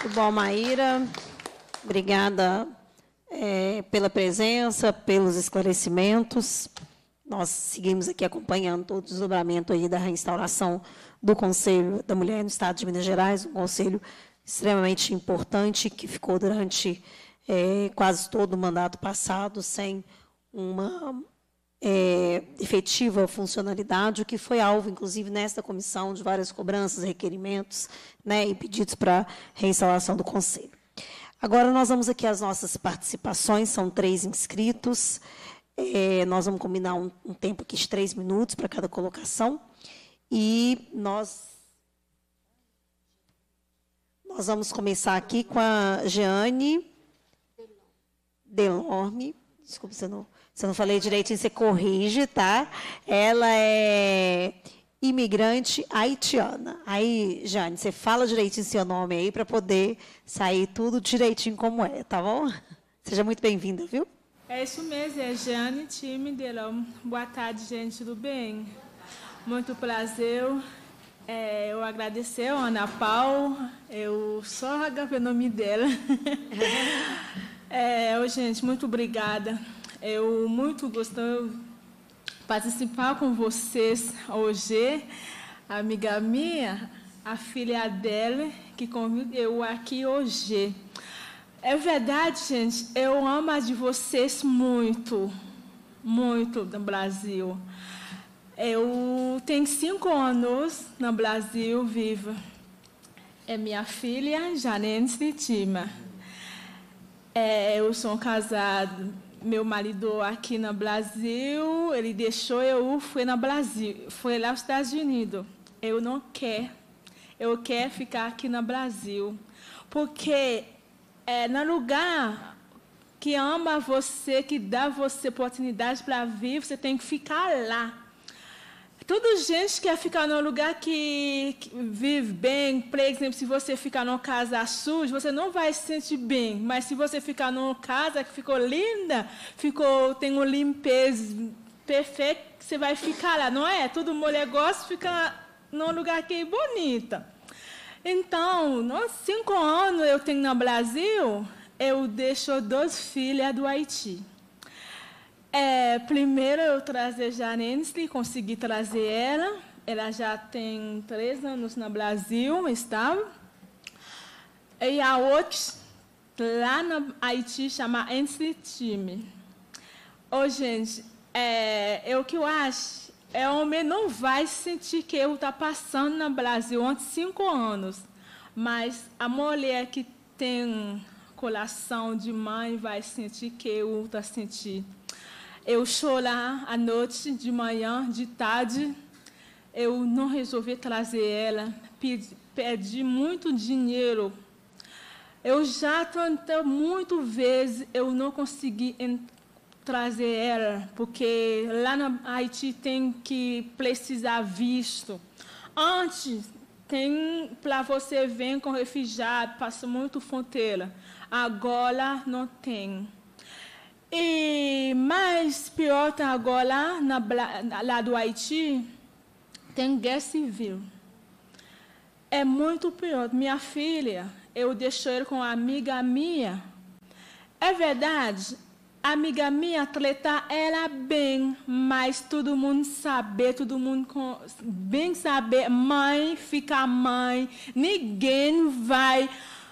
Muito bom, Maíra. Obrigada é, pela presença, pelos esclarecimentos. Nós seguimos aqui acompanhando todo o desdobramento aí da reinstauração do Conselho da Mulher no Estado de Minas Gerais, um conselho extremamente importante que ficou durante é, quase todo o mandato passado sem uma é, efetiva funcionalidade, o que foi alvo, inclusive, nesta comissão, de várias cobranças, requerimentos, né, e pedidos para reinstalação do Conselho. Agora, nós vamos aqui às nossas participações, são três inscritos. É, nós vamos combinar um, um tempo aqui de três minutos para cada colocação. E nós, nós vamos começar aqui com a Jeane Delorme. Desculpa, se eu não, se eu não falei direitinho, você corrige, tá? Ela é imigrante haitiana. Aí, Jeane, você fala direitinho seu nome aí para poder sair tudo direitinho como é, tá bom? Seja muito bem-vinda, viu? É isso mesmo, é Jeane Time Delorme. Boa tarde, gente, tudo bem? Muito prazer. É, eu agradecer a Ana Paula, eu só agravei o nome dela. é, eu, gente, muito obrigada. Eu muito gostei de participar com vocês hoje. A amiga minha, a filha dela, que convidou eu aqui hoje. É verdade, gente, eu amo a de vocês muito, muito no Brasil. Eu tenho cinco anos no Brasil, viva. É minha filha, Janense Tima. É, eu sou casada, meu marido aqui no Brasil, ele deixou eu, fui no Brasil, foi lá nos Estados Unidos. Eu não quero, eu quero ficar aqui no Brasil, porque é no lugar que ama você, que dá você oportunidade para viver, você tem que ficar lá. Toda gente quer ficar num lugar que, que vive bem. Por exemplo, se você ficar numa casa suja, você não vai se sentir bem. Mas se você ficar numa casa que ficou linda, ficou, tem uma limpeza perfeita, você vai ficar lá, não é? Todo mulher gosta de ficar num lugar que é bonita. Então, nos cinco anos eu tenho no Brasil, eu deixo duas filhas do Haiti. É, primeiro, eu trazer Janense, consegui trazer ela. Ela já tem três anos no Brasil, estava. E a outra, lá no Haiti, chama Ensi Time. Ô, gente, é, é o que eu acho, é o homem não vai sentir que eu estou passando no Brasil há cinco anos. Mas a mulher que tem coração de mãe vai sentir que eu estou sentindo. Eu chorar à noite, de manhã, de tarde. Eu não resolvi trazer ela. Pedi, pedi muito dinheiro. Eu já tentei muitas vezes, eu não consegui trazer ela, porque lá no Haiti tem que precisar visto. Antes, tem para você vir com refugiado, passa muito fronteira. Agora, não tem. E mais pior tá agora, na, lá do Haiti, tem guerra civil. É muito pior. Minha filha, eu deixei ela com uma amiga minha. É verdade, a amiga minha trata ela bem, mas todo mundo sabe, todo mundo com, bem saber, mãe fica mãe, ninguém vai,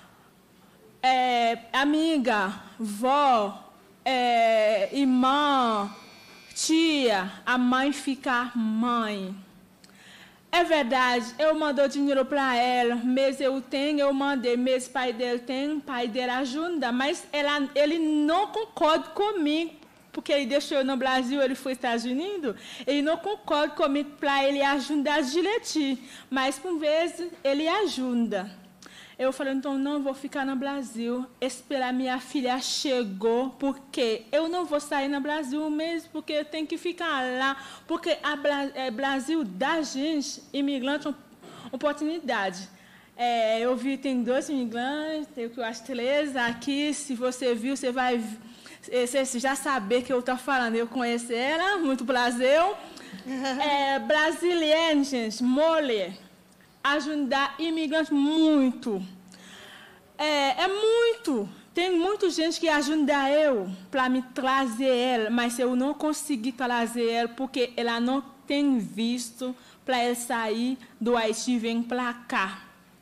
é, amiga, vó, É, irmã, tia, a mãe ficar mãe. É verdade, eu mandei dinheiro para ela, mas eu tenho, eu mandei, mas o pai dele tem, o pai dele ajuda, mas ela, ele não concorda comigo, porque ele deixou eu no Brasil, ele foi para os Estados Unidos, ele não concorda comigo para ele ajudar direitinho, mas por vezes ele ajuda. Eu falei, então, não vou ficar no Brasil, esperar minha filha chegou, porque eu não vou sair no Brasil mesmo, porque eu tenho que ficar lá, porque o é, Brasil dá a gente, imigrante, uma oportunidade. É, eu vi, tem dois imigrantes, tem eu acho três aqui, se você viu, você vai você já saber que eu estou falando, eu conheço ela, muito prazer. É, brasileira, gente, mulher. Ajudar imigrantes muito. é, é muito. Tem muita gente que ajuda eu para me trazer ela, mas eu não consegui trazer ela porque ela não tem visto para ela sair do Haiti e vir para cá.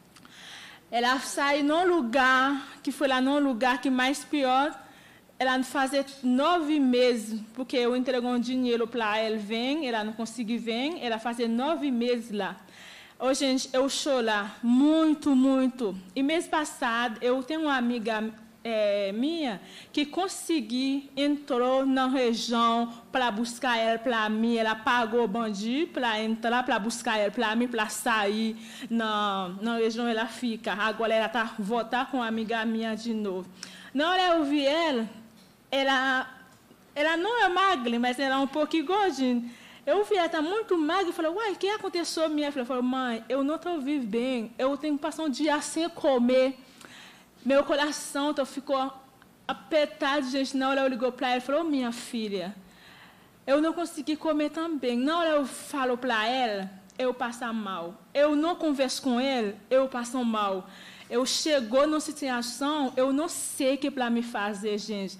Ela sai num lugar, que foi lá num lugar que mais pior, ela fazer nove meses, porque eu entreguei um dinheiro para ela, vem, ela não conseguiu vir, ela fazer nove meses lá. Ô, gente, eu choro lá, muito, muito. E mês passado, eu tenho uma amiga é, minha que consegui, entrou na região para buscar ela para mim. Ela pagou o bandido para entrar, para buscar ela para mim, para sair na, na região ela fica. Agora ela está voltar com uma amiga minha de novo. Na hora eu vi ela, ela, ela não é magra, mas ela é um pouquinho gordinha. Eu vi ela está muito magra e falei, uai, o que aconteceu, minha filha? Eu falei, mãe, eu não estou vivendo bem, eu tenho que passar um dia sem comer. Meu coração então, ficou apertado, gente. Na hora eu ligou para ela e falou, oh, minha filha, eu não consegui comer também. Na hora eu falo para ela, eu passo mal. Eu não converso com ele, eu passo mal. Eu chegou numa situação, eu não sei o que para me fazer, gente.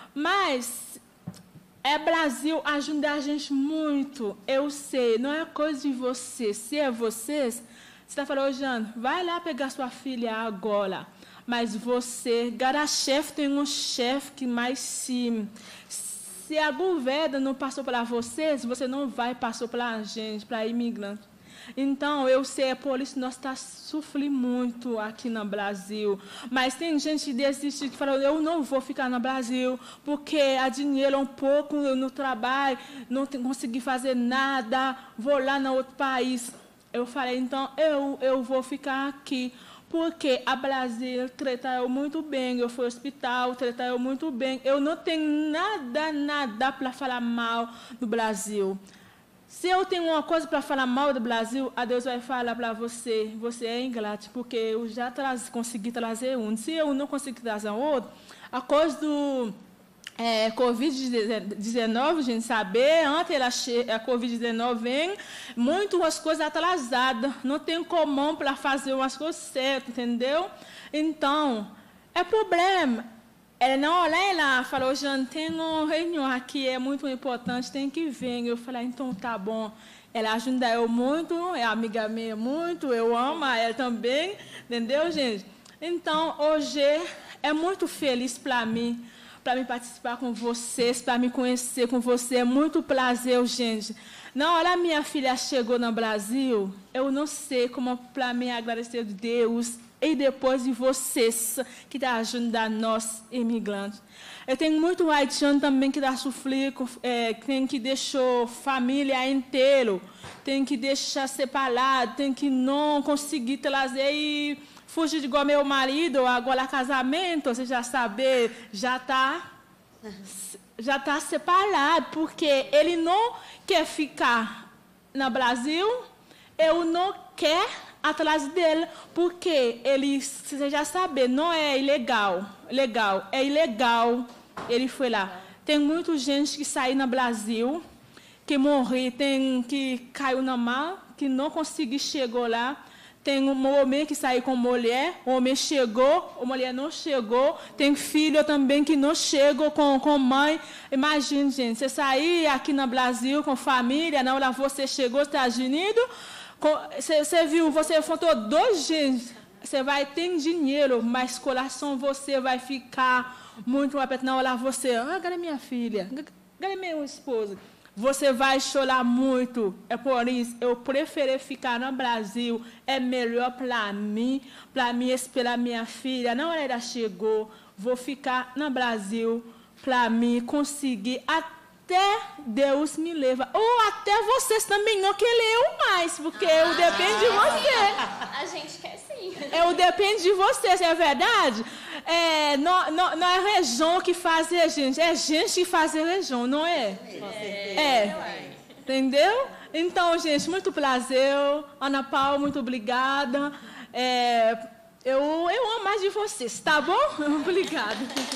Mas é Brasil ajuda a gente muito. Eu sei, não é coisa de você. Se é vocês, você está falando, ô, Jane, vai lá pegar sua filha agora. Mas você, cada chefe tem um chefe que mais se... Se a governo não passou para vocês, você não vai passar para a gente, para imigrante. Então, eu sei, por isso nós estamos sofrendo muito aqui no Brasil. Mas tem gente que desiste, que fala, eu não vou ficar no Brasil, porque a dinheiro é um pouco no trabalho, não consegui fazer nada, vou lá no outro país. Eu falei, então, eu, eu vou ficar aqui. Porque a Brasil trata eu muito bem, eu fui ao hospital, trata eu muito bem. Eu não tenho nada, nada para falar mal do Brasil. Se eu tenho uma coisa para falar mal do Brasil, a Deus vai falar para você, você é ingrato, porque eu já traz, consegui trazer um. Se eu não conseguir trazer um outro, a coisa do é, Covid dezenove, a gente saber, antes ela a Covid dezenove vem, muitas coisas atrasadas, não tem comum para fazer umas coisas certas, entendeu? Então, é problema. Ela não olha lá, falou, Jane, tem uma reunião aqui, é muito importante, tem que vir. Eu falei, então tá bom. Ela ajuda eu muito, é amiga minha muito, eu amo ela também, entendeu, gente? Então, hoje é muito feliz para mim, para me participar com vocês, para me conhecer com você. É muito prazer, gente. Na hora minha filha chegou no Brasil, eu não sei como para mim agradecer a Deus e depois de vocês que estão ajudando nós, imigrantes. Eu tenho muito haitiano também que está sofrendo, é, tem que deixar família inteira, tem que deixar separado, tem que não conseguir trazer e fugir de igual meu marido, agora casamento, você já sabe, já está já tá separado, porque ele não quer ficar no Brasil, eu não quero atrás dele, porque ele, você já sabe, não é ilegal, legal, é ilegal, ele foi lá. Tem muita gente que saiu no Brasil, que morreu, tem que caiu na mar, que não conseguiu chegar lá. Tem um homem que saiu com mulher, o homem chegou, a mulher não chegou. Tem filho também que não chegou com, com mãe. Imagina, gente, você sair aqui no Brasil com família, na hora você chegou, Estados Unidos, você, você viu, você faltou dois dias, você vai ter dinheiro, mas coração você vai ficar muito apertado. Na hora você, ah, cadê minha filha? Cadê minha esposa? Você vai chorar muito. É por isso eu preferi ficar no Brasil. É melhor para mim, para mim esperar minha filha. Na hora ela chegou, vou ficar no Brasil para mim conseguir até Deus me leva. Ou até vocês também não querem eu mais, porque ah, eu dependo de você. A gente quer sim. Eu dependo de vocês, é verdade? É, não, não, não é região que faz a gente, é gente que faz a região, não é? É. é. Entendeu? Então, gente, muito prazer. Ana Paula, muito obrigada. É, eu, eu amo mais de vocês, tá bom? Obrigada.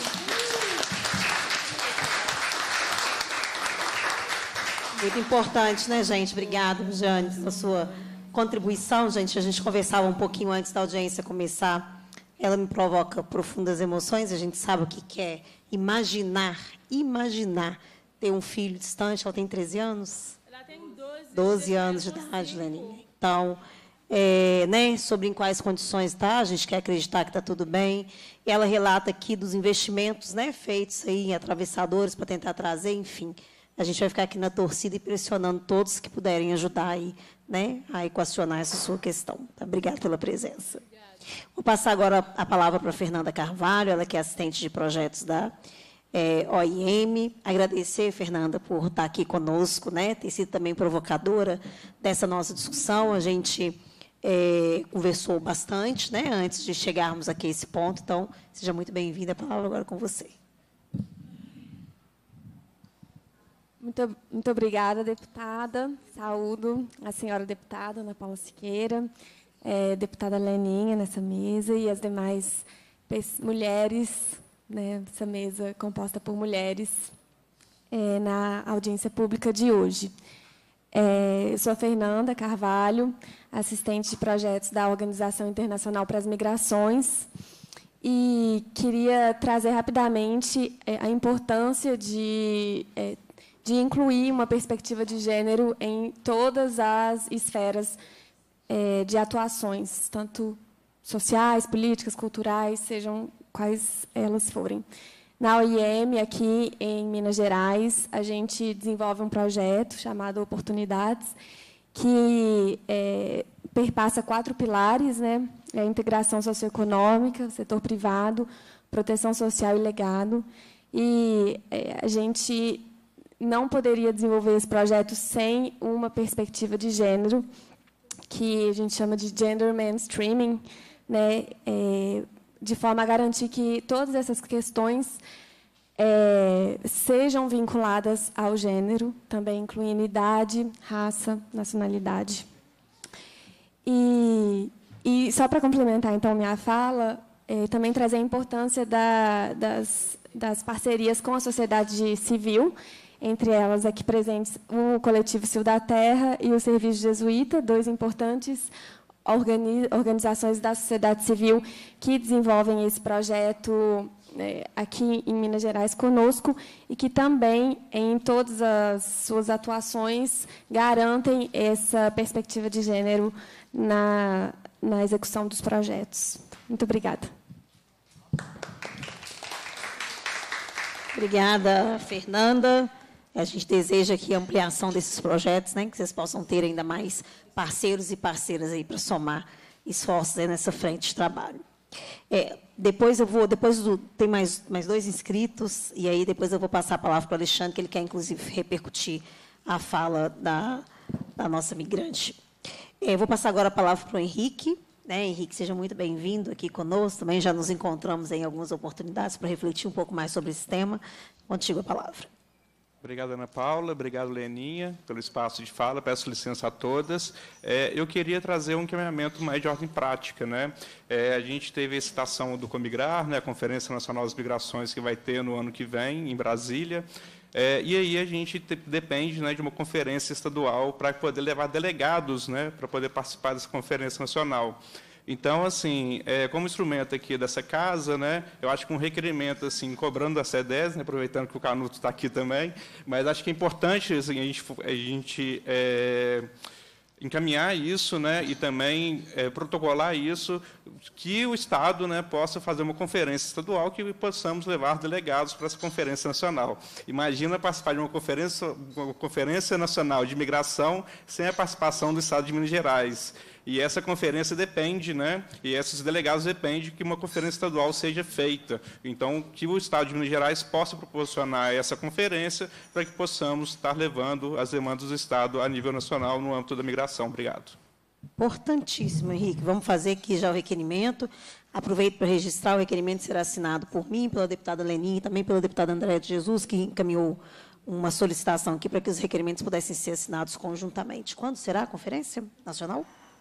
Muito importante, né, gente? Obrigada, Jane, pela sua contribuição, gente. A gente conversava um pouquinho antes da audiência começar. ela me provoca profundas emoções. A gente sabe o que quer imaginar, imaginar ter um filho distante. Ela tem treze anos? Ela tem doze, doze anos de idade, Leninha. Então, é, né, sobre em quais condições está, a gente quer acreditar que está tudo bem. Ela relata aqui dos investimentos, né, feitos aí em atravessadores para tentar trazer, enfim. A gente vai ficar aqui na torcida e pressionando todos que puderem ajudar aí, né, a equacionar essa sua questão. Tá? Obrigada pela presença. Obrigada. Vou passar agora a palavra para a Fernanda Carvalho, ela que é assistente de projetos da é, O I M. Agradecer, Fernanda, por estar aqui conosco, né, ter sido também provocadora dessa nossa discussão. A gente é, conversou bastante, né, antes de chegarmos aqui a esse ponto. Então, seja muito bem-vinda. A palavra agora com você. Muito, muito obrigada, deputada. Saúdo a senhora deputada Ana Paula Siqueira, é, deputada Leninha nessa mesa e as demais mulheres, né, essa mesa composta por mulheres, é, na audiência pública de hoje. É, eu sou a Fernanda Carvalho, assistente de projetos da Organização Internacional para as Migrações, e queria trazer rapidamente é, a importância de é, de incluir uma perspectiva de gênero em todas as esferas é, de atuações, tanto sociais, políticas, culturais, sejam quais elas forem. Na O I M, aqui em Minas Gerais, a gente desenvolve um projeto chamado Oportunidades, que é, perpassa quatro pilares, né? É a integração socioeconômica, setor privado, proteção social e legado. E é, a gente não poderia desenvolver esse projeto sem uma perspectiva de gênero, que a gente chama de gender mainstreaming, né, é, de forma a garantir que todas essas questões é, sejam vinculadas ao gênero, também incluindo idade, raça, nacionalidade. E, e só para complementar, então, minha fala, é, também trazer a importância da, das, das parcerias com a sociedade civil, entre elas aqui presentes o Coletivo Sil da Terra e o Serviço Jesuíta, dois importantes organizações da sociedade civil que desenvolvem esse projeto é, aqui em Minas Gerais conosco e que também, em todas as suas atuações, garantem essa perspectiva de gênero na, na execução dos projetos. Muito obrigada. Obrigada, Fernanda. A gente deseja aqui a ampliação desses projetos, né, que vocês possam ter ainda mais parceiros e parceiras aí para somar esforços aí nessa frente de trabalho. É, depois eu vou, depois do, tem mais, mais dois inscritos, e aí depois eu vou passar a palavra para o Alexandre, que ele quer, inclusive, repercutir a fala da, da nossa migrante. É, eu vou passar agora a palavra para o Henrique. Né, Henrique, seja muito bem-vindo aqui conosco. Também já nos encontramos em algumas oportunidades para refletir um pouco mais sobre esse tema. Contigo a palavra. Obrigado, Ana Paula. Obrigado, Leninha, pelo espaço de fala. Peço licença a todas. É, eu queria trazer um encaminhamento mais de ordem prática. Né? É, a gente teve a citação do Comigrar, né, a Conferência Nacional das Migrações, que vai ter no ano que vem, em Brasília. É, e aí a gente te, depende, né, de uma conferência estadual para poder levar delegados, né, para poder participar dessa conferência nacional. Então, assim, é, como instrumento aqui dessa casa, né, eu acho que um requerimento, assim, cobrando da SEDES, né, aproveitando que o Canuto está aqui também, mas acho que é importante assim, a gente, a gente é, encaminhar isso, né, e também é, protocolar isso, que o Estado, né, possa fazer uma conferência estadual que possamos levar delegados para essa conferência nacional. Imagina participar de uma conferência, uma conferência nacional de imigração sem a participação do Estado de Minas Gerais. E essa conferência depende, né, e esses delegados dependem que uma conferência estadual seja feita. Então, que o Estado de Minas Gerais possa proporcionar essa conferência para que possamos estar levando as demandas do Estado a nível nacional no âmbito da migração. Obrigado. Importantíssimo, Henrique. Vamos fazer aqui já o requerimento. Aproveito para registrar, o requerimento será assinado por mim, pela deputada Leninha e também pela deputada Andréa de Jesus, que encaminhou uma solicitação aqui para que os requerimentos pudessem ser assinados conjuntamente. Quando será a conferência nacional?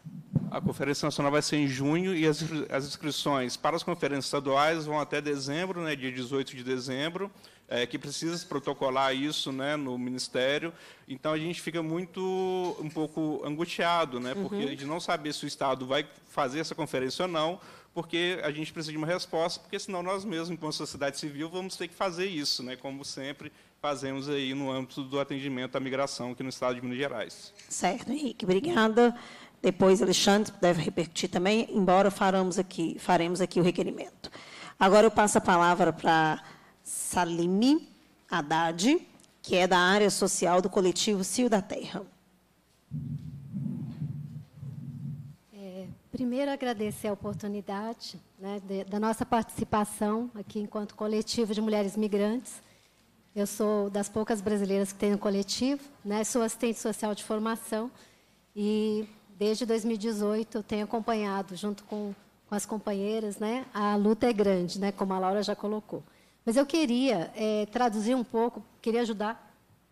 A Conferência Nacional vai ser em junho e as, as inscrições para as conferências estaduais vão até dezembro, né, dia dezoito de dezembro, é, que precisa protocolar isso, né, no Ministério. Então, a gente fica muito, um pouco angustiado, né, porque Uhum. a gente não sabe se o Estado vai fazer essa conferência ou não, porque a gente precisa de uma resposta, porque senão nós mesmos, enquanto sociedade civil, vamos ter que fazer isso, né, como sempre fazemos aí no âmbito do atendimento à migração aqui no Estado de Minas Gerais. Certo, Henrique, obrigada. Depois, Alexandre deve repercutir também, embora faremos aqui, faremos aqui o requerimento. Agora eu passo a palavra para Salime Haddad, que é da área social do coletivo Cio da Terra. É, primeiro, agradecer a oportunidade, né, de, da nossa participação aqui enquanto coletivo de mulheres migrantes. Eu sou das poucas brasileiras que tem no coletivo, né, sou assistente social de formação e, desde dois mil e dezoito, eu tenho acompanhado, junto com, com as companheiras, né, a luta é grande, né, como a Laura já colocou. Mas eu queria é, traduzir um pouco, queria ajudar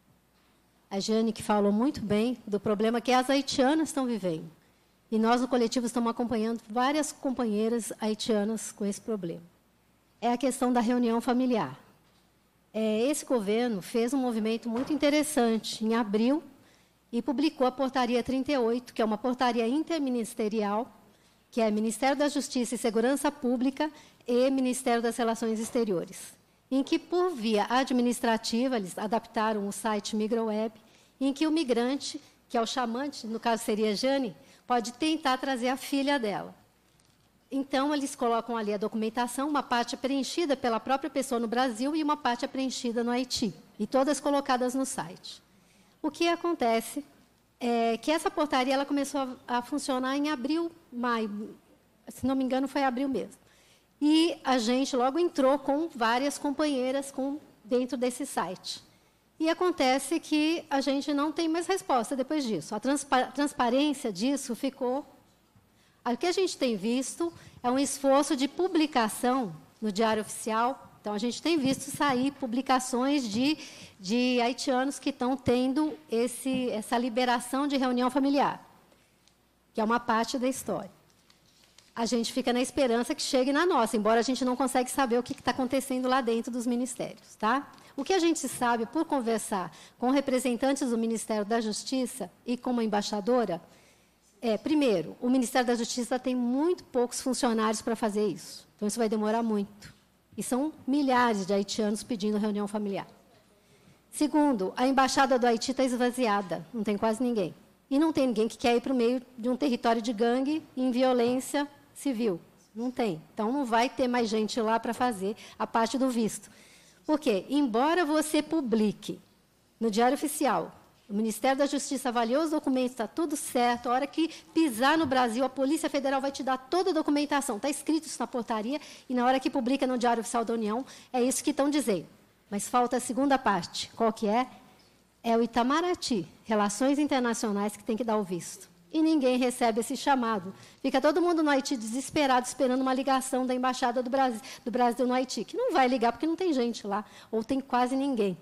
a Jane, que falou muito bem do problema que as haitianas estão vivendo. E nós, no coletivo, estamos acompanhando várias companheiras haitianas com esse problema. É a questão da reunião familiar. É, esse governo fez um movimento muito interessante em abril e publicou a Portaria trinta e oito, que é uma portaria interministerial, que é Ministério da Justiça e Segurança Pública e Ministério das Relações Exteriores, em que, por via administrativa, eles adaptaram o site MigraWeb, em que o migrante, que é o chamante, no caso seria Jane, pode tentar trazer a filha dela. Então, eles colocam ali a documentação, uma parte preenchida pela própria pessoa no Brasil e uma parte preenchida no Haiti, e todas colocadas no site. O que acontece é que essa portaria ela começou a, a funcionar em abril, maio, se não me engano, foi abril mesmo. E a gente logo entrou com várias companheiras com, dentro desse site. E acontece que a gente não tem mais resposta depois disso. A transpa transparência disso ficou... O que a gente tem visto é um esforço de publicação no Diário Oficial. Então, a gente tem visto sair publicações de, de haitianos que estão tendo esse, essa liberação de reunião familiar, que é uma parte da história. A gente fica na esperança que chegue na nossa, embora a gente não consiga saber o que está acontecendo lá dentro dos ministérios. Tá? O que a gente sabe, por conversar com representantes do Ministério da Justiça e como embaixadora, é, primeiro, o Ministério da Justiça tem muito poucos funcionários para fazer isso. Então, isso vai demorar muito. E são milhares de haitianos pedindo reunião familiar. Segundo, a embaixada do Haiti está esvaziada, não tem quase ninguém. E não tem ninguém que quer ir para o meio de um território de gangue em violência civil. Não tem. Então, não vai ter mais gente lá para fazer a parte do visto. Por quê? Embora você publique no Diário Oficial, o Ministério da Justiça avaliou os documentos, está tudo certo, a hora que pisar no Brasil, a Polícia Federal vai te dar toda a documentação. Está escrito isso na portaria, e na hora que publica no Diário Oficial da União, é isso que estão dizendo. Mas falta a segunda parte. Qual que é? É o Itamaraty, Relações Internacionais, que tem que dar o visto. E ninguém recebe esse chamado. Fica todo mundo no Haiti desesperado, esperando uma ligação da Embaixada do Brasil, do Brasil no Haiti, que não vai ligar porque não tem gente lá, ou tem quase ninguém.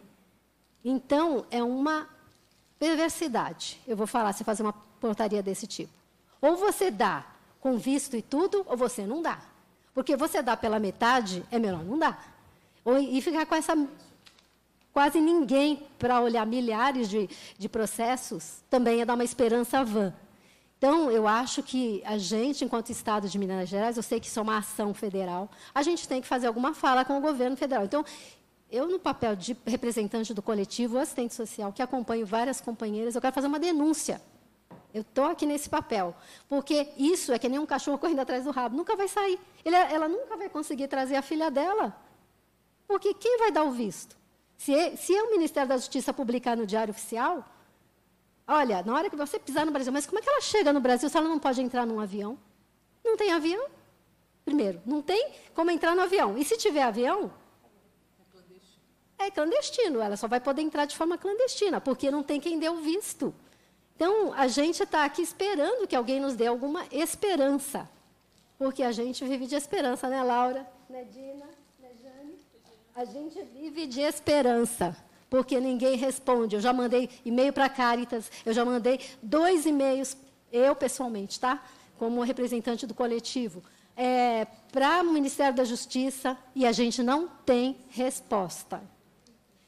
Então, é uma perversidade, eu vou falar, se fazer uma portaria desse tipo. Ou você dá com visto e tudo, ou você não dá. Porque você dá pela metade, é melhor não dar. Ou, e ficar com essa... quase ninguém para olhar milhares de, de processos, também é dar uma esperança vã. Então, eu acho que a gente, enquanto Estado de Minas Gerais, eu sei que isso é uma ação federal, a gente tem que fazer alguma fala com o governo federal. Então, eu, no papel de representante do coletivo, assistente social, que acompanho várias companheiras, eu quero fazer uma denúncia. Eu estou aqui nesse papel, porque isso é que nem um cachorro correndo atrás do rabo, nunca vai sair. Ele, ela nunca vai conseguir trazer a filha dela, porque quem vai dar o visto? Se é, se é o Ministério da Justiça publicar no Diário Oficial, olha, na hora que você pisar no Brasil, mas como é que ela chega no Brasil se ela não pode entrar num avião? Não tem avião? Primeiro, não tem como entrar no avião. E se tiver avião... é clandestino, ela só vai poder entrar de forma clandestina, porque não tem quem dê o visto. Então, a gente está aqui esperando que alguém nos dê alguma esperança, porque a gente vive de esperança, né, Laura? Né, Dina? Né, Jane? A gente vive de esperança, porque ninguém responde. Eu já mandei e-mail para a Caritas, eu já mandei dois e-mails, eu pessoalmente, tá? Como representante do coletivo, é, para o Ministério da Justiça, e a gente não tem resposta.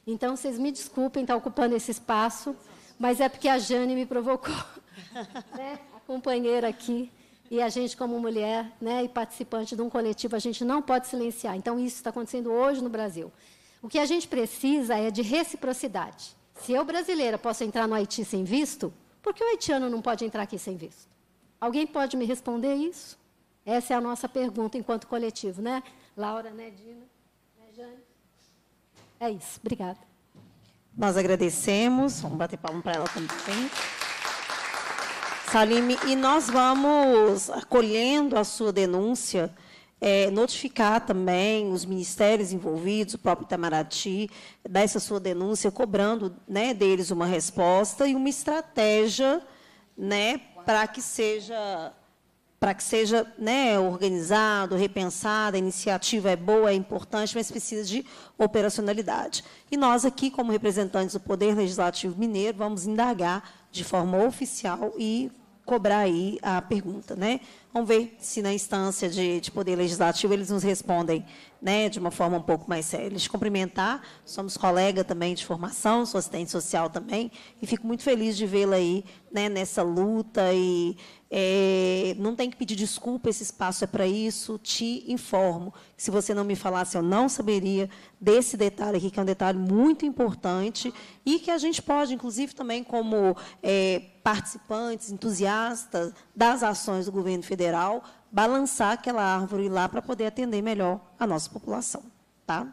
Então, vocês me desculpem estar ocupando esse espaço, mas é porque a Jane me provocou, né? A companheira aqui, e a gente, como mulher, né, e participante de um coletivo, a gente não pode silenciar. Então, isso está acontecendo hoje no Brasil. O que a gente precisa é de reciprocidade. Se eu, brasileira, posso entrar no Haiti sem visto, por que o haitiano não pode entrar aqui sem visto? Alguém pode me responder isso? Essa é a nossa pergunta enquanto coletivo, né? Laura, né, Dina? Né, Jane? É isso. Obrigada. Nós agradecemos. Vamos bater palma para ela também. Salime, e nós vamos, acolhendo a sua denúncia, é, notificar também os ministérios envolvidos, o próprio Itamaraty, dessa sua denúncia, cobrando, né, deles uma resposta e uma estratégia, né, para que seja, para que seja, né, organizado, repensado. A iniciativa é boa, é importante, mas precisa de operacionalidade. E nós aqui, como representantes do Poder Legislativo Mineiro, vamos indagar de forma oficial e cobrar aí a pergunta, né? Vamos ver se na instância de, de Poder Legislativo eles nos respondem, né, de uma forma um pouco mais séria. Te cumprimentar, somos colega também de formação, sou assistente social também, e fico muito feliz de vê-la aí, né, nessa luta, e é, não tem que pedir desculpa, esse espaço é para isso. Te informo que, se você não me falasse, eu não saberia desse detalhe aqui, que é um detalhe muito importante, e que a gente pode, inclusive, também como é, participantes, entusiastas das ações do governo federal, balançar aquela árvore lá para poder atender melhor a nossa população. Tá?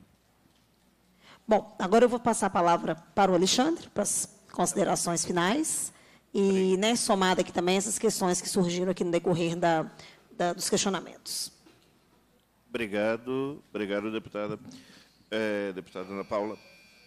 Bom, agora eu vou passar a palavra para o Alexandre, para as considerações finais, e, né, somada aqui também essas questões que surgiram aqui no decorrer da, da, dos questionamentos. Obrigado, obrigado, deputada. É, deputada Ana Paula.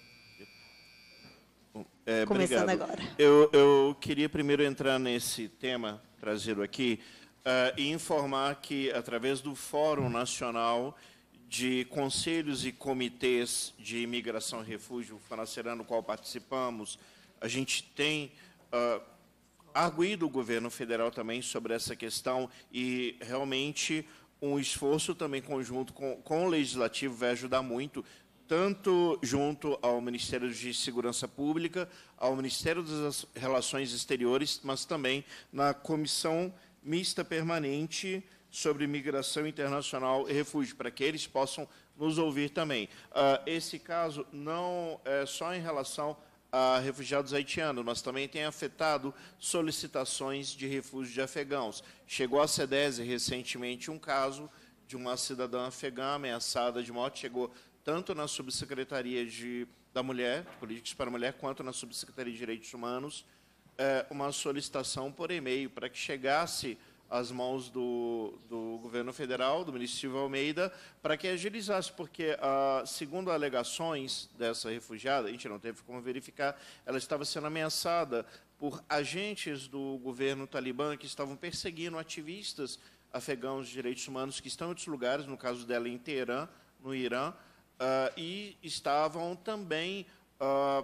É, Começando obrigado. agora. Eu, eu queria primeiro entrar nesse tema trazido aqui, uh, e informar que, através do Fórum Nacional de Conselhos e Comitês de Imigração e Refúgio, o FANACERAN, no qual participamos, a gente tem uh, arguído o governo federal também sobre essa questão, e realmente um esforço também conjunto com, com o Legislativo vai ajudar muito, tanto junto ao Ministério de Segurança Pública, ao Ministério das Relações Exteriores, mas também na Comissão Mista Permanente sobre Migração Internacional e Refúgio, para que eles possam nos ouvir também. Uh, esse caso não é só em relação a refugiados haitianos, mas também tem afetado solicitações de refúgio de afegãos. Chegou à SEDESE recentemente um caso de uma cidadã afegã ameaçada de morte, chegou tanto na Subsecretaria de, da Mulher, de Políticas para a Mulher, quanto na Subsecretaria de Direitos Humanos, é, uma solicitação por e-mail para que chegasse às mãos do, do governo federal, do ministro Silvio Almeida, para que agilizasse, porque, ah, segundo alegações dessa refugiada, a gente não teve como verificar, ela estava sendo ameaçada por agentes do governo talibã que estavam perseguindo ativistas afegãos de direitos humanos que estão em outros lugares, no caso dela em Teherã, no Irã, Uh, e estavam também uh,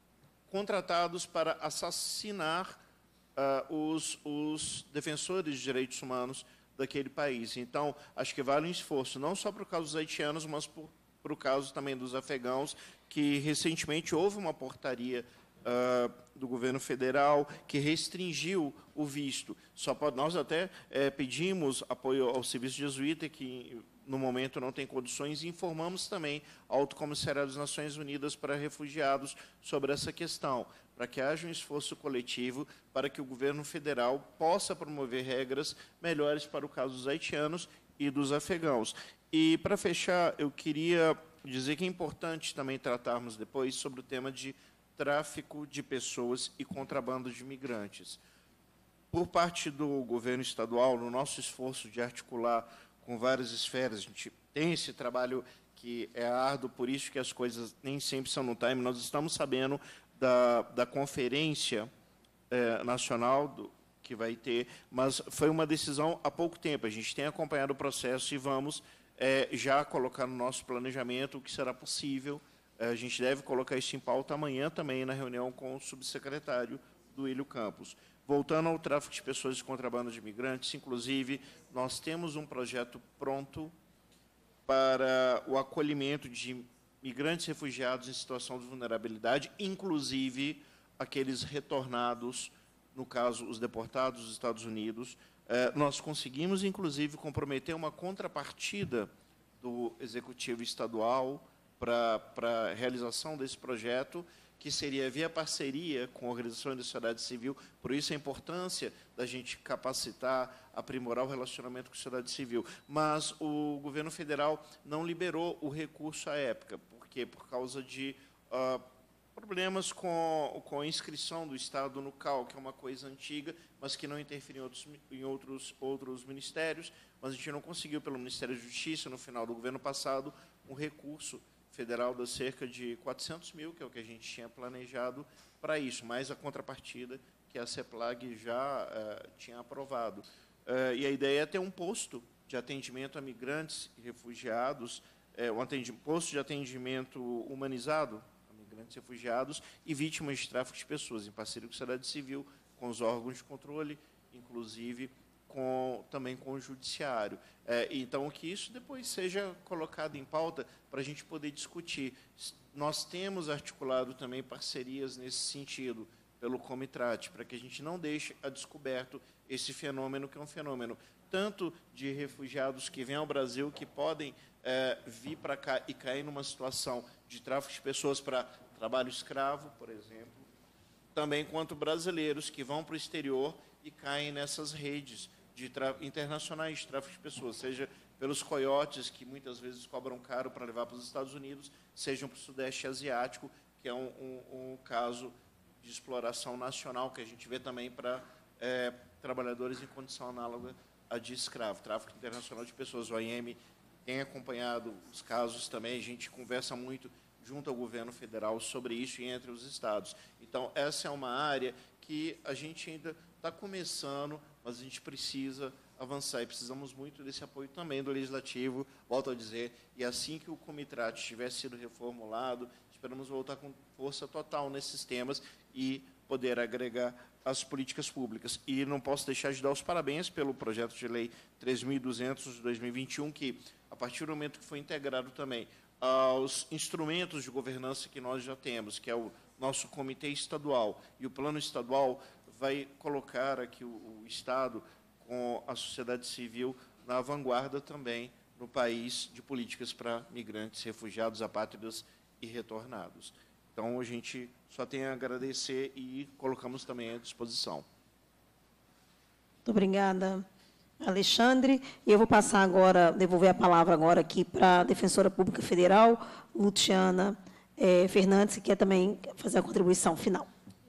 contratados para assassinar uh, os, os defensores de direitos humanos daquele país. Então, acho que vale um esforço, não só para o caso dos haitianos, mas por, para o caso também dos afegãos, que recentemente houve uma portaria uh, do governo federal que restringiu o visto. Só pode, nós até eh, pedimos apoio ao Serviço Jesuíta, que no momento não tem condições, e informamos também ao Alto Comissariado das Nações Unidas para Refugiados sobre essa questão, para que haja um esforço coletivo para que o governo federal possa promover regras melhores para o caso dos haitianos e dos afegãos. E, para fechar, eu queria dizer que é importante também tratarmos depois sobre o tema de tráfico de pessoas e contrabando de imigrantes. Por parte do governo estadual, no nosso esforço de articular com várias esferas, a gente tem esse trabalho que é árduo, por isso que as coisas nem sempre são no time. Nós estamos sabendo da, da conferência eh, nacional do, que vai ter, mas foi uma decisão há pouco tempo. A gente tem acompanhado o processo e vamos eh, já colocar no nosso planejamento o que será possível. Eh, a gente deve colocar isso em pauta amanhã também na reunião com o subsecretário Duílio Campos. Voltando ao tráfico de pessoas e contrabando de imigrantes, inclusive, nós temos um projeto pronto para o acolhimento de migrantes refugiados em situação de vulnerabilidade, inclusive aqueles retornados, no caso, os deportados dos Estados Unidos. Eh, nós conseguimos, inclusive, comprometer uma contrapartida do Executivo Estadual para a realização desse projeto, que seria via parceria com organizações da sociedade civil. Por isso a importância da gente capacitar, aprimorar o relacionamento com a sociedade civil. Mas o governo federal não liberou o recurso à época, porque por causa de uh, problemas com, com a inscrição do Estado no C A U, que é uma coisa antiga, mas que não interfere em outros, em outros, outros ministérios. Mas a gente não conseguiu, pelo Ministério da Justiça, no final do governo passado, um recurso federal de cerca de quatrocentos mil, que é o que a gente tinha planejado para isso, mais a contrapartida que a CEPLAG já uh, tinha aprovado. Uh, e a ideia é ter um posto de atendimento a migrantes e refugiados, uh, um atendi- posto de atendimento humanizado a migrantes e refugiados e vítimas de tráfico de pessoas, em parceria com a sociedade civil, com os órgãos de controle, inclusive Com, também com o judiciário. É, então, que isso depois seja colocado em pauta para a gente poder discutir. Nós temos articulado também parcerias nesse sentido, pelo Comitrat, para que a gente não deixe a descoberto esse fenômeno, que é um fenômeno tanto de refugiados que vêm ao Brasil, que podem é, vir para cá e cair numa situação de tráfico de pessoas para trabalho escravo, por exemplo, também quanto brasileiros que vão para o exterior e caem nessas redes de tra- internacionais de tráfico de pessoas, seja pelos coiotes, que muitas vezes cobram caro para levar para os Estados Unidos, sejam para o Sudeste Asiático, que é um, um, um caso de exploração nacional que a gente vê também para é, trabalhadores em condição análoga a de escravo, tráfico internacional de pessoas. O A I M tem acompanhado os casos também, a gente conversa muito junto ao governo federal sobre isso e entre os estados. Então, essa é uma área que a gente ainda está começando, mas a gente precisa avançar e precisamos muito desse apoio também do Legislativo, volto a dizer, e assim que o Comitrat tiver sido reformulado, esperamos voltar com força total nesses temas e poder agregar as políticas públicas. E não posso deixar de dar os parabéns pelo projeto de lei três mil e duzentos de dois mil e vinte e um, que, a partir do momento que foi integrado também aos instrumentos de governança que nós já temos, que é o nosso comitê estadual, e o plano estadual vai colocar aqui o, o Estado com a sociedade civil na vanguarda também no país de políticas para migrantes, refugiados, apátridas e retornados. Então, a gente só tem a agradecer e colocamos também à disposição. Muito obrigada, Alexandre. E eu vou passar agora, devolver a palavra agora aqui para a Defensora Pública Federal, Luciana eh, Fernandes, que quer também fazer a contribuição final.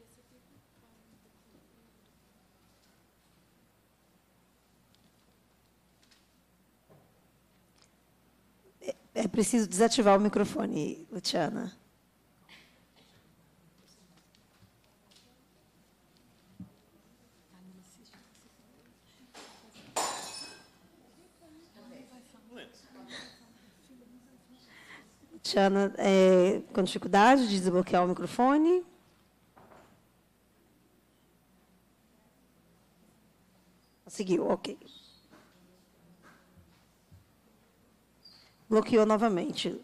É, é preciso desativar o microfone, Luciana. Luciana, é, com dificuldade de desbloquear o microfone. Conseguiu, ok. Bloqueou novamente.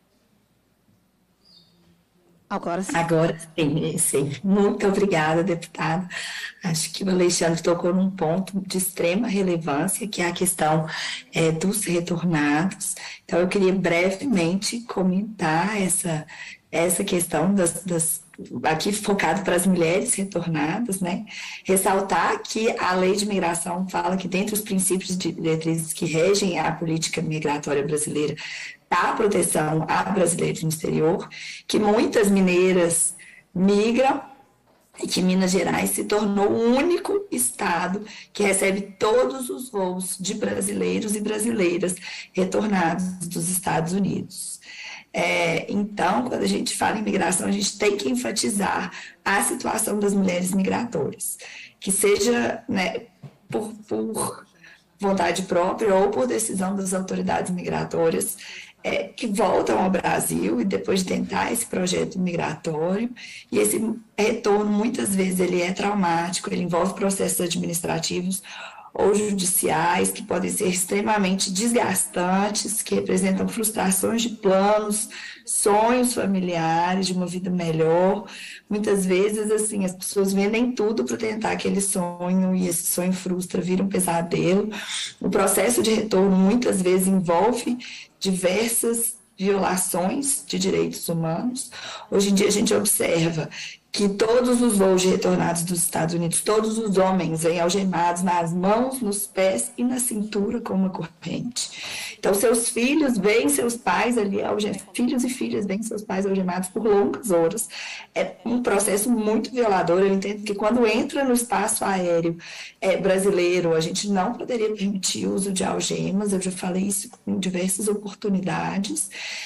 Agora sim. Agora sim, sim. Muito obrigada, deputado. Acho que o Alexandre tocou num ponto de extrema relevância, que é a questão é, dos retornados. Então, eu queria brevemente comentar essa, essa questão das, das aqui focado para as mulheres retornadas, né? Ressaltar que a lei de migração fala que, dentre os princípios de diretrizes que regem a política migratória brasileira, está a proteção a brasileiros no exterior, que muitas mineiras migram e que Minas Gerais se tornou o único estado que recebe todos os voos de brasileiros e brasileiras retornados dos Estados Unidos. É, então, quando a gente fala em migração, a gente tem que enfatizar a situação das mulheres migratórias, que seja, né, por, por vontade própria ou por decisão das autoridades migratórias, é, que voltam ao Brasil e depois de tentar esse projeto migratório, e esse retorno, muitas vezes, ele é traumático, ele envolve processos administrativos ou judiciais, que podem ser extremamente desgastantes, que representam frustrações de planos, sonhos familiares, de uma vida melhor. Muitas vezes, assim, as pessoas vendem tudo para tentar aquele sonho, e esse sonho frustra, vira um pesadelo. O processo de retorno, muitas vezes, envolve diversas violações de direitos humanos. Hoje em dia, a gente observa que todos os voos de retornados dos Estados Unidos, todos os homens vêm algemados nas mãos, nos pés e na cintura com uma corrente. Então, seus filhos veem seus pais ali, algemados, filhos e filhas veem seus pais algemados por longas horas. É um processo muito violador. Eu entendo que quando entra no espaço aéreo é, brasileiro, a gente não poderia permitir o uso de algemas. Eu já falei isso em diversas oportunidades.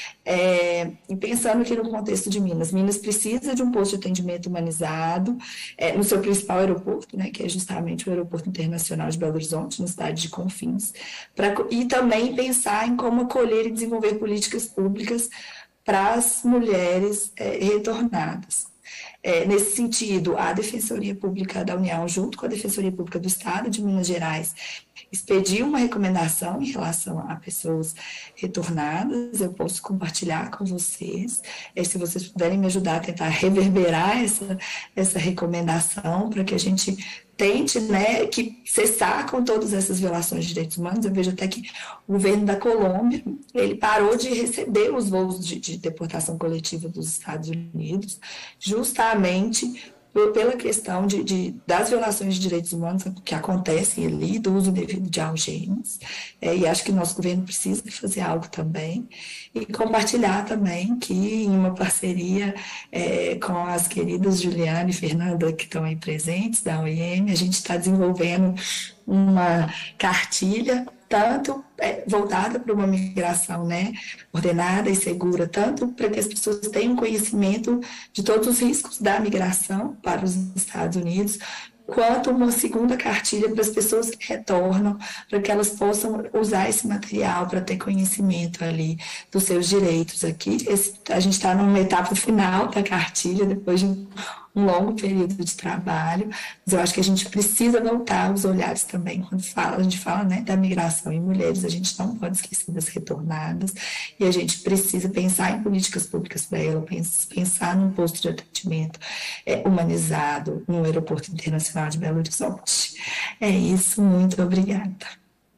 É, e pensando aqui no contexto de Minas, Minas precisa de um posto de atendimento humanizado é, no seu principal aeroporto, né, que é justamente o Aeroporto Internacional de Belo Horizonte, na cidade de Confins, pra, e também pensar em como acolher e desenvolver políticas públicas para as mulheres é, retornadas. É, nesse sentido, a Defensoria Pública da União, junto com a Defensoria Pública do Estado de Minas Gerais, expediu uma recomendação em relação a pessoas retornadas. Eu posso compartilhar com vocês, é, se vocês puderem me ajudar a tentar reverberar essa, essa recomendação, para que a gente tente, né, que cessar com todas essas violações de direitos humanos. Eu vejo até que o governo da Colômbia, ele parou de receber os voos de, de deportação coletiva dos Estados Unidos, justamente pela questão de, de, das violações de direitos humanos que acontecem ali, do uso indevido de algemas, é, e acho que nosso governo precisa fazer algo também, e compartilhar também que em uma parceria é, com as queridas Juliana e Fernanda, que estão aí presentes, da O I M, a gente está desenvolvendo uma cartilha tanto é, voltada para uma migração, né, ordenada e segura, tanto para que as pessoas tenham conhecimento de todos os riscos da migração para os Estados Unidos, quanto uma segunda cartilha para as pessoas que retornam, para que elas possam usar esse material para ter conhecimento ali dos seus direitos aqui. Esse, a gente está numa etapa final da cartilha, depois de um um longo período de trabalho, mas eu acho que a gente precisa voltar os olhares também, quando fala, a gente fala, né, da migração em mulheres, a gente não pode esquecer das retornadas, e a gente precisa pensar em políticas públicas para ela, pensar num posto de atendimento é, humanizado no Aeroporto Internacional de Belo Horizonte. É isso, muito obrigada.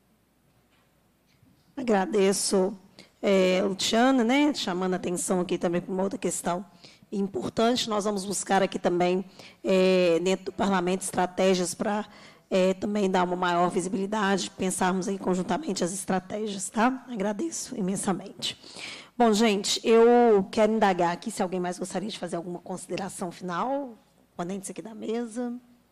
Agradeço, é, Luciana, né, chamando a atenção aqui também para uma outra questão importante. Nós vamos buscar aqui também, é, dentro do parlamento, estratégias para é, também dar uma maior visibilidade, pensarmos aí conjuntamente as estratégias, tá? Agradeço imensamente. Bom, gente, eu quero indagar aqui se alguém mais gostaria de fazer alguma consideração final, ponentes aqui da mesa.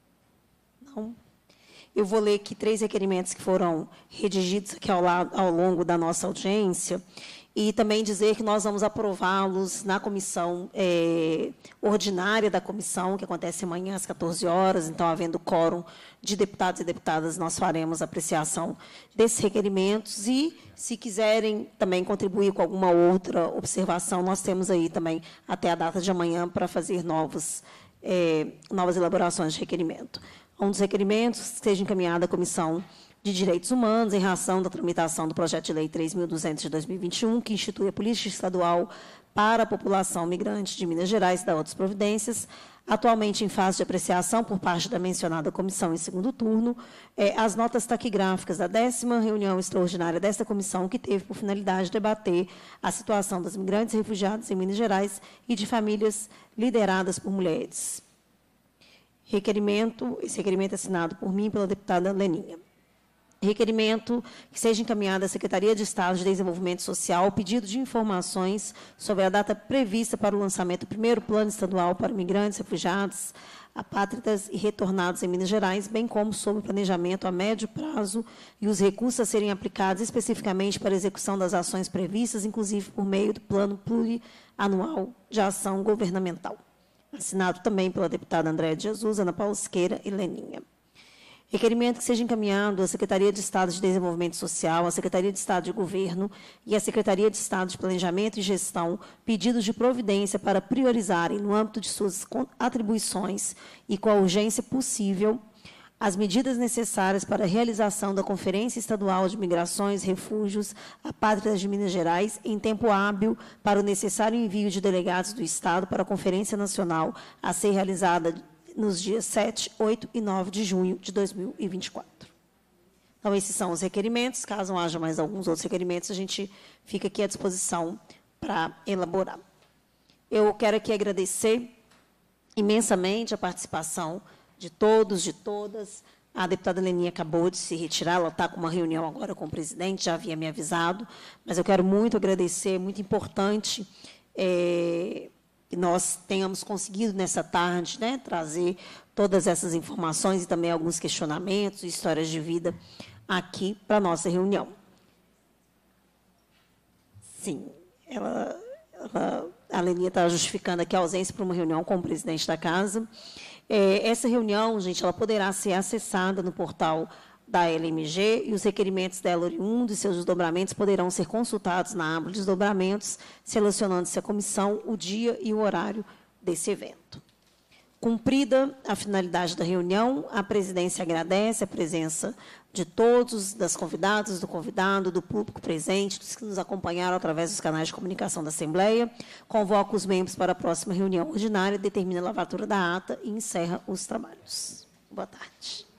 Não? Eu vou ler aqui três requerimentos que foram redigidos aqui ao, lado, ao longo da nossa audiência, e também dizer que nós vamos aprová-los na comissão é, ordinária da comissão, que acontece amanhã às quatorze horas, então, havendo quórum de deputados e deputadas, nós faremos apreciação desses requerimentos, e, se quiserem também contribuir com alguma outra observação, nós temos aí também até a data de amanhã para fazer novos, é, novas elaborações de requerimento. Um dos requerimentos seja encaminhado à Comissão de Direitos Humanos, em razão da tramitação do projeto de lei três mil e duzentos de dois mil e vinte e um, que institui a política estadual para a população migrante de Minas Gerais e da outras providências, atualmente em fase de apreciação por parte da mencionada comissão em segundo turno, é, as notas taquigráficas da décima reunião extraordinária desta comissão, que teve por finalidade debater a situação das migrantes e refugiados em Minas Gerais e de famílias lideradas por mulheres. Requerimento, esse requerimento é assinado por mim e pela deputada Leninha. Requerimento que seja encaminhado à Secretaria de Estado de Desenvolvimento Social pedido de informações sobre a data prevista para o lançamento do primeiro Plano Estadual para Migrantes, Refugiados, Apátridas e Retornados em Minas Gerais, bem como sobre o planejamento a médio prazo e os recursos a serem aplicados especificamente para a execução das ações previstas, inclusive por meio do Plano Plurianual de Ação Governamental. Assinado também pela deputada Andréa de Jesus, Ana Paula Siqueira e Leninha. Requerimento que seja encaminhado à Secretaria de Estado de Desenvolvimento Social, à Secretaria de Estado de Governo e à Secretaria de Estado de Planejamento e Gestão, pedidos de providência para priorizarem, no âmbito de suas atribuições e com a urgência possível, as medidas necessárias para a realização da Conferência Estadual de Migrações, Refúgios, a Pátria de Minas Gerais, em tempo hábil para o necessário envio de delegados do Estado para a Conferência Nacional a ser realizada nos dias sete, oito e nove de junho de dois mil e vinte e quatro. Então, esses são os requerimentos. Caso haja mais alguns outros requerimentos, a gente fica aqui à disposição para elaborar. Eu quero aqui agradecer imensamente a participação de todos, de todas. A deputada Leninha acabou de se retirar, ela está com uma reunião agora com o presidente, já havia me avisado, mas eu quero muito agradecer, muito importante é, que nós tenhamos conseguido, nessa tarde, né, trazer todas essas informações e também alguns questionamentos e histórias de vida aqui para a nossa reunião. Sim, ela, ela, a Leninha está justificando aqui a ausência para uma reunião com o presidente da Casa. É, essa reunião, gente, ela poderá ser acessada no portal da L M G e os requerimentos dela oriundos e seus desdobramentos poderão ser consultados na aba de desdobramentos, selecionando-se a comissão, o dia e o horário desse evento. Cumprida a finalidade da reunião, a presidência agradece a presença de todos, das convidadas, do convidado, do público presente, dos que nos acompanharam através dos canais de comunicação da Assembleia, convoca os membros para a próxima reunião ordinária, determina a lavatura da ata e encerra os trabalhos. Boa tarde.